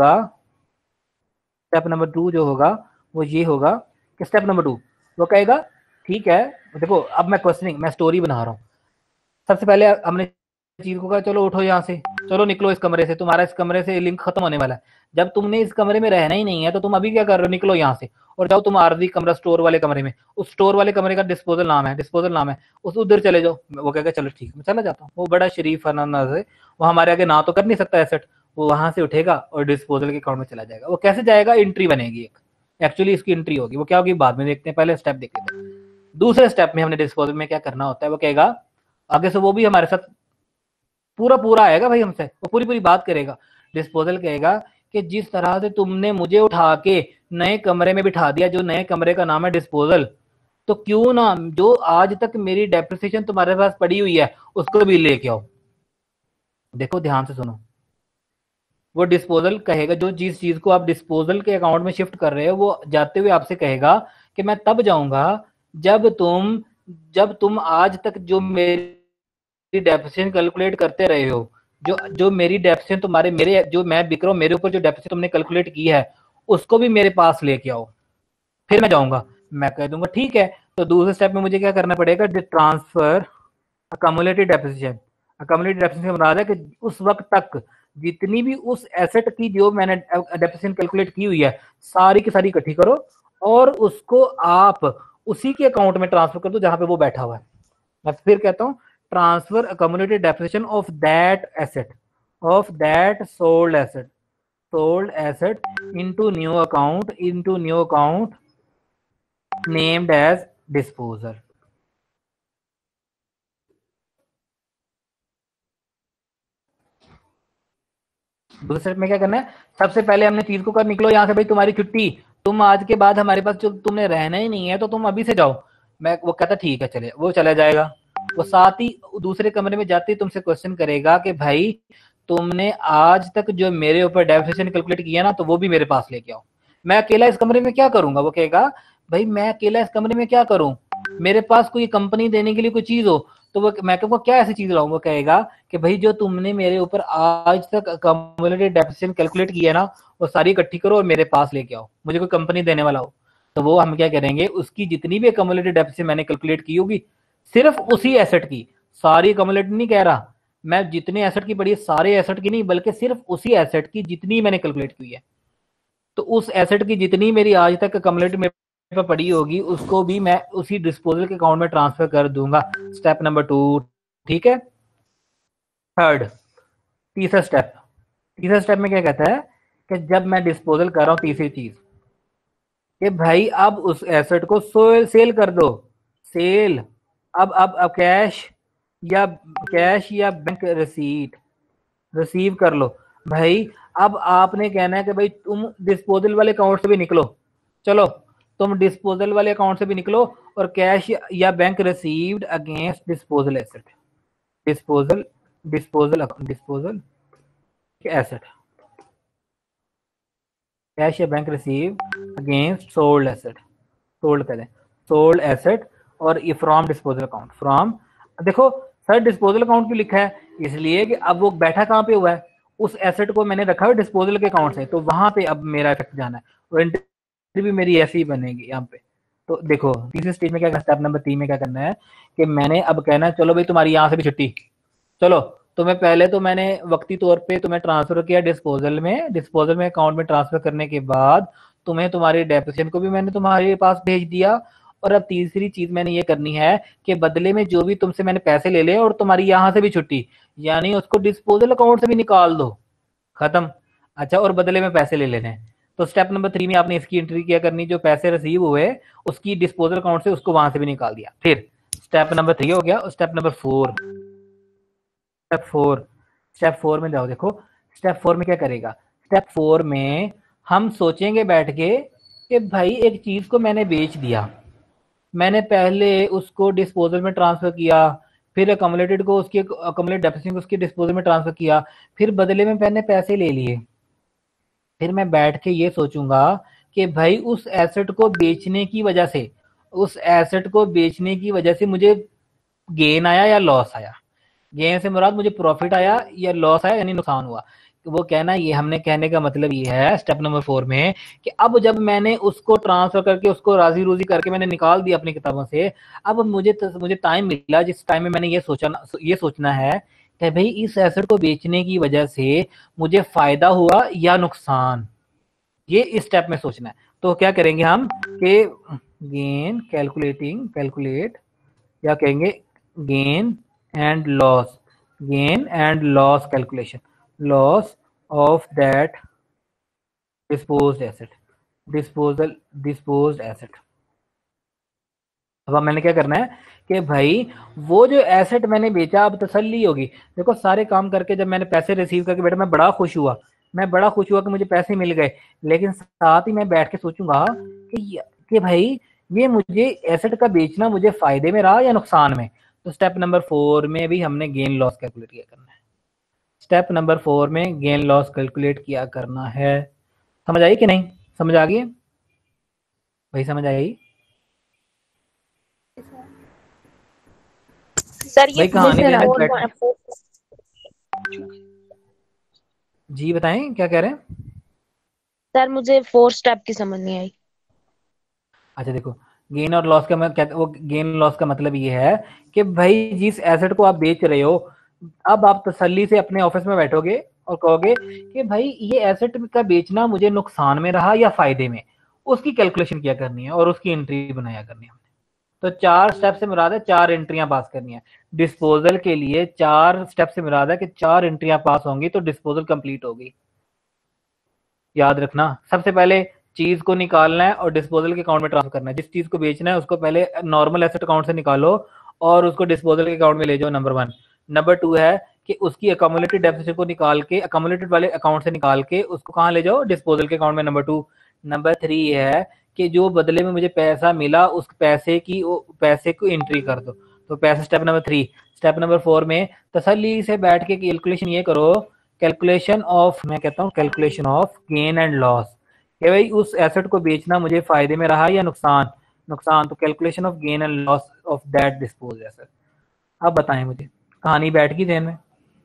2 जो होगा वो ये होगा कि स्टेप नंबर 2 वो कहेगा ठीक है, देखो अब मैं स्टोरी बना रहा हूँ। सबसे पहले हमने चीज को कहा चलो उठो यहाँ से, चलो निकलो इस कमरे से, तुम्हारा इस कमरे से लिंक खत्म होने वाला है। जब तुमने इस कमरे में रहना ही नहीं है तो तुम अभी क्या कर रहे हो? निकलो यहाँ से और जाओ तुम आरजी कमरा स्टोर वाले कमरे में। उस स्टोर वाले कमरे का डिस्पोजल नाम है, उस उधर चले जाओ। वो कहेगा चलो ठीक है मैं चला जाता हूँ। वो बड़ा शरीफ अनानास है, वो हमारे आगे ना तो कर नहीं सकता एसेट। वो वहां से उठेगा और डिस्पोजल के अकाउंट में चला जाएगा। वो कैसे जाएगा? एंट्री बनेगी एक, एक्चुअली इसकी एंट्री होगी। वो क्या होगी बाद में देखते हैं, पहले स्टेप देख लेते हैं। दूसरे स्टेप में हमने डिस्पोजल में क्या करना होता है, वो कहेगा आगे से वो भी हमारे साथ पूरा आएगा भाई, हमसे वो पूरी बात करेगा। डिस्पोजल कहेगा कि जिस तरह से तुमने मुझे उठा के नए कमरे में बिठा दिया, जो नए कमरे का नाम है डिस्पोजल, तो क्यों ना जो आज तक मेरी डेप्रिसिएशन तुम्हारे पास पड़ी हुई है उसको भी लेके आओ। देखो ध्यान से सुनो, वो डिस्पोजल कहेगा जो जिस चीज को आप डिस्पोजल के अकाउंट में शिफ्ट कर रहे हो वो जाते हुए आपसे कहेगा कि मैं तब जाऊंगा जब तुम आज तक जो मेरी डेप्रिसिएशन कैलकुलेट करते रहे हो, जो मेरी डेप्रिसिएशन मेरे जो मैं बिक रहा हूं मेरे ऊपर जो डेप्रिसिएशन तुमने कैलकुलेट की है उसको भी मेरे पास लेके आओ, फिर मैं जाऊंगा। मैं कह दूंगा ठीक है। तो दूसरे स्टेप में मुझे क्या करना पड़ेगा? Transfer accumulated depreciation. Accumulated depreciation मुराद है कि उस वक्त तक जितनी भी उस एसेट की जो मैंने डेप्रिसिएशन कैलकुलेट की हुई है सारी की सारी इकट्ठी करो और उसको आप उसी के अकाउंट में ट्रांसफर कर दो जहां पे वो बैठा हुआ है। मैं फिर कहता हूं transfer accumulated depreciation of that sold asset into new account named as disposal. दूसरे में क्या करना है? सबसे पहले हमने चीज को कर निकलो यहाँ से भाई, तुम्हारी छुट्टी, तुम आज के बाद हमारे पास जो तुमने रहना ही नहीं है तो तुम अभी से जाओ। वो कहता ठीक है चले, वो चला जाएगा। वो साथ ही दूसरे कमरे में जाते ही तुमसे क्वेश्चन करेगा कि भाई तुमने आज तक जो मेरे ऊपर डेप्रिसिएशन कैलकुलेट किया ना तो वो भी मेरे पास लेके आओ। मैं अकेला इस कमरे में क्या करूंगा? वो कहेगा भाई मैं अकेला इस कमरे में क्या करूं, मेरे पास कोई कंपनी देने के लिए कोई चीज हो तो वो मैं कहूँगा क्या ऐसी चीज लाऊं, वो कहेगा कि भाई जो तुमने मेरे ऊपर आज तक अक्यूमुलेटेड डेप्रिसिएशन कैलकुलेट किया ना, वो सारी इकट्ठी करो और मेरे पास लेके आओ, मुझे कोई कंपनी देने वाला हो। तो वो हम क्या करेंगे, उसकी जितनी भी अक्यूमुलेटेड डेप्रिसिएशन मैंने कैलकुलेट की होगी, सिर्फ उसी एसेट की, सारी अक्यूमुलेटेड नहीं कह रहा मैं, जितने एसेट की पड़ी है सारे एसेट की नहीं, बल्कि सिर्फ उसी एसेट की जितनी मैंने कैलकुलेट की है, तो उस एसेट की जितनी मेरी आज तक अक्यूमुलेटेड मेरे पे पड़ी होगी, उसको भी मैं उसी डिस्पोजल के अकाउंट में ट्रांसफर कर दूंगा। स्टेप नंबर 2, ठीक है। थर्ड, तीसरा स्टेप में क्या कहता है कि जब मैं डिस्पोजल कर रहा हूं, तीसरी चीज कि भाई अब उस एसेट को सेल कर दो, सेल। अब कैश या बैंक रिसीट रिसीव कर लो भाई। अब आपने कहना है कि भाई तुम डिस्पोजल वाले अकाउंट से भी निकलो, चलो तुम डिस्पोजल वाले अकाउंट से भी निकलो और कैश या bank received against disposal asset, disposal disposal disposal asset, cash या bank receive against sold asset, sold कह दें, सोल्ड एसेट, और ये फ्रॉम डिस्पोजल अकाउंट, फ्रॉम। देखो सर डिस्पोजल अकाउंट क्यों लिखा है, इसलिए कि अब वो बैठा कहाँ पे हुआ है, उस एसेट को मैंने रखा है डिस्पोजल के अकाउंट से, तो वहां पे अब मेरा इफेक्ट जाना है और एंट्री भी मेरी ऐसी ही बनेगी यहाँ पे। तो देखो तीसरे स्टेज में क्या करना, स्टेप नंबर 3 में क्या करना है कि मैंने अब कहना है चलो भाई तुम्हारी यहाँ से भी छुट्टी, चलो तुम्हें पहले तो मैंने वक्ती तौर पे तुम्हें ट्रांसफर किया डिस्पोजल में अकाउंट में ट्रांसफर करने के बाद तुम्हें तुम्हारे डेप्रिसिएशन को भी मैंने तुम्हारे पास भेज दिया, और अब तीसरी चीज मैंने ये करनी है कि बदले में जो भी तुमसे मैंने पैसे ले ले और तुम्हारी यहां से भी छुट्टी, यानी उसको डिस्पोजल अकाउंट से भी निकाल दो, खत्म। अच्छा, और बदले में पैसे ले लेने हैं। तो स्टेप नंबर 3 में आपने इसकी एंट्री क्या करनी, जो पैसे रिसीव हुए उसकी डिस्पोजल अकाउंट से उसको वहां से भी निकाल दिया। फिर स्टेप नंबर 3 हो गया। स्टेप नंबर 4, स्टेप 4 में जाओ, देखो स्टेप 4 में क्या करेगा, स्टेप 4 में हम सोचेंगे बैठ के कि भाई एक चीज को मैंने बेच दिया, मैंने पहले उसको डिस्पोजल में ट्रांसफर किया, फिर अक्यूमुलेटेड को उसके अक्यूमुलेटेड डेप्रिसिएशन को उसके डिस्पोजल में ट्रांसफर किया, फिर बदले में मैंने पैसे ले लिए। फिर मैं बैठ के ये सोचूंगा कि भाई उस एसेट को बेचने की वजह से, उस एसेट को बेचने की वजह से मुझे गेन आया या लॉस आया, गेन से मुराद मुझे प्रॉफिट आया या लॉस आया यानी नुकसान हुआ। तो वो कहना, ये हमने कहने का मतलब ये है स्टेप नंबर 4 में कि अब जब मैंने उसको ट्रांसफर करके उसको राजी रूजी करके मैंने निकाल दिया अपनी किताबों से, अब मुझे टाइम मिला जिस टाइम में मैंने ये सोचना है कि भाई इस एसेट को बेचने की वजह से मुझे फायदा हुआ या नुकसान, ये इस स्टेप में सोचना है। तो क्या करेंगे हम कि गेन कैलकुलेट या कहेंगे gain and loss calculation, loss of that disposed asset. अब मैंने क्या करना है कि भाई वो जो एसेट मैंने बेचा, अब तसल्ली होगी। देखो सारे काम करके जब मैंने पैसे रिसीव करके बैठा, मैं बड़ा खुश हुआ कि मुझे पैसे मिल गए, लेकिन साथ ही मैं बैठ के सोचूंगा कि भाई ये मुझे एसेट का बेचना मुझे फायदे में रहा या नुकसान में। तो स्टेप नंबर 4 में भी हमने गेन लॉस कैलकुलेट किया करना है। स्टेप नंबर 4 में गेन लॉस कैलकुलेट किया करना है। समझ आई कि नहीं? समझ आ गई भाई? समझ आई सर? ये कहानी जी बताएं क्या कह रहे हैं सर? मुझे 4 स्टेप की समझ नहीं आई। अच्छा देखो, गेन और लॉस का वो गेन लॉस का मतलब ये है कि भाई जिस एसेट को आप बेच रहे हो, अब आप तसल्ली से अपने ऑफिस में बैठोगे और कहोगे कि भाई ये एसेट का बेचना मुझे नुकसान में रहा या फायदे में, उसकी कैलकुलेशन किया करनी है और उसकी एंट्री बनाया करनी है। तो 4 स्टेप से मुराद है 4 एंट्रियां पास करनी है डिस्पोजल के लिए। 4 स्टेप से मुराद है कि 4 एंट्रियां पास होंगी तो डिस्पोजल कंप्लीट होगी। याद रखना, सबसे पहले चीज को निकालना है और डिस्पोजल के अकाउंट में ट्रांसफर करना है। जिस चीज को बेचना है उसको पहले नॉर्मल एसेट अकाउंट से निकालो और उसको डिस्पोजल के अकाउंट में ले जाओ, नंबर 1। नंबर 2 है कि उसकी अक्यूमुलेटेड डेप्रिसिएशन को निकाल के, अक्यूमुलेटेड वाले अकाउंट से निकाल के उसको कहाँ ले जाओ? डिस्पोजल के अकाउंट में, नंबर 2। नंबर 3 है कि जो बदले में मुझे पैसा मिला उस पैसे को एंट्री कर दो। तो पैसा स्टेप नंबर 3। स्टेप नंबर 4 में तसल्ली से बैठ के कैलकुलेशन ये करो, calculation of gain and loss, कि भाई उस एसेट को बेचना मुझे फायदे में रहा या नुकसान। तो calculation of gain and loss of that dispose asset. अब बताएं मुझे, कहानी बैठ गई ध्यान में?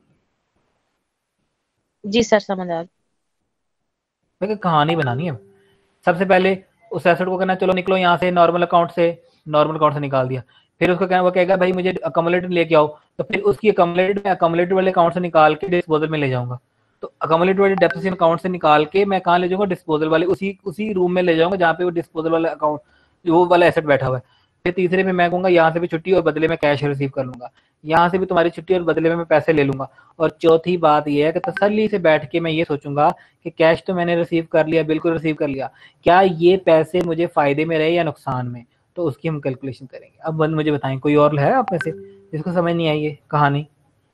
जी सर समझ आ देखो कहानी बनानी है। सबसे पहले उस एसेट को कहना चलो निकलो यहाँ से, नॉर्मल अकाउंट से निकाल दिया। फिर उसको कहना, वो कहेगा भाई मुझे अकोमोलेटेड लेके आओ, तो फिर उसकी अकोमोलेटेड वाले अकाउंट से निकाल के डिस्पोजल में ले जाऊंगा। तो अकोमोलेटेड वाले डेप्रिसिएशन अकाउंट से निकाल के मैं कहाँ ले जाऊंगा? डिस्पोजल वाले उसी रूम में ले जाऊंगा जहाँ पे वो डिस्पोजल वाला अकाउंट, वो वाला एसेट बैठा हुआ है। फिर तीसरे में मैं कहूंगा यहाँ से भी छुट्टी और बदले में कैश रिसीव कर लूंगा, यहाँ से भी तुम्हारी छुट्टी और बदले में मैं पैसे ले लूंगा। और चौथी बात यह है कि तसल्ली से बैठ के मैं ये सोचूंगा कि कैश तो मैंने रिसीव कर लिया, बिल्कुल रिसीव कर लिया, क्या ये पैसे मुझे फायदे में रहे या नुकसान में, तो उसकी हम कैलकुलेशन करेंगे। अब मुझे बताएं, कोई और है आप में से जिसको समझ नहीं आई ये कहानी?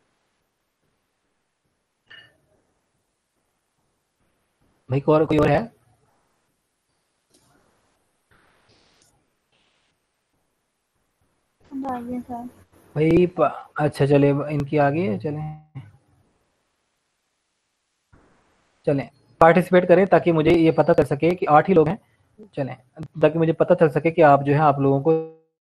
भाई कोई और है? आगे सर। भाई अच्छा चले, इनकी आ गई है, चलें पार्टिसिपेट करें ताकि मुझे ये पता चल सके कि 8 ही लोग हैं। चलें, ताकि मुझे पता चल सके कि आप जो है, आप लोगों को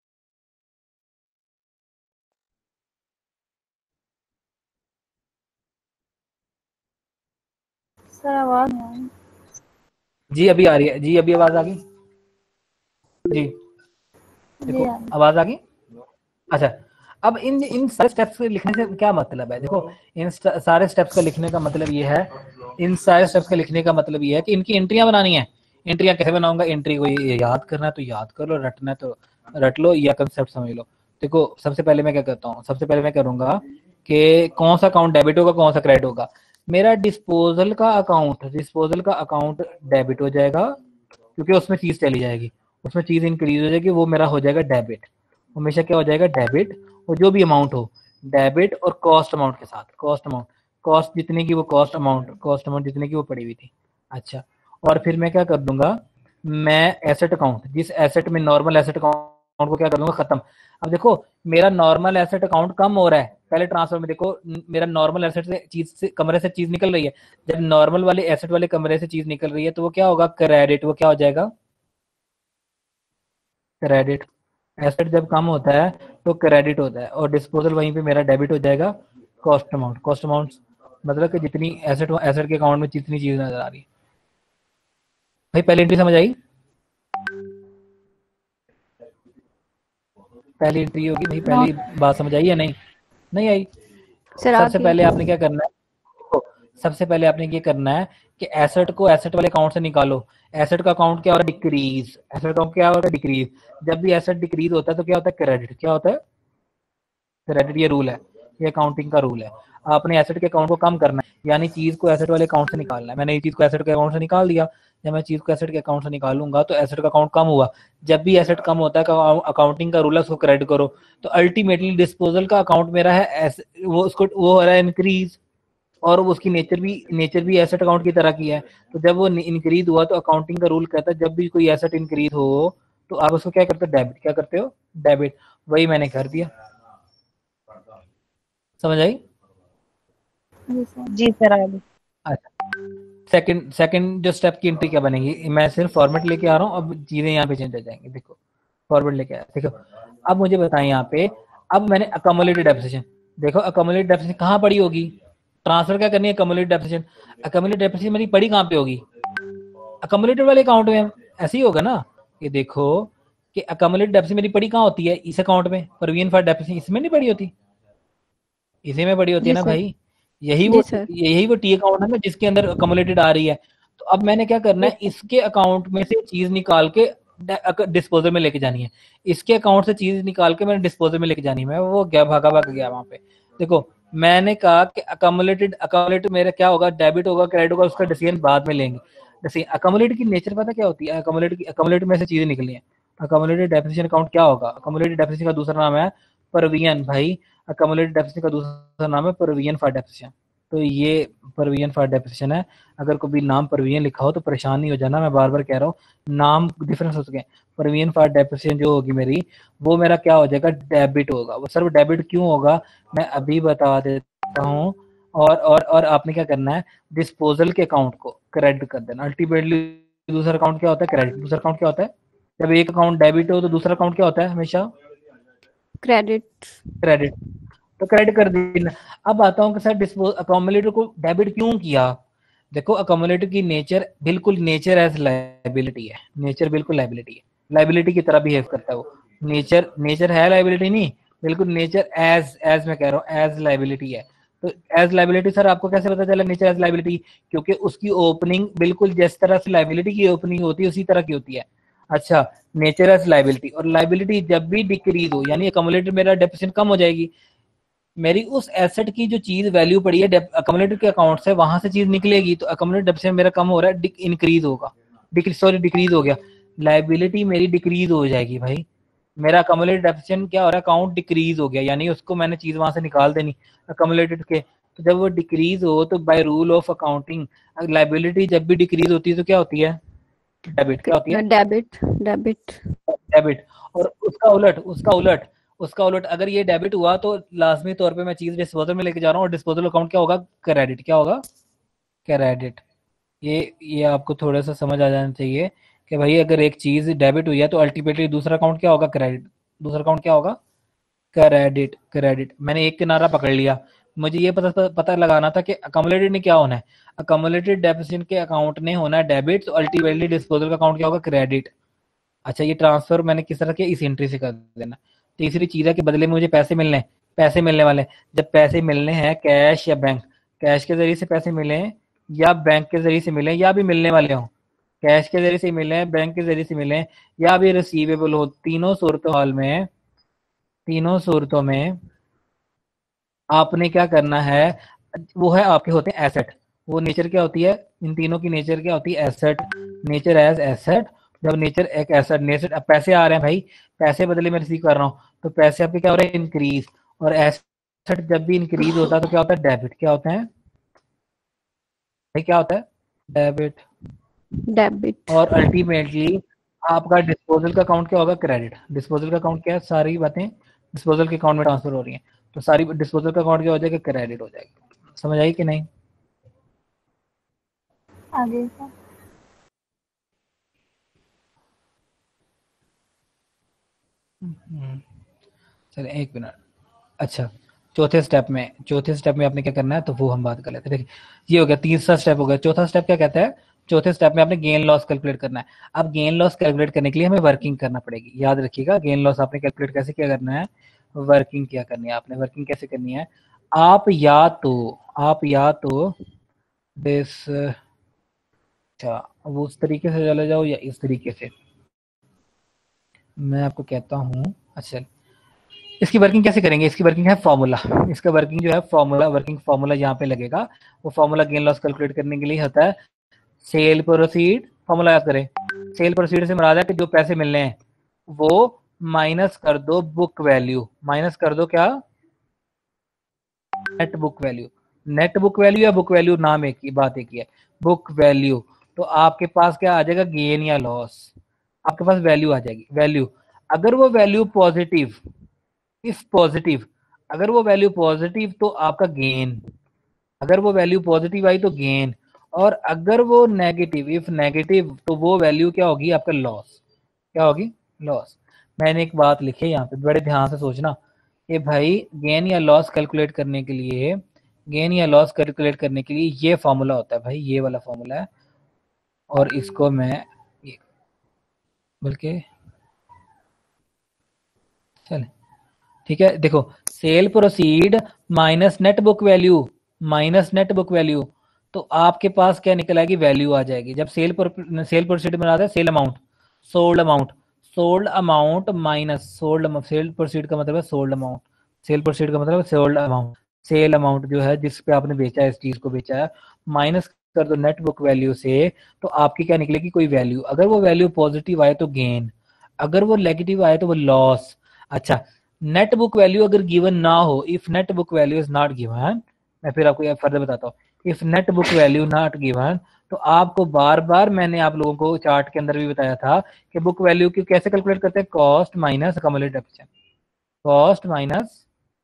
सर आवाज नहीं आ रही। जी अभी आ रही है, जी अभी आवाज आ गई जी, देखो आवाज आ गई। अच्छा, अब इन सारे स्टेप्स को लिखने से क्या मतलब है? देखो इन सारे स्टेप्स का लिखने का मतलब ये है, इन सारे स्टेप्स का लिखने का मतलब ये है कि इनकी एंट्रियां बनानी है। एंट्रियां कैसे बनाऊंगा? एंट्री को ये याद करना है तो याद कर लो, रटना है तो रट लो, या कंसेप्ट समझ लो। देखो सबसे पहले मैं क्या करता हूँ, सबसे पहले मैं करूंगा कि कौन सा अकाउंट डेबिट होगा, कौन सा क्रेडिट होगा। मेरा डिस्पोजल का अकाउंट डेबिट हो जाएगा, क्योंकि उसमें चीज चली जाएगी, उसमें चीज इंक्रीज हो जाएगी, वो मेरा हो जाएगा डेबिट। हमेशा क्या हो जाएगा? डेबिट। और जो भी अमाउंट हो डेबिट, और कॉस्ट अमाउंट के साथ, कॉस्ट जितने की वो कॉस्ट अमाउंट जितने की वो पड़ी हुई थी। अच्छा, और फिर मैं क्या कर दूंगा, मैं एसेट अकाउंट, जिस एसेट में नॉर्मल एसेट अकाउंट को क्या कर दूंगा? खत्म। अब देखो मेरा नॉर्मल एसेट अकाउंट कम हो रहा है, पहले ट्रांसफर में देखो मेरा नॉर्मल एसेट से कमरे से चीज निकल रही है। जब नॉर्मल वाले एसेट वाले कमरे से चीज निकल रही है तो वो क्या होगा? क्रेडिट। वो क्या हो जाएगा? क्रेडिट। एसेट जब कम होता है तो क्रेडिट होता है, और डिस्पोजल वहीं पे मेरा डेबिट हो जाएगा। कॉस्ट अमाउंट मतलब कि जितनी एसेट के अकाउंट में जितनी चीज नजर आ रही है। भाई पहली एंट्री समझ आई? पहली एंट्री होगी भाई, पहली बात समझ आई या नहीं? नहीं आई? सर सबसे आगे पहले आपने क्या करना है, देखो सबसे पहले आपने ये करना है कि एसेट को एसेट वाले अकाउंट से निकालो। एसेट का अकाउंट क्या हो रहा है? डिक्रीज। एसेट अकाउंट क्या हो रहा है? डिक्रीज। जब भी एसेट डिक्रीज होता है तो क्या होता है? क्रेडिट। क्या होता है? क्रेडिट। ये रूल है, ये अकाउंटिंग का रूल है। आपने एसेट के अकाउंट को कम करना है, यानी चीज को एसेट वाले अकाउंट से निकालना है। मैंने ये चीज को एसेट के अकाउंट से निकाल दिया। जब मैं चीज को एसेट के अकाउंट से निकालूंगा तो एसेट का अकाउंट कम हुआ। जब भी एसेट कम होता है, अकाउंटिंग का रूल है, उसको क्रेडिट करो। तो अल्टीमेटली डिस्पोजल का अकाउंट मेरा है, वो हो रहा है इंक्रीज, और उसकी नेचर भी एसेट अकाउंट की तरह की है। तो जब वो इंक्रीज हुआ तो अकाउंटिंग का रूल कहता है जब भी कोई एसेट इंक्रीज हो तो आप उसको क्या करते हो? डेबिट। क्या करते हो? डेबिट। वही मैंने कर दिया। समझ आई? जी सर आगे। अच्छा, सेकंड जो स्टेप की एंट्री क्या बनेगी? मैं सिर्फ फॉर्मेट लेके आ रहा हूँ, अब चीजें यहाँ पे चेंज हो जाएंगी। देखो फॉर्मेट लेके आया, देखो अब मुझे बताएं यहाँ पे, अब मैंने अकोमोलेटेड डेप्रिसिएशन, देखो अकोमोलेटेड डेप्रिसिएशन कहाँ पड़ी होगी? ट्रांसफर क्या करनी है? Accumulated depreciation. अकोमोलेटेड डेप्रिसिएशन मेरी पड़ी कहाँ पे होगी? अकोमोलेटेड वाले अकाउंट में। ऐसे ही होगा ना, ये देखो कि अकोमोलेटेड डेप्रिसिएशन मेरी पड़ी कहाँ होती है? इस अकाउंट में। प्रोविजन फॉर डेप्रिसिएशन इसमें नहीं पड़ी होती, इसी में पड़ी होती है जी ना सर। भाई। यही जी वो सर। यही वो टी अकाउंट है ना जिसके अंदर अकोमोलेटेड आ रही है। तो अब मैंने क्या करना है, इसके अकाउंट में से चीज निकाल के डिस्पोजल में लेके जानी है। इसके अकाउंट से चीज निकाल के मैंने डिस्पोजल में लेके जानी है। मैं वो गया भाग गया वहां पे। देखो मैंने कहा कि अकोमोलेटेड मेरा क्या होगा? डेबिट होगा, क्रेडिट होगा, उसका डिसीजन बाद में लेंगे। जैसे अकोमोलेटेड की नेचर पता क्या होती है? अकोमोलेटेड में से चीजें निकलनी है। अकोमोलेटेड डेप्रिसिएशन अकाउंट क्या होगा? अकोमोलेटेड डेप्रिसिएशन का दूसरा नाम है प्रोविजन। भाई अकोमोलेटेड डेप्रिसिएशन का दूसरा नाम है प्रोविजन फॉर डेप्रिसिएशन। तो ये प्रोविजन फॉर डेप्रिसिएशन है। अगर कोई नाम प्रोविजन लिखा हो तो परेशान नहीं हो जाना, मैं बार बार कह रहा हूँ, नाम डिफरेंस हो सके। प्रोविजन फॉर डेप्रिसिएशन जो होगी मेरी, वो मेरा क्या हो जाएगा? डेबिट होगा। वो सर डेबिट क्यों होगा? मैं अभी बता देता हूँ। और आपने क्या करना है? डिस्पोजल के अकाउंट को क्रेडिट कर देना। अल्टीमेटली दूसरा अकाउंट क्या होता है? क्रेडिट। दूसरा अकाउंट क्या होता है? जब एक अकाउंट डेबिट हो तो दूसरा अकाउंट क्या होता है? हमेशा क्रेडिट। क्रेडिट। तो क्रेडिट कर देना। अब आता हूँ कि सर अकोमोलेटर को डेबिट क्यों किया। देखो अकोमोलेटर की नेचर बिल्कुल नेचर एज लाइबिलिटी है, नेचर बिल्कुल लाइबिलिटी है, लाइबिलिटी की तरह बिहेव करता है वो। नेचर है लाइबिलिटी नहीं, बिल्कुल नेचर एज मैं कह रहा हूँ एज लाइबिलिटी है। तो एज लाइबिलिटी सर आपको कैसे पता चला नेचर एज लाइबिलिटी, क्योंकि उसकी ओपनिंग बिल्कुल जिस तरह से लाइबिलिटी की ओपनिंग होती है उसी तरह की होती है। अच्छा, नेचर एज लाइबिलिटी, और लाइबिलिटी जब भी डिक्रीज हो यानी अकोमोलेटर मेरा डेप्रिसिएशन कम हो जाएगी, मेरी उस एसेट की जो चीज वैल्यू पड़ी है अकोमोलेटर के अकाउंट से वहां से चीज निकलेगी, तो अकोमोलेटर डेप्रिसिएशन मेरा कम हो रहा है, इंक्रीज होगा, डिक्रीज हो गया, लाइबिलिटी मेरी डिक्रीज हो जाएगी भाई। मेरा अकोमोलेटेड डेप्रिसिएशन क्या हो रहा है, अकाउंट डिक्रीज हो गया, यानी उसको मैंने चीज वहां से निकाल देनी अकोमोलेटेड के। तो जब वो डिक्रीज हो तो by rule of accounting liability जब भी डिक्रीज होती है तो क्या होती है, डेबिट। क्या होती है, डेबिट डेबिट डेबिट। और उसका उलट अगर ये डेबिट हुआ तो लाजमी तौर पे मैं चीज डिस्पोजल में लेके जा रहा हूँ, और डिस्पोजल अकाउंट क्या होगा, क्रेडिट। क्या होगा, क्रेडिट। ये आपको थोड़ा सा समझ आ जाना चाहिए कि भाई अगर एक चीज डेबिट हुई है तो अल्टीमेटली दूसरा अकाउंट क्या होगा, क्रेडिट। दूसरा अकाउंट क्या होगा, क्रेडिट। क्रेडिट। मैंने एक किनारा पकड़ लिया, मुझे ये पता लगाना था कि अकोमोलेटेड ने क्या होना है, अकोमोलेटेड डेप्रिसिएशन के अकाउंट ने होना है डेबिट, तो अल्टीमेटली डिस्पोजल का अकाउंट क्या होगा, क्रेडिट। अच्छा, ये ट्रांसफर मैंने किस तरह किया, इस एंट्री से कर देना। तीसरी चीज है कि बदले में मुझे पैसे मिलने हैं, पैसे मिलने वाले हैं। जब पैसे मिलने हैं कैश या बैंक, कैश के जरिए से पैसे मिले या बैंक के जरिए से मिले या भी मिलने वाले हों, कैश के जरिए से मिले, बैंक के जरिए से मिले या भी रिसीवेबल हो, तीनों सूरतों में आपने क्या करना है, वो है आपके होते हैं एसेट। वो नेचर क्या होती है, इन तीनों की नेचर क्या होती है, एसेट। Nature as asset. जब नेचर एक एसेट, नेचर अब पैसे आ रहे हैं भाई, पैसे बदले में रिसीव कर रहा हूँ, तो पैसे आपके क्या हो रहे हैं, इंक्रीज। और एसेट जब भी इंक्रीज होता है तो क्या होता है, डेबिट। क्या होता है भाई, क्या होता है, डेबिट। डेबिट और अल्टीमेटली आपका डिस्पोजल का अकाउंट क्या होगा, क्रेडिट। डिस्पोजल का अकाउंट क्या है, सारी बातें डिस्पोजल के अकाउंट में ट्रांसफर हो रही हैं, तो सारी डिस्पोजल का अकाउंट क्या हो जाएगा, क्रेडिट हो जाएगा। समझ आई कि नहीं। आगे का चलिए एक मिनट। अच्छा, चौथे स्टेप में आपने क्या करना है, तो वो हम बात कर लेते हैं। देखिए ये हो गया, तीसरा स्टेप हो गया। चौथा स्टेप क्या कहता है, चौथे स्टेप में आपने गेन लॉस कैलकुलेट करना है। अब गेन लॉस कैलकुलेट करने के लिए हमें वर्किंग करना पड़ेगी, याद रखिएगा। गेन लॉस आपने कैलकुलेट कैसे क्या करना है, वर्किंग क्या करनी है आपने, वर्किंग कैसे करनी है। आप या तो दिस, अच्छा वो उस तरीके से चले जाओ या इस तरीके से, मैं आपको कहता हूँ। अच्छा, इसकी वर्किंग कैसे करेंगे, इसकी वर्किंग है फॉर्मूला। इसका वर्किंग जो है फॉर्मूला, वर्किंग फॉर्मूला यहाँ पे लगेगा। वो फॉर्मूला गेन लॉस कैलकुलेट करने के लिए होता है सेल प्रोसीड। फॉर्मूला याद करें, सेल प्रोसीड से मुराद है कि जो पैसे मिलने हैं वो माइनस कर दो बुक वैल्यू, माइनस कर दो क्या, net book value. Net book value या बुक वैल्यू, नाम एक ही, बात एक ही है, बुक वैल्यू। तो आपके पास क्या आ जाएगा, गेन या लॉस, आपके पास वैल्यू आ जाएगी, वैल्यू। अगर वो वैल्यू पॉजिटिव, इफ पॉजिटिव, अगर वो वैल्यू पॉजिटिव तो आपका गेन, अगर वो वैल्यू पॉजिटिव आई तो गेन, और अगर वो नेगेटिव, इफ नेगेटिव, तो वो वैल्यू क्या होगी, आपका लॉस। क्या होगी, लॉस। मैंने एक बात लिखी है यहाँ पे, बड़े ध्यान से सोचना कि भाई गेन या लॉस कैलकुलेट करने के लिए, गेन या लॉस कैलकुलेट करने के लिए ये फॉर्मूला होता है भाई, ये वाला फॉर्मूला है। और इसको मैं बल्कि चले, ठीक है। देखो, sale proceed minus net book value, minus net book value, तो आपके पास क्या निकल आएगी, वैल्यू आ जाएगी। जब सेल प्रोसीड में आता है sale amount, sold amount, sold amount minus sale proceed का मतलब है सोल्ड अमाउंट, सेल प्रोसीड का मतलब है सोल्ड अमाउंट। सेल अमाउंट जो है जिस पे आपने बेचा है, इस चीज को बेचा है, माइनस कर दो नेट बुक वैल्यू से, तो आपकी क्या निकलेगी, कोई वैल्यू। अगर वो वैल्यू पॉजिटिव आए तो गेन, अगर वो नेगेटिव आए तो वो लॉस। अच्छा, नेट बुक वैल्यू अगर गिवन ना हो, if net book value is not given, मैं फिर आपको ये फर्दर बताता हूँ। If net book value not given, तो आपको बार बार मैंने आप लोगों को चार्ट के अंदर भी बताया था कि बुक वैल्यू की कैसे कैलकुलेट करते हैं, cost minus accumulated depreciation, cost minus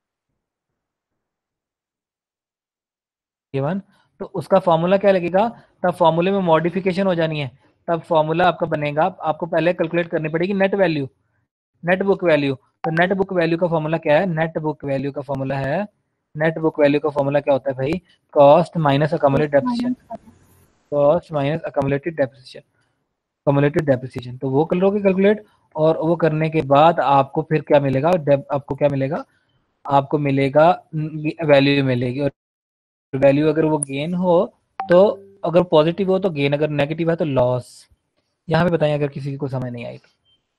given. तो उसका फॉर्मूला क्या लगेगा, तब फॉर्मूले में मॉडिफिकेशन हो जानी है। तब फॉर्मूला आपका बनेगा, आपको पहले कैलकुलेट करनी पड़ेगी net value, net book value. तो नेट बुक वैल्यू का फॉर्मूला क्या है? नेट बुक वैल्यू का फॉर्मूला है, नेट बुक वैल्यू का फॉर्मूला क्या होता है भाई? Cost minus accumulated depreciation, cost minus accumulated depreciation, cumulated depreciation. तो वो कर लोगे कैलकुलेट, और वो करने के बाद आपको फिर क्या मिलेगा? आपको क्या मिलेगा? आपको मिलेगा वैल्यू मिलेगी, और वैल्यू अगर वो गेन हो तो, अगर पॉजिटिव हो तो गेन, अगर नेगेटिव है तो लॉस। यहाँ पे बताएं अगर किसी को समझ नहीं आई तो।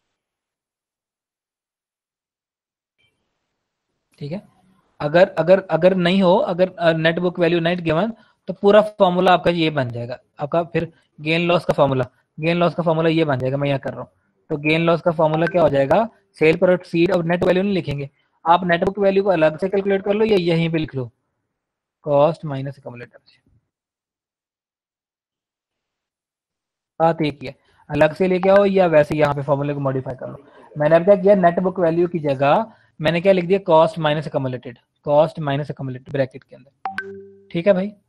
ठीक है, अगर अगर अगर नहीं हो, अगर net book value net given, तो पूरा फॉर्मूला आपका ये बन जाएगा आपका, फिर गेन लॉस का फॉर्मूला, गेन लॉस का फॉर्मूला ये बन जाएगा, मैं यहाँ कर रहा हूँ। तो गेन लॉस का फॉर्मूला क्या हो जाएगा? सेल प्रोसीड और नेट वैल्यू नहीं लिखेंगे आप, नेट बुक वैल्यू को अलग से कैलकुलेट कर लो या यहीं पे लिख लो, कॉस्ट माइनस अक्यूमुलेटेड। बात एक ही है, अलग से लेके आओ या वैसे यहाँ पे फॉर्मूले को मॉडिफाई कर लो। मैंने अब क्या किया? नेट बुक वैल्यू की जगह मैंने क्या लिख दिया? Cost minus accumulated, cost minus accumulated bracket के अंदर। ठीक है भाई?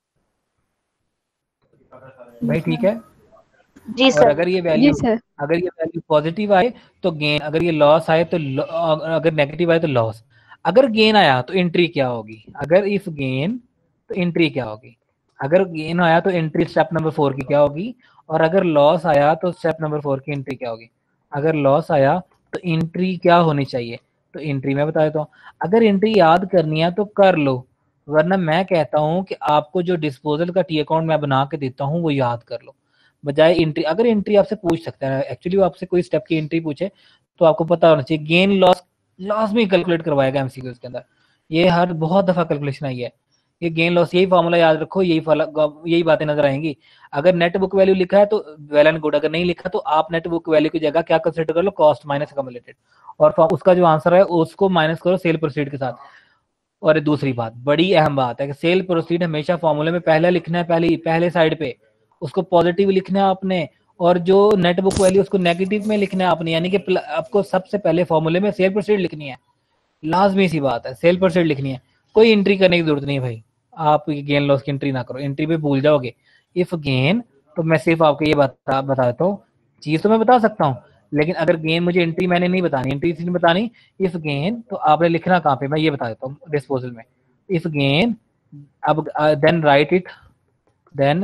भाई ठीक है? जी और सर। अगर ये जी वैल्यू, सर। अगर ये वैल्यू पॉजिटिव आए तो गेन, अगर ये लॉस आए तो अगर नेगेटिव आए तो लॉस। अगर गेन आया तो एंट्री क्या होगी? अगर इफ गेन तो एंट्री क्या होगी? अगर गेन आया तो एंट्री स्टेप नंबर 4 की क्या होगी? और अगर लॉस आया तो स्टेप नंबर 4 की एंट्री क्या होगी? अगर लॉस आया तो एंट्री क्या होनी चाहिए? तो एंट्री मैं बता देता हूँ। अगर एंट्री याद करनी है तो कर लो, वरना मैं कहता हूँ कि आपको जो डिस्पोजल का टी अकाउंट मैं बना के देता हूँ वो याद कर लो, बजाय एंट्री। अगर एंट्री आपसे पूछ सकता है, एक्चुअली वो आपसे कोई स्टेप की एंट्री पूछे तो आपको पता होना चाहिए। गेन लॉस, लॉस में कैलकुलेट करवाएगा एमसीक्यू के अंदर, ये हर बहुत दफा कैलकुलेशन आई है। ये गेन लॉस, यही फॉर्मूला याद रखो, यही बातें नजर आएंगी। अगर नेट बुक वैल्यू लिखा है तो वेल एंड गुड, अगर नहीं लिखा तो आप नेट बुक वैल्यू की जगह क्या कंसिडर कर लो? कॉस्ट माइनस अक्यूमुलेटेड, और उसका जो आंसर है उसको माइनस करो सेल प्रोसीड के साथ। और दूसरी बात, बड़ी अहम बात है कि सेल प्रोसीड हमेशा फॉर्मूले में पहले लिखना है, पहले साइड पे उसको पॉजिटिव लिखना है आपने, और जो नेट बुक वैल्यू उसको नेगेटिव में लिखना है आपने, यानी कि आपको सबसे पहले फॉर्मूले में सेल प्रोसीड लिखनी है, लाजमी सी बात है, सेल प्रोसीड लिखनी है। कोई एंट्री करने की जरूरत नहीं है भाई, आप गेन लॉस की एंट्री ना करो, एंट्री पे भूल जाओगे। इफ गेन, तो मैं सिर्फ आपको ये बता देता हूँ, चीज तो मैं बता सकता हूँ, लेकिन अगर गेन मुझे एंट्री मैंने नहीं बतानी, एंट्री नहीं बतानी। इफ गेन तो आपने लिखना कहाँ पे, मैं ये बता देता हूँ डिस्पोजल में। इफ गेन, अब then write it, then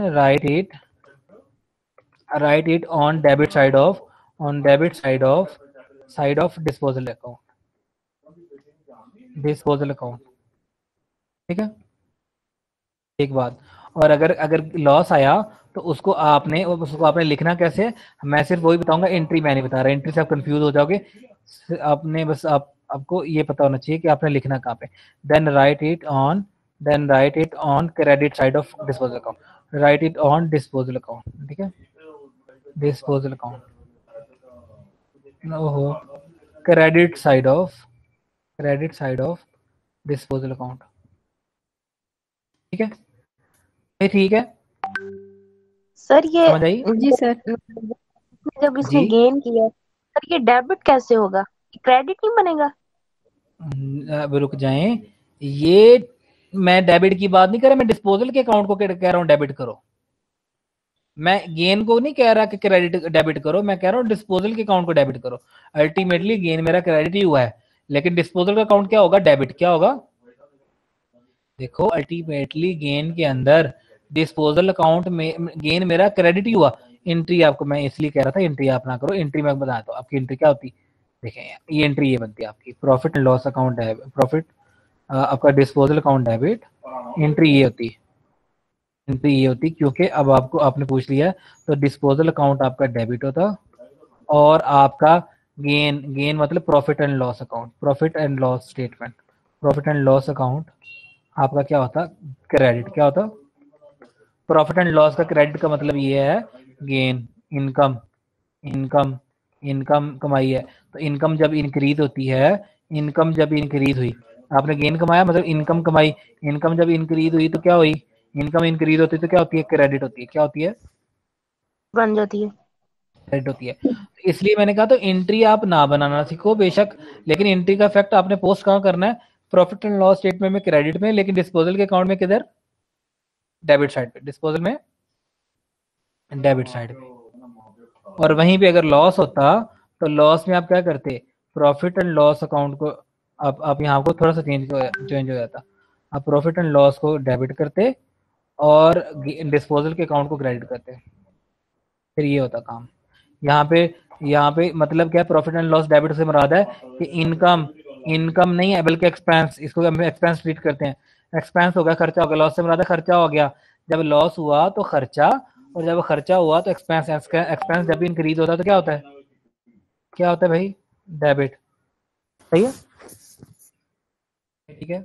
write it on debit side of, on debit side of disposal account, disposal account. ठीक है, एक बात। और अगर अगर लॉस आया तो उसको आपने लिखना कैसे? मैं सिर्फ वही बताऊंगा, एंट्री मैं नहीं बता रहा, एंट्री से आप कंफ्यूज हो जाओगे। आपने बस आपको ये पता होना चाहिए कि आपने लिखना कहाँ पे। Then write it on, then write it on credit side of disposal account, write it on disposal account. ठीक है, डिस्पोजल अकाउंट, ओहो, credit side of, credit side of disposal account. ठीक है, ये ठीक है, सर ये समझ आई? जी सर। जब इसने जी, गेन किया, सर ये डेबिट कैसे होगा? क्रेडिट नहीं बनेगा? अब रुक जाएं, ये मैं डेबिट की बात नहीं कर रहा, मैं डिस्पोजल के अकाउंट को कह रहा हूँ डेबिट करो। मैं गेन को नहीं कह रहा कि क्रेडिट डेबिट करो, मैं कह रहा हूँ डिस्पोजल के अकाउंट को डेबिट करो। अल्टीमेटली गेन मेरा क्रेडिट ही हुआ है, लेकिन डिस्पोजल का अकाउंट क्या होगा? डेबिट। क्या होगा? देखो, अल्टीमेटली गेन के अंदर डिस्पोजल अकाउंट में गेन मेरा क्रेडिट ही हुआ। एंट्री आपको मैं इसलिए कह रहा था एंट्री आप ना करो, एंट्री मैं बताता हूँ आपकी एंट्री क्या होती। देखें, ये एंट्री ये बनती है आपकी, प्रॉफिट एंड लॉस अकाउंट है, प्रॉफिट आपका डिस्पोजल अकाउंट डेबिट, एंट्री ये होती है, एंट्री ये होती क्योंकि अब आपको आपने पूछ लिया, तो डिस्पोजल अकाउंट आपका डेबिट होता, और आपका गेन, गेन मतलब profit and loss account, profit and loss statement, profit and loss account आपका क्या होता? क्रेडिट। क्या होता? प्रॉफिट एंड लॉस का क्रेडिट का मतलब ये है गेन, इनकम, इनकम, इनकम कमाई है। तो इनकम जब इंक्रीज होती है, इनकम जब इंक्रीज हुई, आपने गेन कमाया मतलब इनकम कमाई, इनकम जब इंक्रीज हुई तो क्या हुई? इनकम इंक्रीज होती है तो क्या होती है? क्रेडिट होती है। क्या होती है? बन जाती है। क्रेडिट होती है। तो इसलिए मैंने कहा तो एंट्री आप ना बनाना सीखो बेशक, लेकिन एंट्री का इफेक्ट आपने पोस्ट कहाँ करना है? प्रॉफिट एंड लॉस स्टेटमेंट में, क्रेडिट में, लेकिन डिस्पोजल के अकाउंट में किधर? डेबिट साइड पे, डिस्पोजल में डेबिट साइड पे। और वहीं पे अगर लॉस होता तो लॉस में आप क्या करते? प्रॉफिट एंड लॉस अकाउंट को आप यहाँ को थोड़ा सा चेंज हो जाता, आप प्रॉफिट एंड लॉस को डेबिट करते और डिस्पोजल के अकाउंट को क्रेडिट करते, फिर ये होता काम। यहाँ पे मतलब क्या है, प्रॉफिट एंड लॉस डेबिट से मुराद है कि इनकम नहीं है बल्कि एक्सपेंस, इसको हम एक्सपेंस ट्रीट करते हैं। एक्सपेंस हो गया, खर्चा हो गया, लॉस से मुराद है खर्चा हो गया। जब लॉस हुआ तो खर्चा, और जब खर्चा हुआ तो एक्सपेंस। एक्सपेंस जब भी इंक्रीज होता है तो क्या होता है, क्या होता है भाई, डेबिट। सही है, ठीक है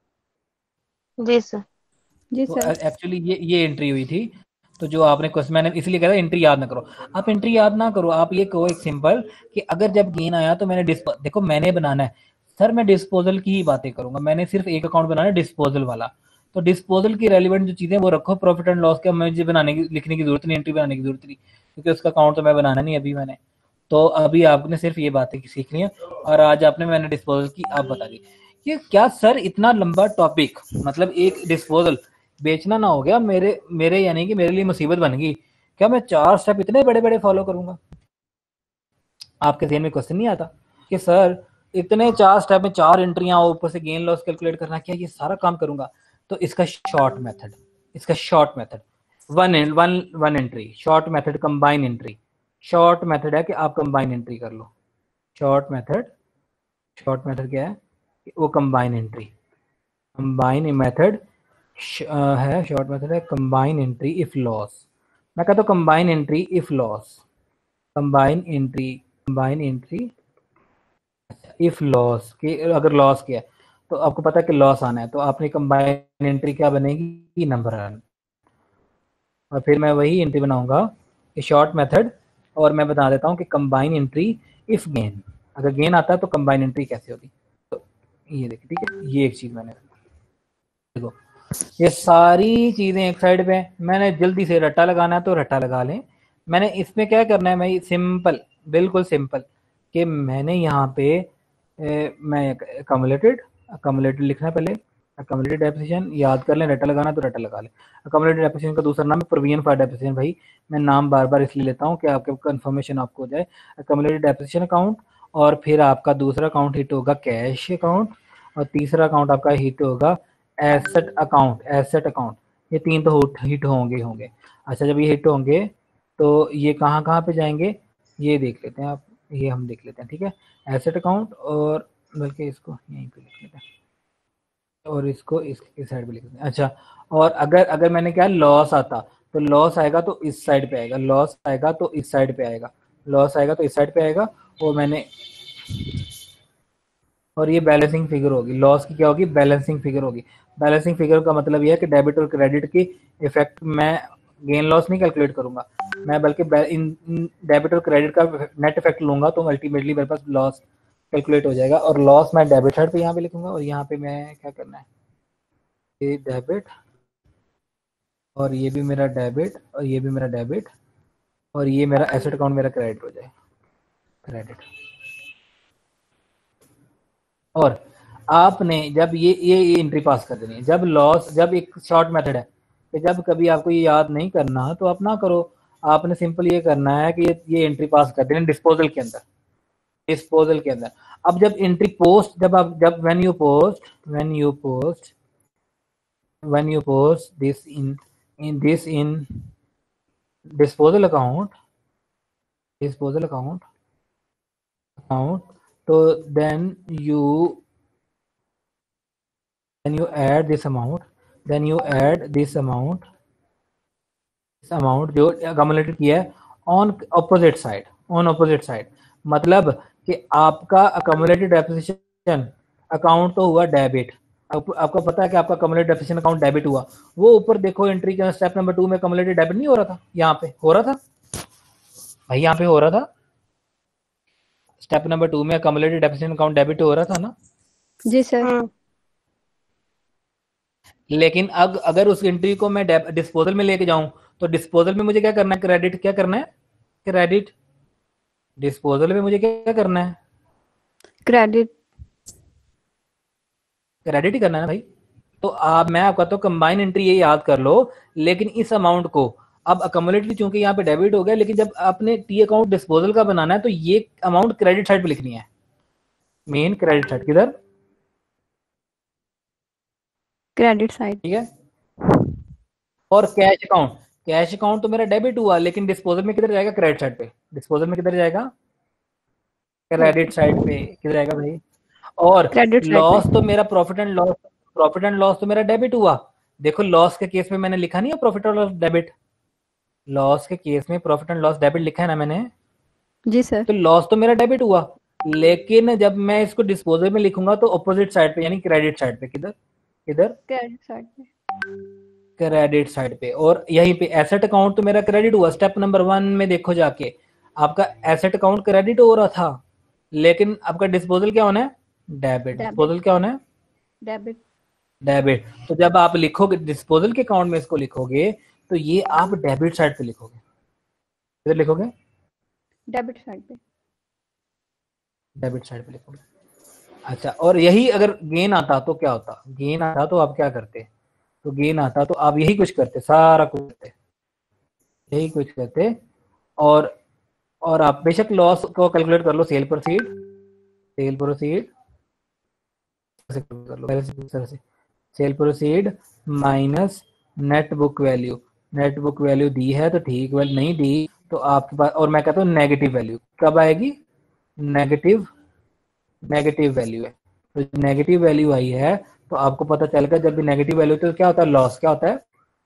जी सर। जी तो सर। एक्चुअली ये एंट्री हुई थी। तो जो आपने क्वेश्चन, मैंने इसलिए कहा एंट्री याद ना करो, आप एंट्री याद ना करो, आप ये कहो एक सिंपल कि अगर जब गेन आया तो मैंने देखो मैंने बनाना है सर, मैं डिस्पोजल की ही बातें करूंगा, मैंने सिर्फ एक अकाउंट बनाना है डिस्पोजल वाला। तो डिस्पोजल की रेलिवेंट जो चीजें वो रखो, प्रॉफिट एंड लॉस के मुझे बनाने की लिखने की जरूरत नहीं, एंट्री बनाने की जरूरत नहीं, क्योंकि उसका अकाउंट तो मैं बनाना नहीं अभी मैंने। तो अभी आपने सिर्फ ये बातें सीखनी है, और आज आपने मैंने डिस्पोजल की आप बता दी। ये क्या सर इतना लंबा टॉपिक, मतलब एक डिस्पोजल बेचना ना हो गया मेरे यानी कि मेरे लिए मुसीबत बन गई, क्या मैं 4 स्टेप इतने बड़े बड़े फॉलो करूंगा? आपके ध्यान में क्वेश्चन नहीं आता कि सर इतने 4 स्टेप में 4 एंट्रियां, ऊपर से गेन लॉस कैलकुलेट करना, क्या ये सारा काम करूंगा? तो इसका short method one entry, short method combine entry. Short method है कि आप कंबाइन एंट्री कर लो। शॉर्ट मेथड क्या है, वो कंबाइन एंट्री, कंबाइन मेथड है, शॉर्ट मेथड है कंबाइन एंट्री इफ लॉस। मैं कहता हूँ combine entry if loss, combine entry if loss के, अगर लॉस किया तो आपको पता है कि लॉस आना है, तो आपने कंबाइन एंट्री क्या बनेगी, नंबर रन। और फिर मैं वही एंट्री बनाऊंगा कि शॉर्ट मेथड, और मैं बता देता हूँ कि कंबाइन एंट्री इफ गेन, अगर गेन आता है तो कंबाइन एंट्री कैसे होगी। तो ये देखिए, ठीक है, ये एक चीज मैंने, देखो ये सारी चीजें एक साइड पे, मैंने जल्दी से रट्टा लगाना है तो रट्टा लगा लें। मैंने इसमें क्या करना है, मैं सिंपल, बिल्कुल सिंपल, कि मैंने यहाँ पे मैं अकमुलेटेड लिखना है पहले, अकमुलेटेड डेप्रिसिएशन याद कर लें, रट्टा लगाना तो रट्टा लगा लें। अकमुलेटेड डेप्रिसिएशन का दूसरा नाम है प्रोविजन फॉर डेप्रिसिएशन। भाई मैं नाम बार बार इसलिए लेता हूँ कि आपके कंफर्मेशन आपको हो जाए। अकमुलेटेड डेप्रिसिएशन अकाउंट, और फिर आपका दूसरा अकाउंट हिट होगा कैश अकाउंट, और तीसरा अकाउंट आपका हिट होगा एसेट अकाउंट। ये 3 तो हिट होंगे। अच्छा, जब ये हिट होंगे तो ये कहाँ पे जाएंगे, ये देख लेते हैं आप, ये हम देख लेते हैं, ठीक है। एसेट अकाउंट, और बल्कि इसको यहीं पे लिख लेते हैं, और इसको इस साइड पे लिख लेते हैं। अच्छा, और अगर मैंने क्या लॉस आता, तो लॉस आएगा तो इस साइड पे आएगा, लॉस आएगा तो इस साइड पे आएगा, और मैंने, और ये बैलेंसिंग फिगर होगी, लॉस की क्या होगी, बैलेंसिंग फिगर होगी। बैलेंसिंग फिगर का मतलब यह है कि डेबिट और क्रेडिट की इफेक्ट, मैं गेन लॉस नहीं कैलकुलेट करूंगा, मैं बल्कि इन डेबिट और क्रेडिट का नेट इफेक्ट लूंगा, तो अल्टीमेटली मेरे पास लॉस कैलकुलेट हो जाएगा। और लॉस मैं डेबिट साइड पे यहाँ पे लिखूंगा, और यहाँ पे मैं क्या करना है, ये डेबिट, और ये भी मेरा डेबिट, और ये भी मेरा डेबिट, और ये मेरा एसेट अकाउंट मेरा क्रेडिट हो जाए, क्रेडिट। और आपने जब ये एंट्री पास कर देनी है, जब लॉस, जब एक शॉर्ट मेथड है कि जब कभी आपको ये याद नहीं करना तो आप ना करो, आपने सिंपल ये करना है कि ये एंट्री पास कर देनी डिस्पोजल के अंदर। अब जब एंट्री पोस्ट, जब when you post this in disposal account, तो then you add this amount, जो अकमुलेटेड किया है ऑन ऑपोजिट साइड। मतलब कि आपका अकमुलेटेड डेप्रिसिएशन अकाउंट तो हुआ डेबिट, आपको पता है कि आपका अकमुलेटेड डेप्रिसिएशन अकाउंट डेबिट हुआ, वो ऊपर देखो एंट्री के स्टेप नंबर 2 में अकमुलेटेड डेबिट नहीं हो रहा था, यहाँ पे हो रहा था भाई, यहाँ पे हो रहा था, स्टेप नंबर 2 में अकमुलेटेड डेप्रिसिएशन अकाउंट डेबिट हो रहा था ना। जी सर। लेकिन अगर उस एंट्री को मैं डिस्पोजल में लेके जाऊं, तो डिस्पोजल में मुझे क्या करना है, क्रेडिट डिस्पोजल में मुझे क्या करना है, क्रेडिट ही करना है ना भाई। तो मैं आपका तो कंबाइन एंट्री ये याद कर लो, लेकिन इस अमाउंट को अब अकमुलेटेड चूंकि यहाँ पे डेबिट हो गया, लेकिन जब आपने टी अकाउंट डिस्पोजल का बनाना है तो ये अमाउंट क्रेडिट साइड पे लिखनी है, मेन क्रेडिट साइड किधर, क्रेडिट साइड। ठीक है। और कैश अकाउंट तो मेरा डेबिट हुआ, लेकिन डिस्पोजल में किधर जाएगा, क्रेडिट साइड पे। डिस्पोजल में किधर जाएगा, क्रेडिट साइड पे किधर जाएगा भाई। और क्रेडिट साइड लॉस पे। तो मेरा प्रॉफिट एंड लॉस तो मेरा डेबिट हुआ। देखो लॉस के केस में मैंने लिखा नहीं है प्रॉफिट और लॉस डेबिट, लॉस के केस में प्रॉफिट एंड लॉस डेबिट लिखा है ना मैंने। जी सर। तो लॉस तो मेरा डेबिट हुआ, लेकिन जब मैं इसको डिस्पोजल में लिखूंगा तो ऑपोजिट साइड पे यानी क्रेडिट साइड पे, किधर किधर, क्रेडिट साइड पे। क्रेडिट साइड पे। और यहीं पे एसेट अकाउंट तो मेरा क्रेडिट हुआ। स्टेप नंबर 1 में देखो जाके, आपका एसेट अकाउंट क्रेडिट हो रहा था, लेकिन आपका डिस्पोजल क्या होना है, डेबिट। डिस्पोजल क्या होना है, डेबिट। डेबिट। तो जब आप लिखोगे डिस्पोजल के अकाउंट में इसको लिखोगे, तो ये आप डेबिट साइड पे लिखोगे। किधर लिखोगे, डेबिट साइड पे। डेबिट साइड पे लिखोगे। अच्छा, और यही अगर गेन आता तो क्या होता, गेन आता तो आप क्या करते, तो गेन आता तो आप यही कुछ करते, सारा कुछ करते, यही कुछ करते। और और आप बेशक लॉस को कैलकुलेट कर लो, सेल प्रोसीड कर लो पहले से, sale proceed minus net book value. Net book value दी है तो ठीक, वैल्यू नहीं दी तो आपके पास, और मैं कहता हूँ नेगेटिव वैल्यू कब आएगी, नेगेटिव वैल्यू है। तो नेगेटिव वैल्यू आई है तो आपको पता चलेगा जब भी नेगेटिव वैल्यू तो क्या होता है, लॉस। क्या होता है,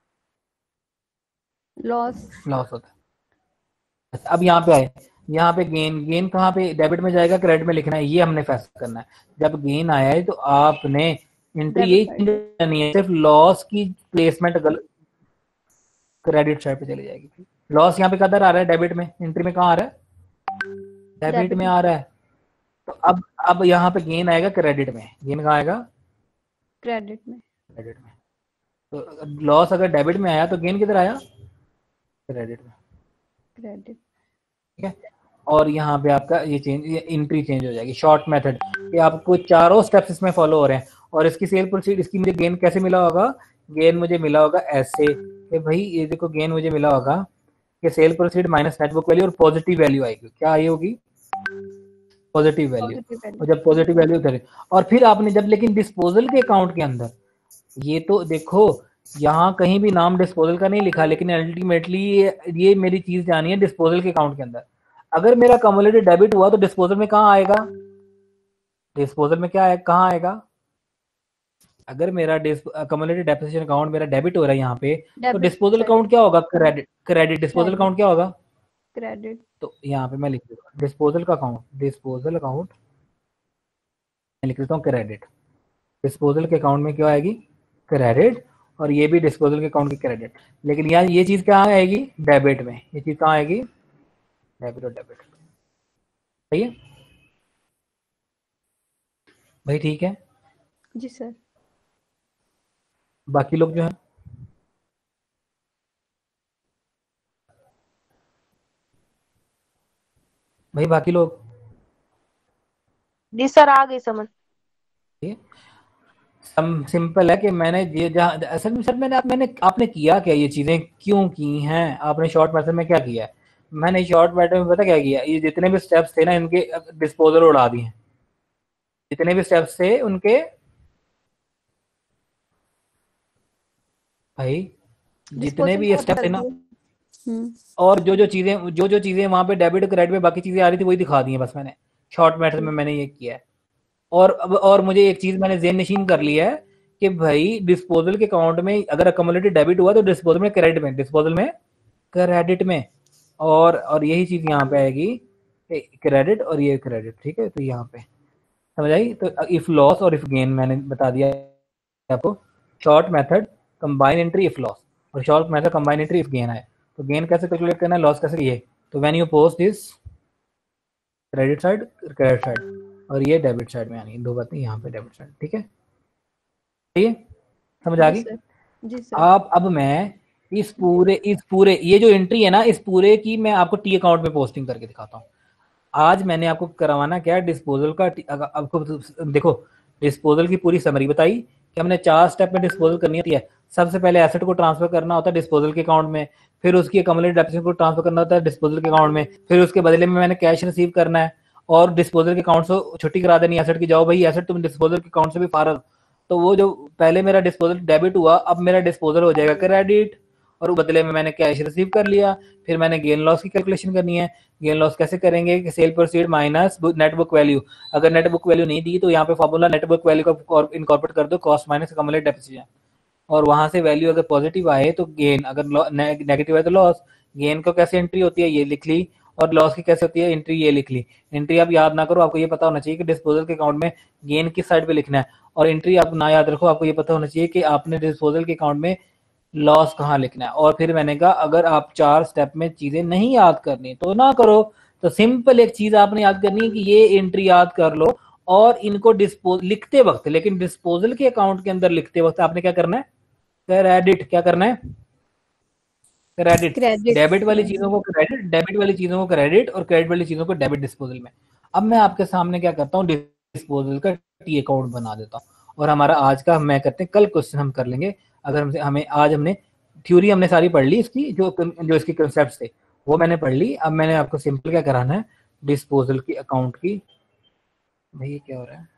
लॉस होता है। अच्छा, अब यहाँ पे आए, यहाँ पे गेन कहाँ पे, डेबिट में जाएगा क्रेडिट में लिखना है, ये हमने फैसला करना है। जब गेन आया है तो आपने एंट्री यही करनी है, सिर्फ लॉस की प्लेसमेंट गलत, क्रेडिट साइड पे चली जाएगी। लॉस यहाँ पे कदर आ रहा है, डेबिट में, एंट्री में कहाँ आ रहा है, डेबिट में आ रहा है। तो अब यहाँ पे गेन आएगा क्रेडिट में, गेन कहाँ आएगा, क्रेडिट में। तो लॉस अगर डेबिट में आया तो गेन किधर आया, क्रेडिट में। क्रेडिट। ठीक है। और यहाँ पे आपका ये एंट्री चेंज हो जाएगी। शॉर्ट मेथड कि आपको चारों स्टेप्स इसमें फॉलो हो रहे हैं। और इसकी सेल प्रोसीड, इसकी मुझे गेन कैसे मिला होगा, गेन मुझे मिला होगा ऐसे कि भाई ये देखो, गेन मुझे मिला होगा कि sale proceed minus net book value और पॉजिटिव वैल्यू आएगी। क्या आई होगी, पॉजिटिव वैल्यू। और जब पॉजिटिव वैल्यू उतरे, और फिर आपने जब, लेकिन डिस्पोजल के अकाउंट के अंदर, ये तो देखो यहाँ कहीं भी नाम डिस्पोजल का नहीं लिखा, लेकिन अल्टीमेटली ये मेरी चीज जानी है डिस्पोजल के अकाउंट के अंदर। अगर मेरा कम्युलेटिव डेबिट हुआ तो डिस्पोजल में कहाँ आएगा, डिस्पोजल में क्या है, कहाँ आएगा। अगर मेरा कम्युलेटिव डेप्रिसिएशन अकाउंट मेरा डेबिट हो रहा है यहाँ पे, तो डिस्पोजल अकाउंट क्या होगा, क्रेडिट डिस्पोजल अकाउंट क्या होगा, क्रेडिट। तो यहाँ पे मैं लिख देता हूँ डिस्पोजल का अकाउंट, डिस्पोजल अकाउंट मैं लिख देता हूँ क्रेडिट। डिस्पोजल के अकाउंट में क्या आएगी, क्रेडिट। और ये भी डिस्पोजल के अकाउंट की क्रेडिट। लेकिन यहाँ ये चीज कहाँ आएगी, डेबिट में। ये चीज कहाँ आएगी, डेबिट और डेबिट। सही है भाई, ठीक है। जी सर। बाकी लोग जो है, भाई बाकी लोग, जी सर आ गई समझ। सिंपल है कि मैंने ये जहाँ असल में सर मैंने आपने किया क्या, ये चीजें क्यों की हैं आपने, शॉर्ट मेथड में क्या किया है। मैंने शॉर्ट मेथड में पता क्या किया, ये जितने भी स्टेप्स थे ना इनके डिस्पोजल उड़ा दिए। जितने भी स्टेप्स थे उनके, भाई जितने भी ये स्टेप्स थे ना, और जो चीजें वहां पे डेबिट क्रेडिट में बाकी चीजें आ रही थी वही दिखा दी है बस मैंने। शॉर्ट मेथड में मैंने ये किया है। और मुझे एक चीज मैंने ज़हन नशीन कर लिया है कि भाई डिस्पोजल के अकाउंट में अगर अक्यूमुलेटेड डेबिट हुआ तो डिस्पोजल में क्रेडिट में, डिस्पोजल में क्रेडिट में। और यही चीज यहाँ पे आएगी, क्रेडिट और ये क्रेडिट। ठीक है, तो यहाँ पे समझ आई। तो इफ लॉस और इफ गेन मैंने बता दिया आपको। Short method combine entry if loss, और short method combine entry if gain है। तो गेन कैसे कैलकुलेट करना है, लॉस कैसे, ये तो when you post this credit side, credit side, और ये डेबिट साइड में आनी, दो बातें यहाँ पे डेबिट साइड। ठीक है, ठीक है, समझ आ गई। जी सर। आप अब मैं इस पूरे ये जो एंट्री है ना, इस पूरे की मैं आपको टी अकाउंट में पोस्टिंग करके दिखाता हूँ। आज मैंने आपको करवाना क्या है, डिस्पोजल का। आपको देखो डिस्पोजल की पूरी समरी बताई कि हमने 4 स्टेप में डिस्पोजल करनी होती है। सबसे पहले एसेट को ट्रांसफर करना होता है डिस्पोजल के अकाउंट में, फिर उसकी अक्यूमुलेटेड डेप्रिसिएशन को ट्रांसफर करना होता है डिस्पोजल के अकाउंट में, फिर उसके बदले में मैंने कैश रिसीव करना है, और डिस्पोजल के अकाउंट से छुट्टी करा देनी एसेट की, जाओ भाई एसेट तुम डिस्पोजल के अकाउंट से भी फारग, तो वो जो पहले मेरा डिस्पोजल डेबिट हुआ अब मेरा डिस्पोजल हो जाएगा क्रेडिट, और बदले में मैंने कैश रिसीव कर लिया। फिर मैंने गेन लॉस की कैलकुलेशन करनी है। गेन लॉस कैसे करेंगे कि sale proceed minus net book value. अगर नेट बुक वैल्यू नहीं दी तो यहाँ पे फॉर्मूला नेट बुक वैल्यू का इनकॉर्पोरेट कर दो, कॉस्ट माइनस अक्यूमुलेटेड डेप्रिसिएशन, और वहां से वैल्यू अगर पॉजिटिव आए तो गेन, अगर नेगेटिव है तो लॉस। गेन को कैसे एंट्री होती है ये लिख ली, और लॉस की कैसे होती है एंट्री ये लिख ली। एंट्री आप याद ना करो, आपको ये पता होना चाहिए कि डिस्पोजल के अकाउंट में गेन किस साइड पे लिखना है, और एंट्री आप ना याद रखो, आपको ये पता होना चाहिए कि आपने डिस्पोजल के अकाउंट में लॉस कहाँ लिखना है। और फिर मैंने कहा अगर आप 4 स्टेप में चीजें नहीं याद करनी तो ना करो, तो सिंपल एक चीज आपने याद करनी है कि ये एंट्री याद कर लो, और इनको लिखते वक्त, लेकिन डिस्पोजल के अकाउंट के अंदर लिखते वक्त आपने क्या करना है, क्रेडिट, क्या करना है, क्रेडिट। डेबिट वाली चीजों को क्रेडिट, डेबिट वाली चीजों को क्रेडिट, और क्रेडिट वाली चीजों को डेबिट डिस्पोजल में। अब मैं आपके सामने क्या करता हूँ, डिस्पोजल का टी अकाउंट बना देता हूँ, और हमारा आज का मैं करते हैं, कल क्वेश्चन हम कर लेंगे। अगर हमें आज हमने थ्योरी हमने सारी पढ़ ली इसकी, जो इसकी कंसेप्ट थे वो मैंने पढ़ ली। अब मैंने आपको सिंपल क्या कराना है, डिस्पोजल की अकाउंट की, भाई क्या हो रहा है,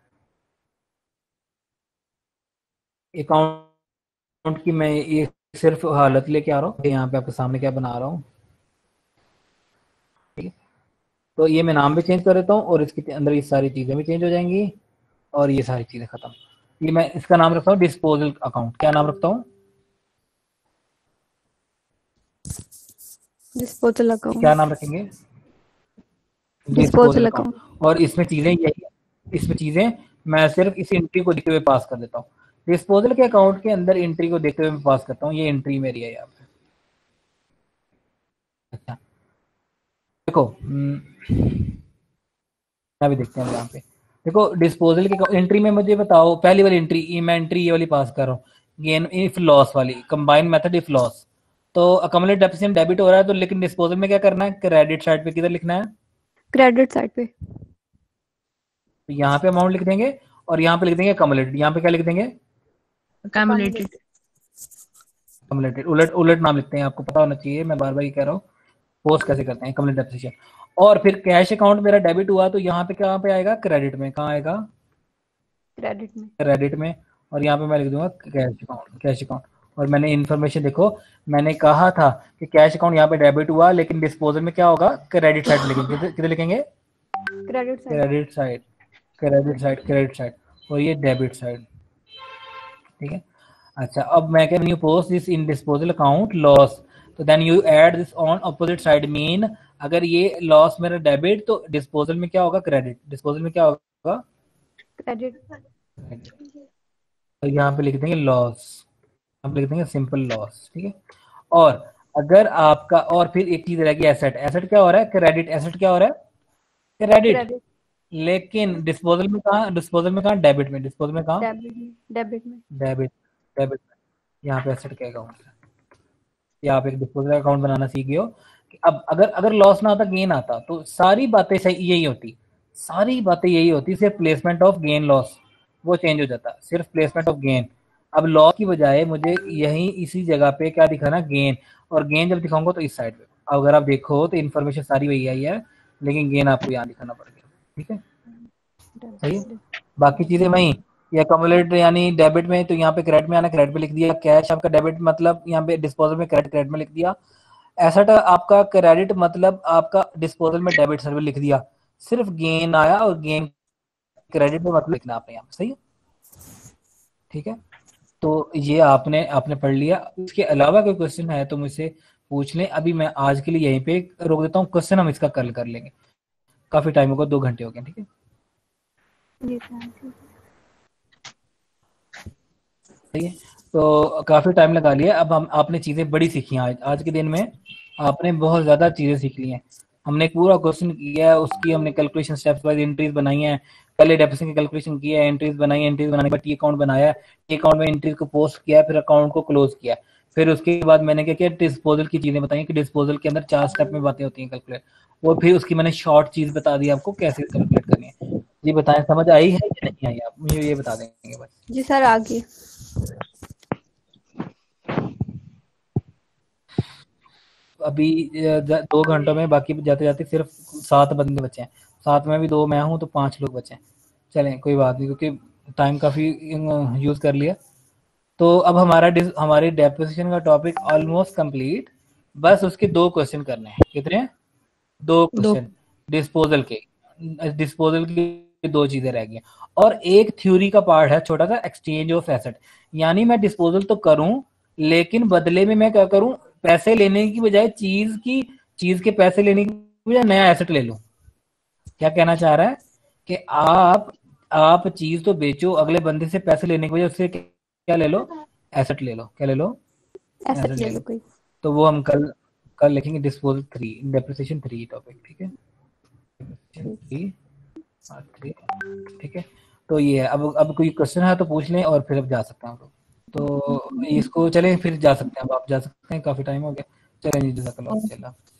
अकाउंट की मैं ये सिर्फ हालत लेके आ रहा हूँ, यहाँ पे आपके सामने क्या बना रहा हूँ, ठीक है। तो ये मैं नाम भी चेंज कर देता हूँ, और इसके अंदर ये सारी चीजें भी चेंज हो जाएंगी, और ये सारी चीजें खत्म। ये मैं इसका नाम रखता हूँ डिस्पोजल अकाउंट। क्या नाम रखता हूँ, डिस्पोजल अकाउंट। क्या नाम रखेंगे, डिस्पोजल अकाउंट। और इसमें चीजें यही, इसमें चीजें मैं सिर्फ इस एंट्री को देखते हुए पास कर देता हूँ। डिस्पोजल के अकाउंट के अंदर एंट्री को देखते हुए मैं पास करता हूँ, ये एंट्री मेरी है यहाँ पे। अच्छा देखो, मैं भी देखते हैं यहाँ पे, देखो डिस्पोजल के एंट्री में मुझे बताओ, पहली वाली एंट्री, मैं एंट्री ये वाली पास कर रहा हूँ, गेन इफ लॉस वाली, कंबाइंड मेथड इफ लॉस। तो अक्यूमुलेटेड डेप्रिसिएशन डेबिट हो रहा है, तो लेकिन डिस्पोजल में क्या करना है, क्रेडिट साइड पे किधर लिखना है, क्रेडिट साइड पे। तो यहाँ पे अमाउंट लिख देंगे, और यहाँ पे लिख देंगे अक्यूमुलेटेड। यहाँ पे क्या लिख देंगे, accumulated। अक्यूमुलेटेड, उलट उलट नाम लिखते हैं, आपको पता होना चाहिए, मैं बार बार ये कह रहा हूँ पोस्ट कैसे करते हैं, अक्यूमुलेटेड डेप्रिसिएशन। और फिर कैश अकाउंट मेरा डेबिट हुआ, तो यहाँ पे कहाँ पे आएगा, क्रेडिट में। कहाँ आएगा, क्रेडिट में। क्रेडिट में। और यहाँ पे मैं लिख दूंगा कैश अकाउंट, कैश अकाउंट। और मैंने इन्फॉर्मेशन देखो, मैंने कहा था कि कैश अकाउंट यहाँ पे डेबिट हुआ, लेकिन डिस्पोजल में क्या होगा, क्रेडिट साइड लिखेंगे। किधर लिखेंगे, credit side. Credit side, credit side, credit side, और ये डेबिट साइड, ठीक है। अच्छा अब मैं कह you post this in disposal account loss, तो then you add this on opposite side, mean अगर ये लॉस मेरा डेबिट तो डिस्पोजल में क्या होगा, क्रेडिट। डिस्पोजल में क्या होगा, क्रेडिट। तो यहाँ पे लिख देंगे लॉस, हम लिख देंगे सिंपल लॉस, ठीक है। और अगर आपका, और फिर एक चीज रहेगी एसेट, एसेट क्या हो रहा है, क्रेडिट, एसेट क्या हो रहा है, क्रेडिट। लेकिन डिस्पोजल में कहाँ, डिस्पोजल में कहाँ, डेबिट में। डिस्पोजल में कहाँ, डेबिट में। डेबिट, डेबिट में। यहाँ पे एसेट के अकाउंट है, या आप एक डिस्पोजल अकाउंट बनाना सीख गए हो कि अब अगर अगर लॉस ना आता गेन आता, तो सारी बातें सही यही होती, सारी बातें यही होती, सिर्फ प्लेसमेंट ऑफ गेन लॉस वो चेंज हो जाता, सिर्फ प्लेसमेंट ऑफ गेन। अब लॉस की बजाय मुझे यही इसी जगह पे क्या दिखाना, गेन, और गेन जब दिखाऊंगा तो इस साइड पे। अगर आप देखो तो इन्फॉर्मेशन सारी वही आई है, लेकिन गेन आपको यहाँ दिखाना पड़ेगा, ठीक है, सही है। बाकी चीजें वही, या कम्युलेट यानी डेबिट में, तो यहाँ पे क्रेडिट में आना, क्रेडिट पे लिख दिया। कैश आपका डेबिट मतलब यहाँ पे डिस्पोजल में क्रेडिट, क्रेडिट में लिख दिया। एसेट आपका क्रेडिट मतलब आपका डिस्पोजल में डेबिट सर्विस लिख दिया। सिर्फ गेन आया, और गेन क्रेडिट में मतलब लिखना आपने यहाँ पे, सही है, ठीक है। तो ये आपने आपने पढ़ लिया। इसके अलावा कोई क्वेश्चन है तो मुझसे पूछ लें। अभी मैं आज के लिए यहीं पे रोक देता हूँ, क्वेश्चन हम इसका कल कर लेंगे, काफी टाइम होगा, 2 घंटे हो गए, ठीक है। सही है, तो काफी टाइम लगा लिया। अब हम आपने चीजें बड़ी सीखी हैं, आज के दिन में आपने बहुत ज्यादा चीजें सीख ली हैं। हमने पूरा क्वेश्चन किया है, उसकी हमने कैलकुलेशन स्टेप्स वाइज एंट्रीज बनाई हैं, पहले डेप्रिसिएशन की कैलकुलेशन की है, एंट्रीज बनाई, एंट्रीज बनाने के बाद टी अकाउंट बनाया, टी अकाउंट में एंट्रीज को पोस्ट किया, फिर अकाउंट को क्लोज किया। फिर उसके बाद मैंने क्या किया, डिस्पोजल की चीजें बताई कि डिस्पोजल के अंदर 4 स्टेप में बातें होती हैं कैलकुलेट, और फिर उसकी मैंने शॉर्ट चीज बता दी आपको कैसे कैलकुलेट करनी है। जी बताएं, समझ आई है या नहीं आई, आप मुझे ये बता देंगे बस। जी सर आगे। अभी 2 घंटों में बाकी जाते जाते सिर्फ 7 बंदे बचे हैं, साथ में भी 2 मैं हूँ, तो 5 लोग बचे। चलें कोई बात नहीं, क्योंकि टाइम काफ़ी यूज़ कर लिया। तो अब हमारी डेप्रिसिएशन का टॉपिक ऑलमोस्ट कंप्लीट। बस उसके 2 क्वेश्चन करने हैं। कितने हैं? 2 क्वेश्चन डिस्पोजल के। डिस्पोजल की 2 चीजें रह गई और एक थ्योरी का पार्ट है छोटा सा, एक्सचेंज ऑफ एसेट। यानी मैं डिस्पोजल तो करूं, लेकिन बदले में मैं क्या करूं, पैसे लेने की बजाय चीज के पैसे लेने की बजाय नया एसेट ले लूं। क्या कहना चाह रहा है कि आप चीज तो बेचो, अगले बंदे से पैसे लेने की बजाय उससे क्या ले लो, एसेट ले लो। क्या ले लो? एसेट एसेट ले ले लो लो। कोई। तो वो हम कल लिखेंगे डिस्पोजल 3, डेप्रिसिएशन 3 टॉपिक। ठीक है, ठीक है। तो ये है। अब कोई क्वेश्चन है तो पूछ लें और फिर अब जा सकते हैं हम लोग। तो इसको चलें फिर जा सकते हैं, अब आप जा सकते हैं, काफी टाइम हो गया। चलें जी, जज़ाकल्लाह।